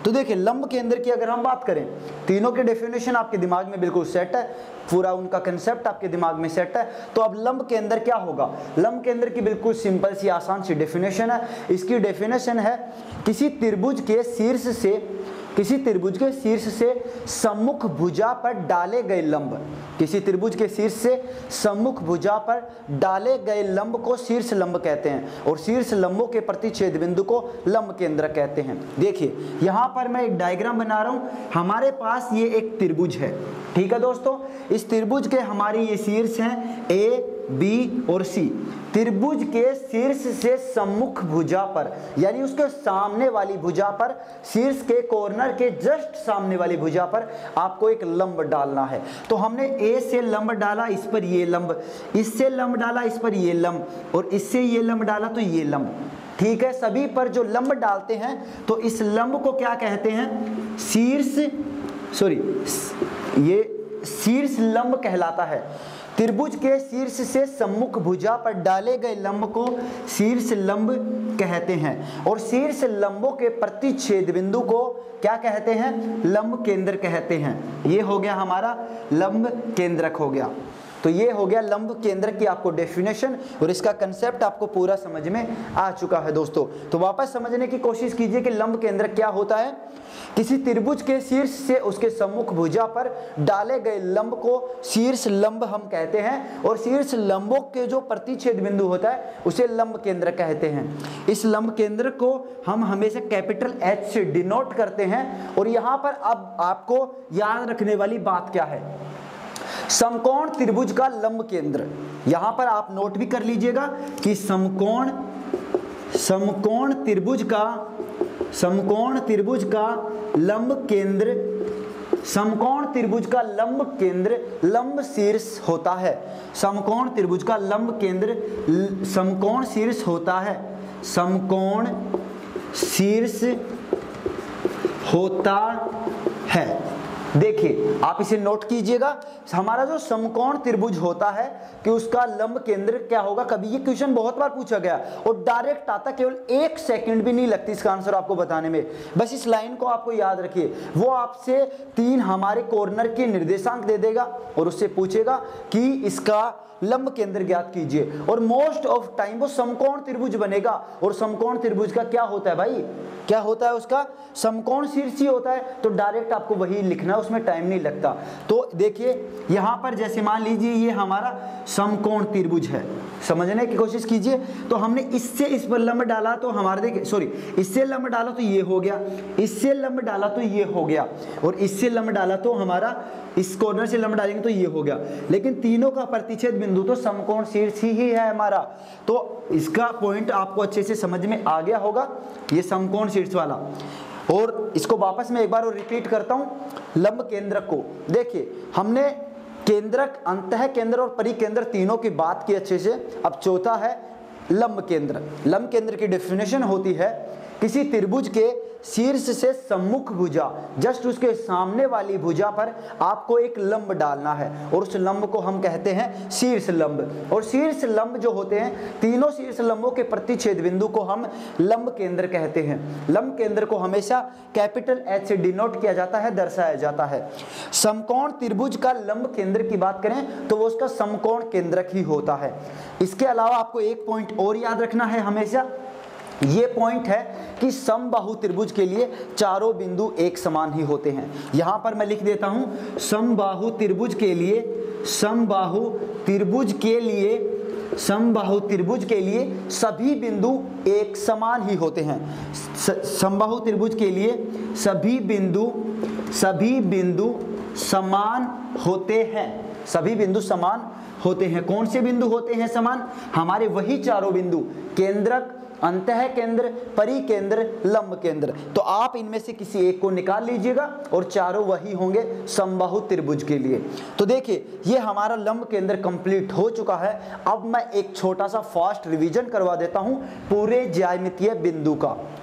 तो देखिए लंब केंद्र की अगर हम बात करें, तीनों की डेफिनेशन आपके दिमाग में बिल्कुल सेट है, पूरा उनका कंसेप्ट आपके दिमाग में सेट है। तो अब लंब केंद्र क्या होगा? लंब केंद्र की बिल्कुल सिंपल सी आसान सी डेफिनेशन है। इसकी डेफिनेशन है किसी त्रिभुज के शीर्ष से किसी त्रिभुज के शीर्ष से सम्मुख भुजा पर डाले गए लंब किसी त्रिभुज के शीर्ष से सम्मुख भुजा पर डाले गए लंब को शीर्ष लंब कहते हैं और शीर्ष लंबों के प्रतिच्छेद बिंदु को लंब केंद्र कहते हैं। देखिए यहाँ पर मैं एक डायग्राम बना रहा हूँ। हमारे पास ये एक त्रिभुज है, ठीक है दोस्तों। इस त्रिभुज के हमारे ये शीर्ष हैं ए, बी और सी। त्रिभुज के शीर्ष से सम्मुख भुजा पर यानी उसके सामने वाली भुजा पर, शीर्ष के कॉर्नर के जस्ट सामने वाली भुजा पर आपको एक लंब डालना है। तो हमने ए से लंब डाला, इस पर ये लंब, इससे लंब डाला, इस पर ये लंब, और इससे ये लंब डाला तो ये लंब, ठीक है। सभी पर जो लंब डालते हैं तो इस लंब को क्या कहते हैं? शीर्ष सॉरी ये शीर्ष लंब कहलाता है। त्रिभुज के शीर्ष से सम्मुख भुजा पर डाले गए लंब को शीर्ष लंब कहते हैं और शीर्ष लंबों के प्रतिच्छेद बिंदु को क्या कहते हैं? लंब केंद्र कहते हैं। ये हो गया हमारा लंब केंद्रक हो गया। तो ये हो गया लंब केंद्र की आपको डेफिनेशन और इसका कंसेप्ट आपको पूरा समझ में आ चुका है दोस्तों। तो वापस समझने की कोशिश कीजिए कि लंब केंद्र क्या होता है। किसी त्रिभुज के शीर्ष से उसके सम्मुख भुजा पर डाले गए लंब को शीर्ष लंब हम कहते हैं और शीर्ष लंबों के जो प्रतिच्छेद बिंदु होता है उसे लंब केंद्र कहते हैं। इस लंब केंद्र को हम हमेशा कैपिटल एच से डिनोट करते हैं। और यहाँ पर अब आपको याद रखने वाली बात क्या है? समकोण त्रिभुज का लंब केंद्र। यहां पर आप नोट भी कर लीजिएगा कि समकोण समकोण त्रिभुज का समकोण त्रिभुज का लंब केंद्र समकोण त्रिभुज का लंब केंद्र लंब शीर्ष होता है। समकोण त्रिभुज का लंब केंद्र समकोण शीर्ष होता है समकोण शीर्ष होता है। देखिए आप इसे नोट कीजिएगा, हमारा जो समकोण त्रिभुज होता है कि उसका लंब केंद्र क्या होगा। कभी ये क्वेश्चन बहुत बार पूछा गया और डायरेक्ट आता, केवल एक सेकंड भी नहीं लगती इसका आंसर आपको बताने में। बस इस लाइन को आपको याद रखिए। वो आपसे तीन हमारे कॉर्नर के निर्देशांक दे देगा और उससे पूछेगा कि इसका लंब केंद्र ज्ञात कीजिए और मोस्ट ऑफ टाइम वो समकोण त्रिभुज बनेगा। और समकोण त्रिभुज का क्या होता है भाई? क्या होता है उसका? समकोण शीर्ष ही होता है। तो डायरेक्ट आपको वही लिखना है, उसमें टाइम नहीं लगता। तो देखिए यहां पर जैसे मान लीजिए ये हमारा समकोण त्रिभुज है, समझने की कोशिश कीजिए। तो हमने इससे इस पर लंब डाला तो हमारे देखिए सॉरी इससे लंब डाला तो ये हो गया, इससे लंब डाला तो ये हो गया और इससे लंब डाला तो हमारा इस कॉर्नर से लंब डालेंगे तो ये हो गया। लेकिन तीनों का प्रतिच्छेद बिंदु तो समकोण शीर्ष ही है हमारा। तो इसका पॉइंट आपको अच्छे से समझ में आ गया होगा, ये समकोण शीर्ष वाला। और इसको वापस मैं एक बार और रिपीट करता हूं, लंब केंद्रक को देखिए हमने केंद्रक, अंतः केंद्र और परिकेंद्र तीनों की बात की अच्छे से। अब चौथा है लंब केंद्र। लंब केंद्र की डेफिनेशन होती है किसी त्रिभुज के शीर्ष से सम्मुख भुजा, जस्ट उसके सामने वाली भुजा पर आपको एक लंब डालना है और उस लंब को हम कहते हैं शीर्ष लंब। और शीर्ष लंब जो होते हैं, तीनों शीर्ष लंबों के प्रतिच्छेद बिंदु को हम लंब केंद्र कहते हैं। लंब केंद्र को हमेशा कैपिटल एच से डिनोट किया जाता है, दर्शाया जाता है। समकोण त्रिभुज का लंब केंद्र की बात करें तो वो उसका समकोण केंद्रक ही होता है। इसके अलावा आपको एक पॉइंट और याद रखना है हमेशा, ये पॉइंट है कि समबाहु त्रिभुज के लिए चारों बिंदु एक समान ही होते हैं। यहां पर मैं लिख देता हूं, समबाहु त्रिभुज के लिए समबाहु त्रिभुज के लिए समबाहु त्रिभुज के लिए सभी बिंदु एक समान ही होते हैं। समबाहु त्रिभुज के लिए सभी बिंदु सभी बिंदु समान होते हैं। सभी बिंदु समान होते हैं। कौन से बिंदु होते हैं समान? हमारे वही चारों बिंदु, केंद्रक, अंतः केंद्र, परिकेंद्र, लंब केंद्र। तो आप इनमें से किसी एक को निकाल लीजिएगा और चारों वही होंगे समबाहु त्रिभुज के लिए। तो देखिए ये हमारा लंब केंद्र कंप्लीट हो चुका है। अब मैं एक छोटा सा फास्ट रिवीजन करवा देता हूं पूरे ज्यामितीय बिंदु का।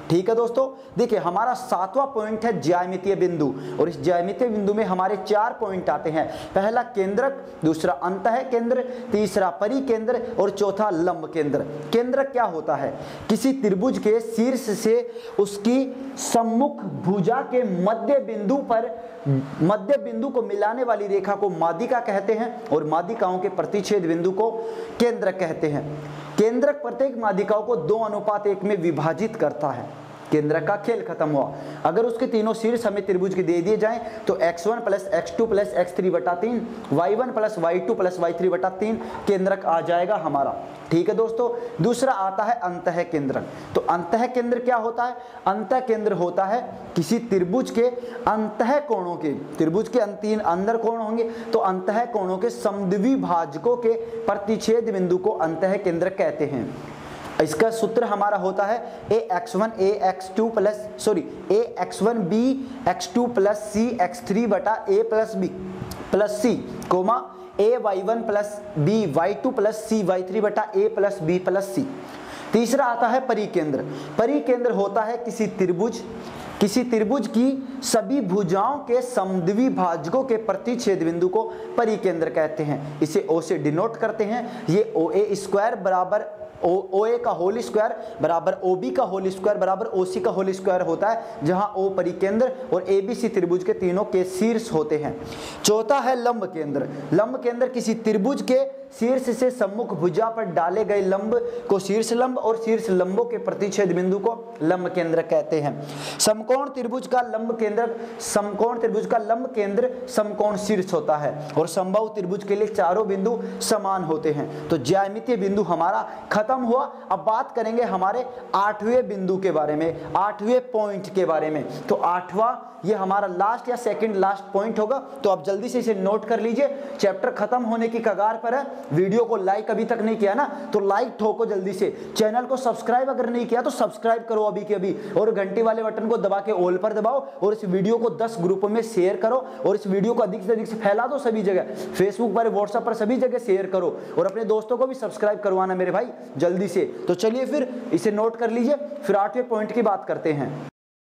ठीक है दोस्तों, देखिए हमारा सातवां पॉइंट है ज्यामितीय बिंदु, और इस ज्यामितीय बिंदु में हमारे चार पॉइंट आते हैं। पहला केंद्रक, दूसरा अंतः केंद्र, तीसरा परिकेंद्र और चौथा लंब केंद्र। केंद्रक क्या होता है? किसी त्रिभुज के शीर्ष से उसकी सम्मुख भुजा के मध्य बिंदु पर मध्य बिंदु को मिलाने वाली रेखा को माध्यिका कहते हैं, और माध्यिकाओं के प्रतिच्छेद बिंदु को केंद्रक कहते हैं। केंद्रक प्रत्येक माध्यिकाओं को दो अनुपात एक में विभाजित करता है। केंद्रक का खेल खत्म हुआ। अगर उसके तीनों शीर्ष हमें त्रिभुज के दे दिए जाएं तो x one plus x two plus x three बटा तीन, y one plus y two plus y three बटा तीन केंद्रक आ जाएगा हमारा। ठीक है दोस्तों, दूसरा आता है अंतः केंद्रक। तो अंतः केंद्र क्या होता है? अंतः केंद्र होता है किसी त्रिभुज के अंतः कोणों के, त्रिभुज के तीन अंदर कोण होंगे तो अंतः कोणों के समद्विभाजकों के प्रतिच्छेद बिंदु को अंतः केंद्रक कहते हैं। इसका सूत्र हमारा होता है a x one a x two plus sorry a x one b x two plus c x three बटा a plus b plus c comma a y one plus b y two plus c y three बटा a plus b plus c. तीसरा आता है परिकेंद्र। परिकेंद्र होता है किसी त्रिभुज किसी त्रिभुज की सभी भुजाओं के समद्विभाजकों के प्रतिच्छेद बिंदु को परिकेंद्र कहते हैं। इसे ओ से डिनोट करते हैं। ये ओ ए स्क्वायर बराबर ओ ओ ए का होल स्क्वायर बराबर ओ बी का होल स्क्वायर बराबर ओ सी का होल स्क्वायर होता है, जहां ओ परिकेंद्र और ए बी सी त्रिभुज के तीनों के शीर्ष होते हैं। चौथा है लंब केंद्र। लंब केंद्र किसी त्रिभुज के शीर्ष से सम्मुख भुजा पर डाले गए लंब को शीर्ष लंब और शीर्ष लंबों के प्रतिच्छेद बिंदु को लंब केंद्र कहते हैं। समकोण त्रिभुज का लंब केंद्र समकोण त्रिभुज का लंब केंद्र समकोण शीर्ष होता है, और समबाहु त्रिभुज के लिए चारों बिंदु समान होते हैं। तो ज्यामितीय बिंदु हमारा खत्म हुआ। अब बात करेंगे हमारे आठवें बिंदु के बारे में, आठवें पॉइंट के बारे में। तो आठवां ये हमारा लास्ट या सेकंड लास्ट पॉइंट होगा, तो आप जल्दी से इसे नोट कर लीजिए। चैप्टर खत्म होने की कगार पर है। वीडियो को लाइक अभी तक नहीं किया ना, तो लाइक ठोको जल्दी से। चैनल को सब्सक्राइब अगर नहीं किया तो सब्सक्राइब करो अभी के अभी, और घंटी वाले बटन को दबा के ऑल पर दबाओ, और इस वीडियो को दस ग्रुपों में शेयर करो, और इस वीडियो को अधिक से अधिक से फैला दो सभी जगह, फेसबुक पर, व्हाट्सएप पर, सभी जगह शेयर करो, और अपने दोस्तों को भी सब्सक्राइब करवाना मेरे भाई जल्दी से। तो चलिए फिर इसे नोट कर लीजिए, फिर आठवें पॉइंट की बात करते हैं।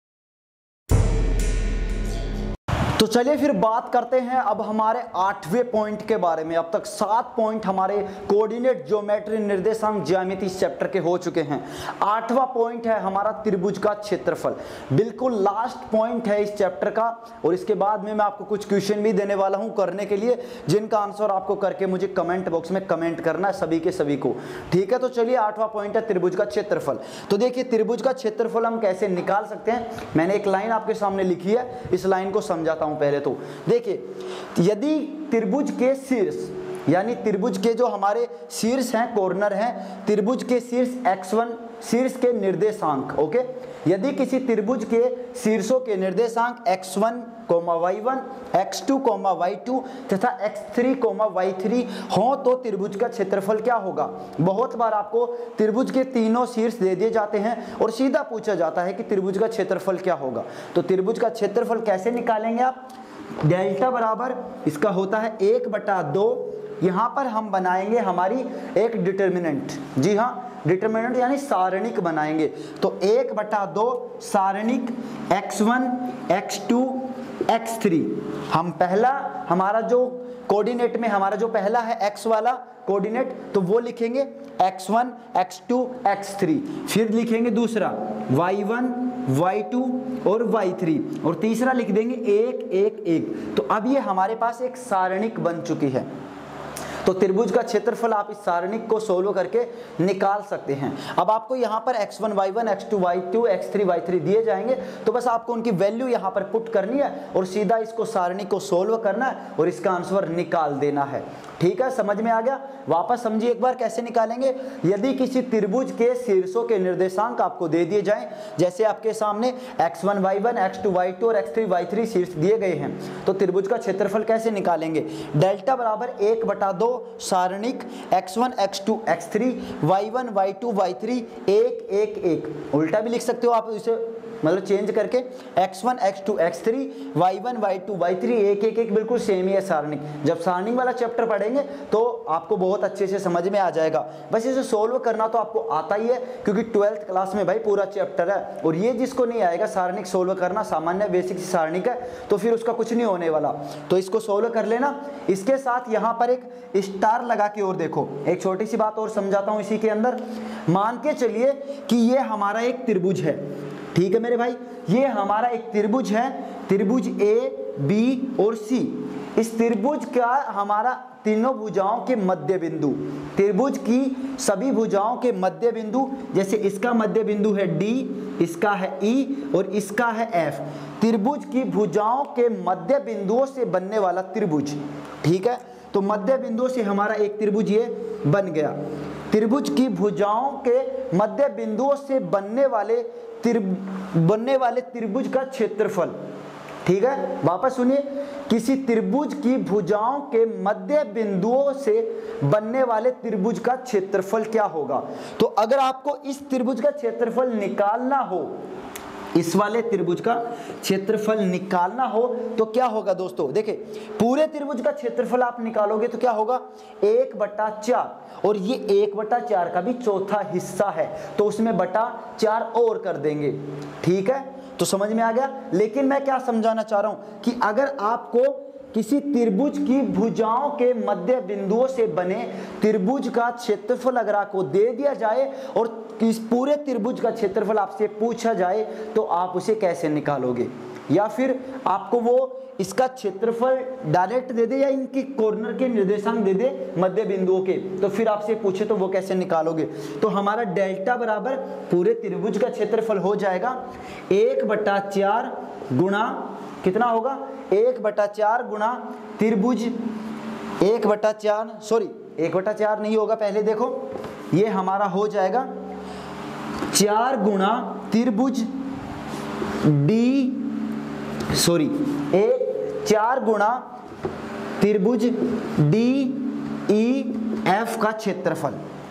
तो चलिए फिर बात करते हैं अब हमारे आठवें पॉइंट के बारे में। अब तक सात पॉइंट हमारे कोऑर्डिनेट ज्योमेट्री निर्देशांक ज्यामिति इस चैप्टर के हो चुके हैं। आठवां पॉइंट है हमारा त्रिभुज का क्षेत्रफल। बिल्कुल लास्ट पॉइंट है इस चैप्टर का, और इसके बाद में मैं आपको कुछ क्वेश्चन भी देने वाला हूं करने के लिए, जिनका आंसर आपको करके मुझे कमेंट बॉक्स में कमेंट करना है सभी के सभी को। ठीक है, तो चलिए आठवां पॉइंट है त्रिभुज का क्षेत्रफल। तो देखिए त्रिभुज का क्षेत्रफल हम कैसे निकाल सकते हैं। मैंने एक लाइन आपके सामने लिखी है, इस लाइन को समझाता हूं पहले। तो देखिए, यदि त्रिभुज के शीर्ष यानी त्रिभुज के जो हमारे शीर्ष हैं, कॉर्नर हैं, त्रिभुज के शीर्ष एक्स वन शीर्ष के निर्देशांक, ओके, यदि किसी त्रिभुज के शीर्षों के निर्देशांक x one comma y one, x two comma y two तथा x three comma y three हो तो त्रिभुज का क्षेत्रफल क्या होगा। बहुत बार आपको त्रिभुज के तीनों शीर्ष दे दिए जाते हैं और सीधा पूछा जाता है कि त्रिभुज का क्षेत्रफल क्या होगा। तो त्रिभुज का क्षेत्रफल कैसे निकालेंगे आप? डेल्टा बराबर इसका होता है एक बटा दो। यहाँ पर हम बनाएंगे हमारी एक डिटर्मिनेंट, जी हाँ डिटर्मिनेंट यानी सारणिक बनाएंगे। तो एक बटा दो सारणिक x one x two x three. हम पहला हमारा जो कोऑर्डिनेट में हमारा जो पहला है एक्स वाला कोऑर्डिनेट, तो वो लिखेंगे X one x two x three. फिर लिखेंगे दूसरा वाई वन वाई टू और वाई थ्री, और तीसरा लिख देंगे एक एक एक। तो अब ये हमारे पास एक सारणिक बन चुकी है। तो त्रिभुज का क्षेत्रफल आप इस सारणिक को सोल्व करके निकाल सकते हैं। अब आपको यहाँ पर X one Y one x two Y two x three Y three दिए जाएंगे, तो बस आपको उनकी वैल्यू यहाँ पर पुट करनी है और सीधा इसको सारणिक को सोल्व करना है और इसका आंसर निकाल देना है। ठीक है, समझ में आ गया? वापस समझिए एक बार कैसे निकालेंगे। यदि किसी त्रिभुज के शीर्षों के निर्देशांक आपको दे दिए जाएं, जैसे आपके सामने X one Y one x two Y two और एक्स थ्री वाई थ्री शीर्ष दिए गए हैं, तो त्रिभुज का क्षेत्रफल कैसे निकालेंगे? डेल्टा बराबर एक बटा दो सारणिक x one x two x three Y one Y two Y three एक एक एक। उल्टा भी लिख सकते हो आप इसे, मतलब चेंज करके X one x two x three Y one Y two Y three एक एक एक बिल्कुल सेम ही है सारणिक। जब सारणिक वाला चैप्टर पढ़ेंगे तो आपको बहुत अच्छे से समझ में आ जाएगा। बस इसे सोल्व करना तो आपको आता ही है क्योंकि ट्वेल्थ क्लास में भाई पूरा चैप्टर है। और ये जिसको नहीं आएगा सारणिक सोल्व करना, सामान्य बेसिक सारणिक है, तो फिर उसका कुछ नहीं होने वाला। तो इसको सोल्व कर लेना। इसके साथ यहाँ पर एक स्टार लगा के और देखो, एक छोटी सी बात और समझाता हूँ इसी के अंदर। मान के चलिए कि ये हमारा एक त्रिभुज है, ठीक है मेरे भाई, ये हमारा एक त्रिभुज है, त्रिभुज ए बी और सी। इस त्रिभुज का हमारा तीनों भुजाओं के मध्य बिंदु, त्रिभुज की सभी भुजाओं के मध्य बिंदु, जैसे इसका मध्य बिंदु है डी, इसका है ई और इसका है एफ। त्रिभुज की भुजाओं के मध्य बिंदुओं से बनने वाला त्रिभुज, ठीक है। तो मध्य बिंदुओं से हमारा एक त्रिभुज ये बन गया। त्रिभुज की भुजाओं के मध्य बिंदुओं से बनने वाले बनने वाले त्रिभुज का क्षेत्रफल, ठीक है। वापस सुनिए, किसी त्रिभुज की भुजाओं के मध्य बिंदुओं से बनने वाले त्रिभुज का क्षेत्रफल क्या होगा। तो अगर आपको इस त्रिभुज का क्षेत्रफल निकालना हो, इस वाले त्रिभुज का क्षेत्रफल निकालना हो तो क्या होगा दोस्तों, देखिए पूरे त्रिभुज का क्षेत्रफल आप निकालोगे तो क्या होगा, एक बटा चार, और ये एक बटा चार का भी चौथा हिस्सा है तो उसमें बटा चार और कर देंगे, ठीक है। तो समझ में आ गया। लेकिन मैं क्या समझाना चाह रहा हूं कि अगर आपको किसी त्रिभुज की भुजाओं के मध्य बिंदुओं से बने त्रिभुज का क्षेत्रफल अगर आपको दे दिया जाए और इस पूरे त्रिभुज का क्षेत्रफल आपसे पूछा जाए तो आप उसे कैसे निकालोगे, या फिर आपको वो इसका क्षेत्रफल डायरेक्ट दे दे या इनकी कॉर्नर के निर्देशांक दे दे मध्य बिंदुओं के, तो फिर आपसे पूछे तो वो कैसे निकालोगे। तो हमारा डेल्टा बराबर पूरे त्रिभुज का क्षेत्रफल हो जाएगा एक बटा चार गुणा कितना होगा, एक बटा चार गुणा त्रिभुज, एक बटा चार सॉरी एक बटा चार नहीं होगा, पहले देखो ये हमारा हो जाएगा चार गुणा त्रिभुज डी सॉरी एक चार गुणा त्रिभुज डी ई एफ का क्षेत्रफल।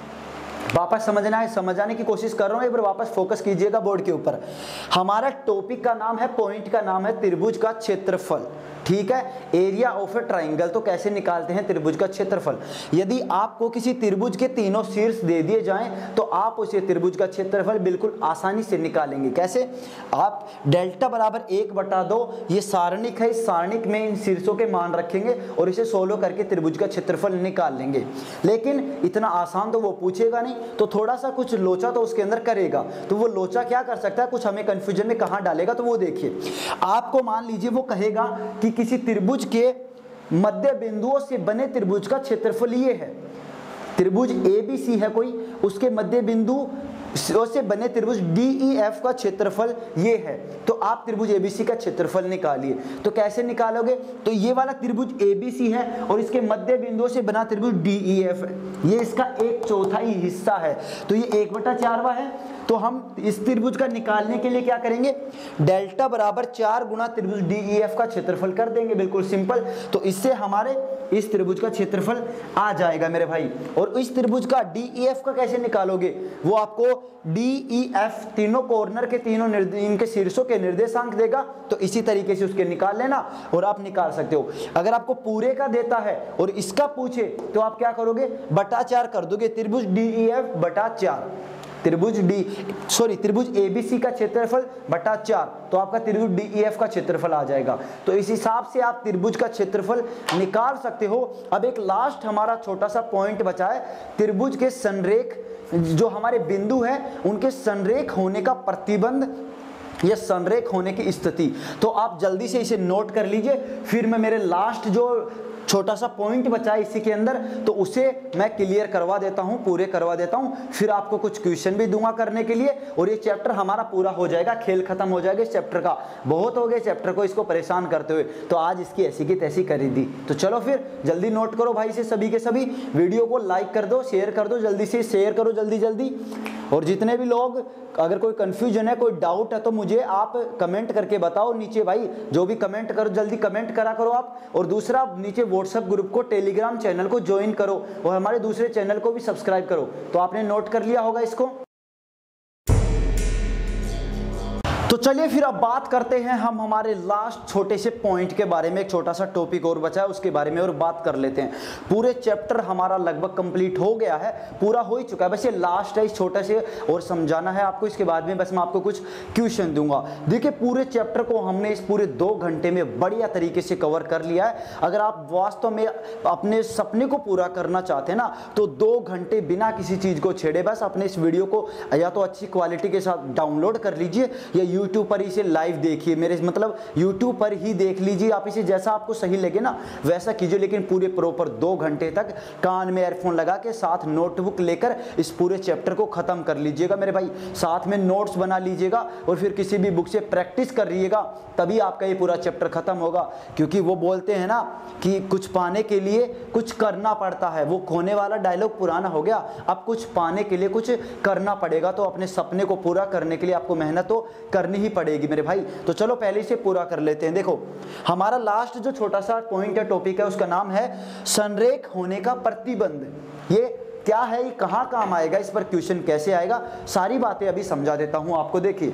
वापस समझना है, समझाने की कोशिश कर रहा हूं, एक बार वापस फोकस कीजिएगा बोर्ड के ऊपर। हमारा टॉपिक का नाम है, पॉइंट का नाम है त्रिभुज का क्षेत्रफल, ठीक है। एरिया ऑफ ए ट्राइंगल, तो कैसे निकालते हैं त्रिभुज का क्षेत्रफल। यदि आपको किसी त्रिभुज के तीनों शीर्ष दे दिए जाएं तो आप उसे त्रिभुज का क्षेत्रफल बिल्कुल आसानी से निकालेंगे। कैसे, आप डेल्टा बराबर एक बटा दो, ये सारणिक है, इस सारणिक में इन शीर्षों के मान रखेंगे और इसे सोल्व करके त्रिभुज का क्षेत्रफल निकाल लेंगे। लेकिन इतना आसान तो वो पूछेगा नहीं, तो थोड़ा सा कुछ लोचा तो उसके अंदर करेगा। तो वो लोचा क्या कर सकता है, कुछ हमें कंफ्यूजन में कहां डालेगा, तो वो देखिए। आपको मान लीजिए वो कहेगा कि किसी त्रिभुज के मध्य बिंदुओं से बने त्रिभुज का क्षेत्रफल ये है, त्रिभुज ए बी सी है कोई, उसके मध्य बिंदु से बने त्रिभुज डी ई एफ का क्षेत्रफल ये है, तो आप त्रिभुज एबीसी का क्षेत्रफल निकालिए। तो कैसे निकालोगे, तो ये वाला त्रिभुज एबीसी है और इसके मध्य बिंदुओं से बना त्रिभुज डी ई एफ है, ये इसका एक चौथाई हिस्सा है, तो ये एक बटा चारवा है। तो हम इस त्रिभुज का निकालने के लिए क्या करेंगे, डेल्टा बराबर चार गुना त्रिभुज डी ई एफ का क्षेत्रफल कर देंगे, बिल्कुल सिंपल। तो इससे हमारे इस त्रिभुज का क्षेत्रफल आ जाएगा मेरे भाई। और इस त्रिभुज का डी ई एफ का कैसे निकालोगे, वो आपको डी ई एफ तीनों कॉर्नर के तीनों इनके शीर्षों के निर्देशांक देगा, तो इसी तरीके से उसके निकाल लेना और आप निकाल सकते हो। अगर आपको पूरे का देता है और इसका पूछे तो आप क्या करोगे, बटा चार कर दोगे, त्रिभुज डी ई एफ बटा चार, त्रिभुज डी सॉरी त्रिभुज एबीसी का क्षेत्रफल बटा चार, तो आपका त्रिभुज डीईएफ का क्षेत्रफल आ जाएगा। तो इस हिसाब से आप त्रिभुज का क्षेत्रफल निकाल सकते हो। अब एक लास्ट हमारा छोटा सा पॉइंट बचा है, त्रिभुज के संरेख जो हमारे बिंदु है उनके संरेख होने का प्रतिबंध या संरेख होने की स्थिति। तो आप जल्दी से इसे नोट कर लीजिए, फिर मैं मेरे लास्ट जो छोटा सा पॉइंट बचा है इसी के अंदर तो उसे मैं क्लियर करवा देता हूं, पूरे करवा देता हूं, फिर आपको कुछ क्वेश्चन भी दूंगा करने के लिए और ये चैप्टर हमारा पूरा हो जाएगा, खेल खत्म हो जाएगा इस चैप्टर का। बहुत हो गए चैप्टर को इसको परेशान करते हुए, तो आज इसकी ऐसी की तैसी करी दी। तो चलो फिर जल्दी नोट करो भाई से सभी के सभी, वीडियो को लाइक कर दो, शेयर कर दो, जल्दी से शेयर करो जल्दी जल्दी। और जितने भी लोग अगर कोई कंफ्यूजन है, कोई डाउट है तो मुझे आप कमेंट करके बताओ नीचे भाई, जो भी कमेंट करो जल्दी कमेंट करा करो आप। और दूसरा नीचे व्हाट्सएप ग्रुप को, टेलीग्राम चैनल को ज्वाइन करो और हमारे दूसरे चैनल को भी सब्सक्राइब करो। तो आपने नोट कर लिया होगा इसको। तो तो चलिए फिर अब बात करते हैं हम हमारे लास्ट छोटे से पॉइंट के बारे में। एक छोटा सा टॉपिक और बचा है, उसके बारे में और बात कर लेते हैं। पूरे चैप्टर हमारा लगभग कंप्लीट हो गया है, पूरा हो ही चुका है, बस ये लास्ट है, इस छोटे से और समझाना है आपको। इसके बाद में बस मैं आपको कुछ क्वेश्चन दूंगा। देखिए पूरे चैप्टर को हमने इस पूरे दो घंटे में बढ़िया तरीके से कवर कर लिया है। अगर आप वास्तव में अपने सपने को पूरा करना चाहते हैं ना, तो दो घंटे बिना किसी चीज को छेड़े बस अपने इस वीडियो को या तो अच्छी क्वालिटी के साथ डाउनलोड कर लीजिए या यूट्यूब पर इसे लाइव देखिए, मेरे मतलब यूट्यूब पर ही देख लीजिए। आप इसे जैसा आपको सही लगे ना वैसा कीजिए, लेकिन पूरे प्रॉपर दो घंटे तक कान में एयरफोन लगा के साथ नोटबुक लेकर इस पूरे चैप्टर को खत्म कर लीजिएगा मेरे भाई। साथ में नोट्स बना लीजिएगा और फिर किसी भी बुक से प्रैक्टिस कर रहिएगा, तभी आपका ये पूरा चैप्टर खत्म होगा। क्योंकि वो बोलते हैं ना कि कुछ पाने के लिए कुछ करना पड़ता है, वो खोने वाला डायलॉग पुराना हो गया। अब कुछ पाने के लिए कुछ करना पड़ेगा, तो अपने सपने को पूरा करने के लिए आपको मेहनत तो करनी ही पड़ेगी मेरे भाई। तो चलो पहले इसे पूरा कर लेते हैं। देखो हमारा लास्ट जो छोटा सा पॉइंट है, टॉपिक है, उसका नाम है संरेख होने का प्रतिबंध। ये क्या है, ये कहाँ काम आएगा, इस पर क्वेश्चन कैसे आएगा, सारी बातें अभी समझा देता हूं आपको। देखिए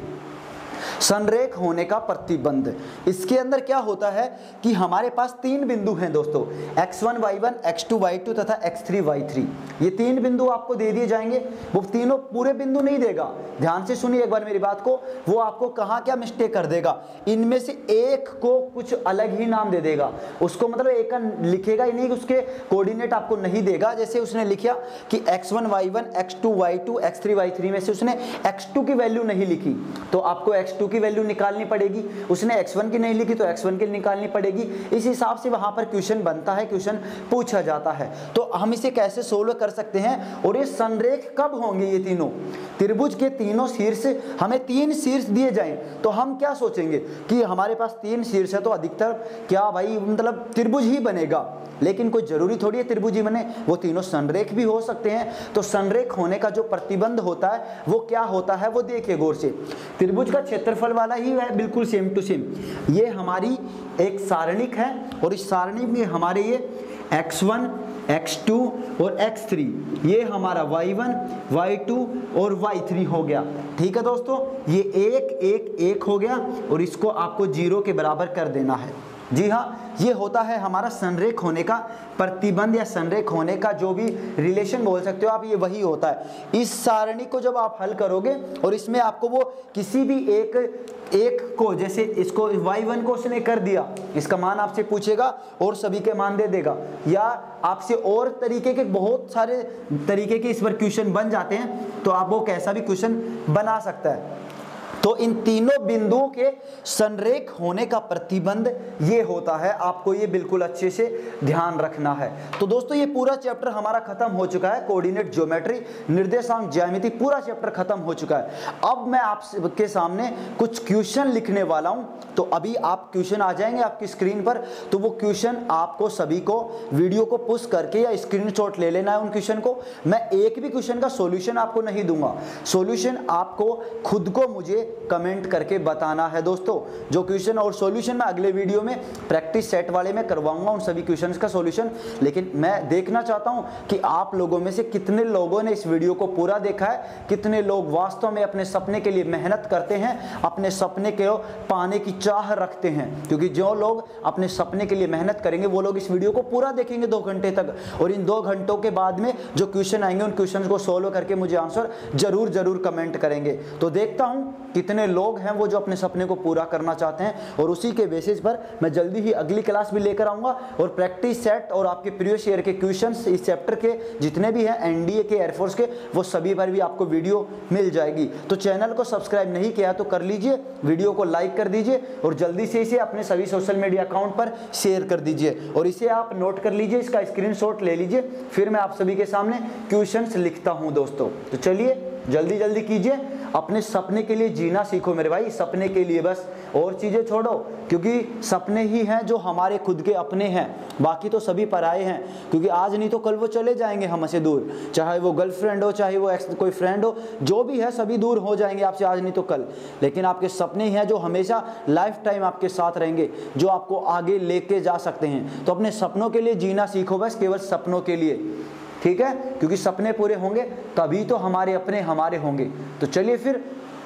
संरेख होने का प्रतिबंध, इसके अंदर क्या होता है कि हमारे पास तीन बिंदु हैं दोस्तों, X one Y one, x two Y two तथा एक्स थ्री वाई थ्री। ये तीन बिंदु आपको दे दिए जाएंगे। वो तीनों पूरे बिंदु नहीं देगा, ध्यान से सुनिए एक बार मेरी बात को। वो आपको कहाँ क्या मिस्टेक कर देगा, इनमें से एक को कुछ अलग ही नाम दे देगा। उसको मतलब एक लिखेगा ही नहीं, उसके कोऑर्डिनेट आपको नहीं देगा। जैसे उसने लिखा कि X one Y one, x two Y two, x three Y three में से उसने एक्स टू की वैल्यू नहीं लिखी, तो आपको एक्स टू की वैल्यू निकालनी पड़ेगी। उसने एक्स वन की नहीं लिखी तो एक्स वन की निकालनी पड़ेगी। इस हिसाब से वहां पर क्वेश्चन बनता है, क्वेश्चन पूछा जाता है। तो हम इसे कैसे सोल्व कर सकते हैं, और ये संरेख कब होंगे, ये तीनों त्रिभुज के तीनों शीर्ष, हमें तीन शीर्ष दिए जाएं तो हम क्या सोचेंगे कि हमारे पास तीन शीर्ष है तो अधिकतर क्या भाई मतलब त्रिभुज ही बनेगा, लेकिन कोई जरूरी थोड़ी है त्रिभुज ही बने, वो तीनों संरेख भी हो सकते हैं। तो संरेख होने का जो प्रतिबंध होता है वो क्या होता है, वो देखिए गौर से। त्रिभुज का क्षेत्रफल वाला ही है, बिल्कुल सेम टू सेम। ये हमारी एक सारणिक है और इस सारणी में हमारे ये एक्स वन, एक्स टू और एक्स थ्री, ये हमारा वाई वन, वाई टू और वाई थ्री हो गया। ठीक है दोस्तों, ये एक एक एक हो गया और इसको आपको जीरो के बराबर कर देना है। जी हाँ, ये होता है हमारा संरेख होने का प्रतिबंध या संरेख होने का जो भी रिलेशन बोल सकते हो आप, ये वही होता है। इस सारणी को जब आप हल करोगे और इसमें आपको वो किसी भी एक एक को, जैसे इसको वाई वन को उसने कर दिया, इसका मान आपसे पूछेगा और सभी के मान दे देगा, या आपसे और तरीके के बहुत सारे तरीके के इस पर क्वेश्चन बन जाते हैं, तो आप वो कैसा भी क्वेश्चन बना सकता है। तो इन तीनों बिंदुओं के संरेख होने का प्रतिबंध ये होता है, आपको ये बिल्कुल अच्छे से ध्यान रखना है। तो दोस्तों ये पूरा चैप्टर हमारा खत्म हो चुका है, कोऑर्डिनेट ज्योमेट्री, निर्देशांक ज्यामिति, पूरा चैप्टर खत्म हो चुका है। अब मैं आपके सामने कुछ क्वेश्चन लिखने वाला हूं, तो अभी आप क्वेश्चन आ जाएंगे आपकी स्क्रीन पर, तो वो क्वेश्चन आपको सभी को वीडियो को पुश करके या स्क्रीनशॉट ले लेना है उन क्वेश्चन को। मैं एक भी क्वेश्चन का सॉल्यूशन आपको नहीं दूंगा, सॉल्यूशन आपको खुद को मुझे कमेंट करके बताना है दोस्तों। जो क्वेश्चन और सॉल्यूशन मैं अगले वीडियो में प्रैक्टिस सेट वाले में करवाऊंगा उन सभी क्वेश्चंस का सॉल्यूशन। लेकिन मैं देखना चाहता हूं कि आप लोगों में से कितने लोगों ने इस वीडियो को पूरा देखा है, कितने लोग वास्तव में अपने सपने के लिए मेहनत करते हैं, अपने सपने को पाने की चाह रखते हैं। क्योंकि जो लोग अपने सपने के लिए मेहनत करेंगे वो लोग इस वीडियो को पूरा देखेंगे दो घंटे तक, और इन दो घंटों के बाद में जो क्वेश्चन आएंगे उन क्वेश्चन को सोल्व करके मुझे आंसर जरूर जरूर कमेंट करेंगे। तो देखता हूं कितने लोग हैं वो जो अपने सपने को पूरा करना चाहते हैं, और उसी के बेसिस पर मैं जल्दी ही अगली क्लास भी लेकर आऊंगा और प्रैक्टिस सेट और आपके प्रीवियस ईयर के क्वेश्चंस इस चैप्टर के जितने भी हैं, एनडीए के, एयरफोर्स के, वो सभी पर भी आपको वीडियो मिल जाएगी। तो चैनल को सब्सक्राइब नहीं किया तो कर लीजिए, वीडियो को लाइक कर दीजिए और जल्दी से इसे अपने सभी सोशल मीडिया अकाउंट पर शेयर कर दीजिए, और इसे आप नोट कर लीजिए, इसका स्क्रीनशॉट ले लीजिए, फिर मैं आप सभी के सामने क्वेश्चंस लिखता हूं दोस्तों। तो चलिए जल्दी जल्दी कीजिए, अपने सपने के लिए जीना सीखो मेरे भाई, सपने के लिए बस, और चीजें छोड़ो, क्योंकि सपने ही हैं जो हमारे खुद के अपने हैं, बाकी तो सभी पराए हैं। क्योंकि आज नहीं तो कल वो चले जाएंगे हमसे दूर, चाहे वो गर्लफ्रेंड हो, चाहे वो एक्स कोई फ्रेंड हो, जो भी है सभी दूर हो जाएंगे आपसे आज नहीं तो कल। लेकिन आपके सपने ही हैं जो हमेशा लाइफ टाइम आपके साथ रहेंगे, जो आपको आगे लेके जा सकते हैं। तो अपने सपनों के लिए जीना सीखो बस, केवल सपनों के लिए, ठीक है, क्योंकि सपने पूरे होंगे तभी तो हमारे अपने हमारे होंगे। तो चलिए फिर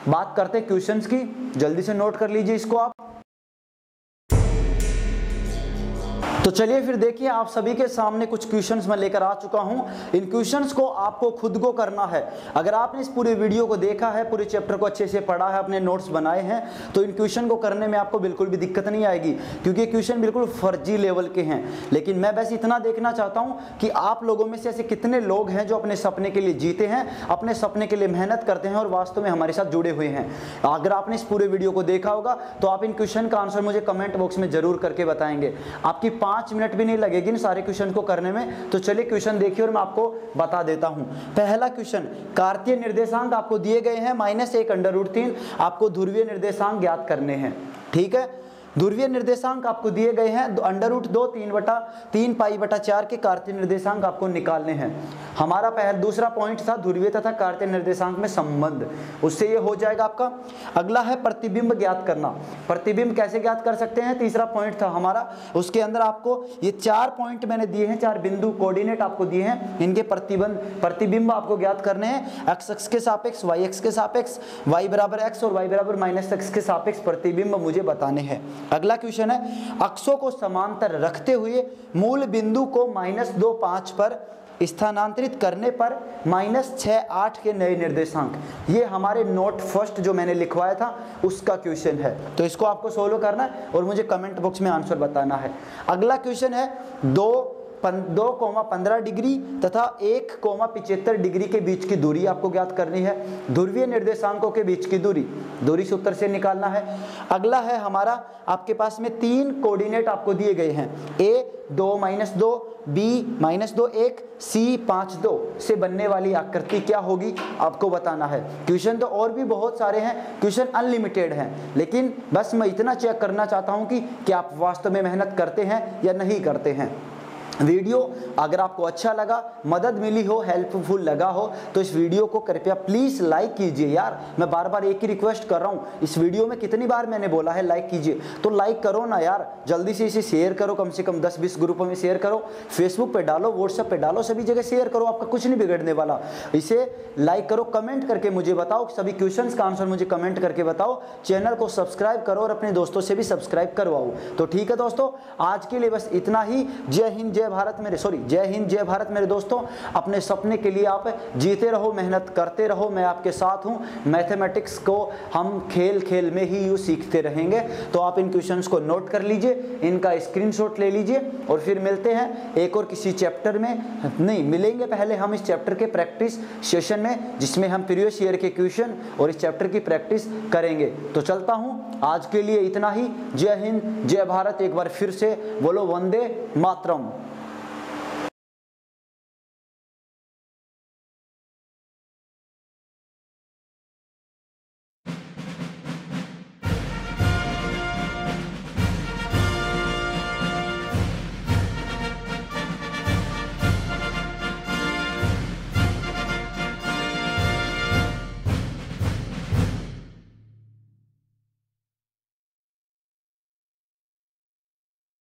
बात करते हैं क्वेश्चंस की, जल्दी से नोट कर लीजिए इसको आप। तो चलिए फिर देखिए, आप सभी के सामने कुछ क्वेश्चंस मैं लेकर आ चुका हूं। इन क्वेश्चंस को आपको खुद को करना है। अगर आपने इस पूरे वीडियो को देखा है, पूरे चैप्टर को अच्छे से पढ़ा है, अपने नोट्स बनाए हैं, तो इन क्वेश्चन को करने में आपको बिल्कुल भी दिक्कत नहीं आएगी, क्योंकि ये क्वेश्चन बिल्कुल फर्जी लेवल के हैं। लेकिन मैं बस इतना देखना चाहता हूं कि आप लोगों में से ऐसे कितने लोग हैं जो अपने सपने के लिए जीते हैं, अपने सपने के लिए मेहनत करते हैं और वास्तव में हमारे साथ जुड़े हुए हैं। अगर आपने इस पूरे वीडियो को देखा होगा तो आप इन क्वेश्चन का आंसर मुझे कमेंट बॉक्स में जरूर करके बताएंगे। आपकी पांच मिनट भी नहीं लगेगी इन सारे क्वेश्चन को करने में। तो चलिए क्वेश्चन देखिए और मैं आपको बता देता हूं। पहला क्वेश्चन, कार्तीय निर्देशांक आपको दिए गए हैं माइनस एक अंडर रूट तीन, आपको ध्रुवीय निर्देशांक ज्ञात करने हैं। ठीक है, ध्रुवीय निर्देशांक आपको दिए गए हैं अंडर रूट दो तीन बटा तीन पाई बटा चार के कार्तीय निर्देशांक आपको निकालने हैं। हमारा पहला दूसरा पॉइंट था ध्रुवीय तथा कार्तीय निर्देशांक में संबंध, उससे ये हो जाएगा आपका। अगला है प्रतिबिंब ज्ञात करना। प्रतिबिंब कैसे ज्ञात कर सकते हैं, तीसरा पॉइंट था हमारा। उसके अंदर आपको ये चार पॉइंट मैंने दिए हैं, चार बिंदु कोऑर्डिनेट आपको दिए हैं, इनके प्रतिबंध प्रतिबिंब आपको ज्ञात करने हैं। एक्स एक्स के सापेक्ष, वाई एक्स के सापेक्ष, वाई बराबर एक्स और वाई बराबर माइनस एक्स के सापेक्ष प्रतिबिंब मुझे बताने हैं। अगला क्वेश्चन है, अक्षों को समांतर रखते हुए मूल बिंदु को माइनस दो पांच पर स्थानांतरित करने पर माइनस छः आठ के नए निर्देशांक। ये हमारे नोट फर्स्ट जो मैंने लिखवाया था उसका क्वेश्चन है। तो इसको आपको सोल्व करना है और मुझे कमेंट बॉक्स में आंसर बताना है। अगला क्वेश्चन है, दो दो कोमा पंद्रह डिग्री तथा एक कोमा पिचहत्तर डिग्री के बीच की दूरी आपको ज्ञात करनी है। ध्रुवीय निर्देशांकों के बीच की दूरी, दूरी सूत्र से निकालना है। अगला है हमारा, आपके पास में तीन कोऑर्डिनेट आपको दिए गए हैं, ए दो माइनस दो, बी माइनस दो एक, सी पाँच दो से बनने वाली आकृति क्या होगी आपको बताना है। क्वेश्चन तो और भी बहुत सारे हैं, क्वेश्चन अनलिमिटेड हैं, लेकिन बस मैं इतना चेक करना चाहता हूं कि क्या आप वास्तव में मेहनत करते हैं या नहीं करते हैं। वीडियो अगर आपको अच्छा लगा, मदद मिली हो, हेल्पफुल लगा हो, तो इस वीडियो को कृपया प्लीज़ लाइक कीजिए। यार मैं बार बार एक ही रिक्वेस्ट कर रहा हूँ, इस वीडियो में कितनी बार मैंने बोला है लाइक कीजिए, तो लाइक करो ना यार, जल्दी से इसे शेयर करो, कम से कम दस बीस ग्रुपों में शेयर करो, फेसबुक पे डालो, व्हाट्सएप पे डालो, सभी जगह शेयर करो, आपका कुछ नहीं बिगड़ने वाला। इसे लाइक करो, कमेंट करके मुझे बताओ, सभी क्वेश्चंस का आंसर मुझे कमेंट करके बताओ, चैनल को सब्सक्राइब करो और अपने दोस्तों से भी सब्सक्राइब करवाओ। तो ठीक है दोस्तों, आज के लिए बस इतना ही। जय हिंद जय भारत मेरे सॉरी जय हिंद जय भारत मेरे दोस्तों। अपने सपने के लिए आप जीते रहो, मेहनत करते रहो, मैं आपके साथ हूं। मैथमेटिक्स को हम खेल खेल में ही यूं सीखते रहेंगे। तो आप इन क्वेश्चंस को नोट कर लीजिए, इनका स्क्रीनशॉट ले लीजिए और फिर मिलते हैं एक और किसी चैप्टर में। नहीं मिलेंगे, पहले हम इस चैप्टर के प्रैक्टिस सेशन में, जिसमें हम प्रीवियस ईयर के क्वेश्चन और इस चैप्टर की प्रैक्टिस करेंगे। तो चलता हूं, आज के लिए इतना ही। जय हिंद जय भारत। एक बार फिर से बोलो वंदे मातरम।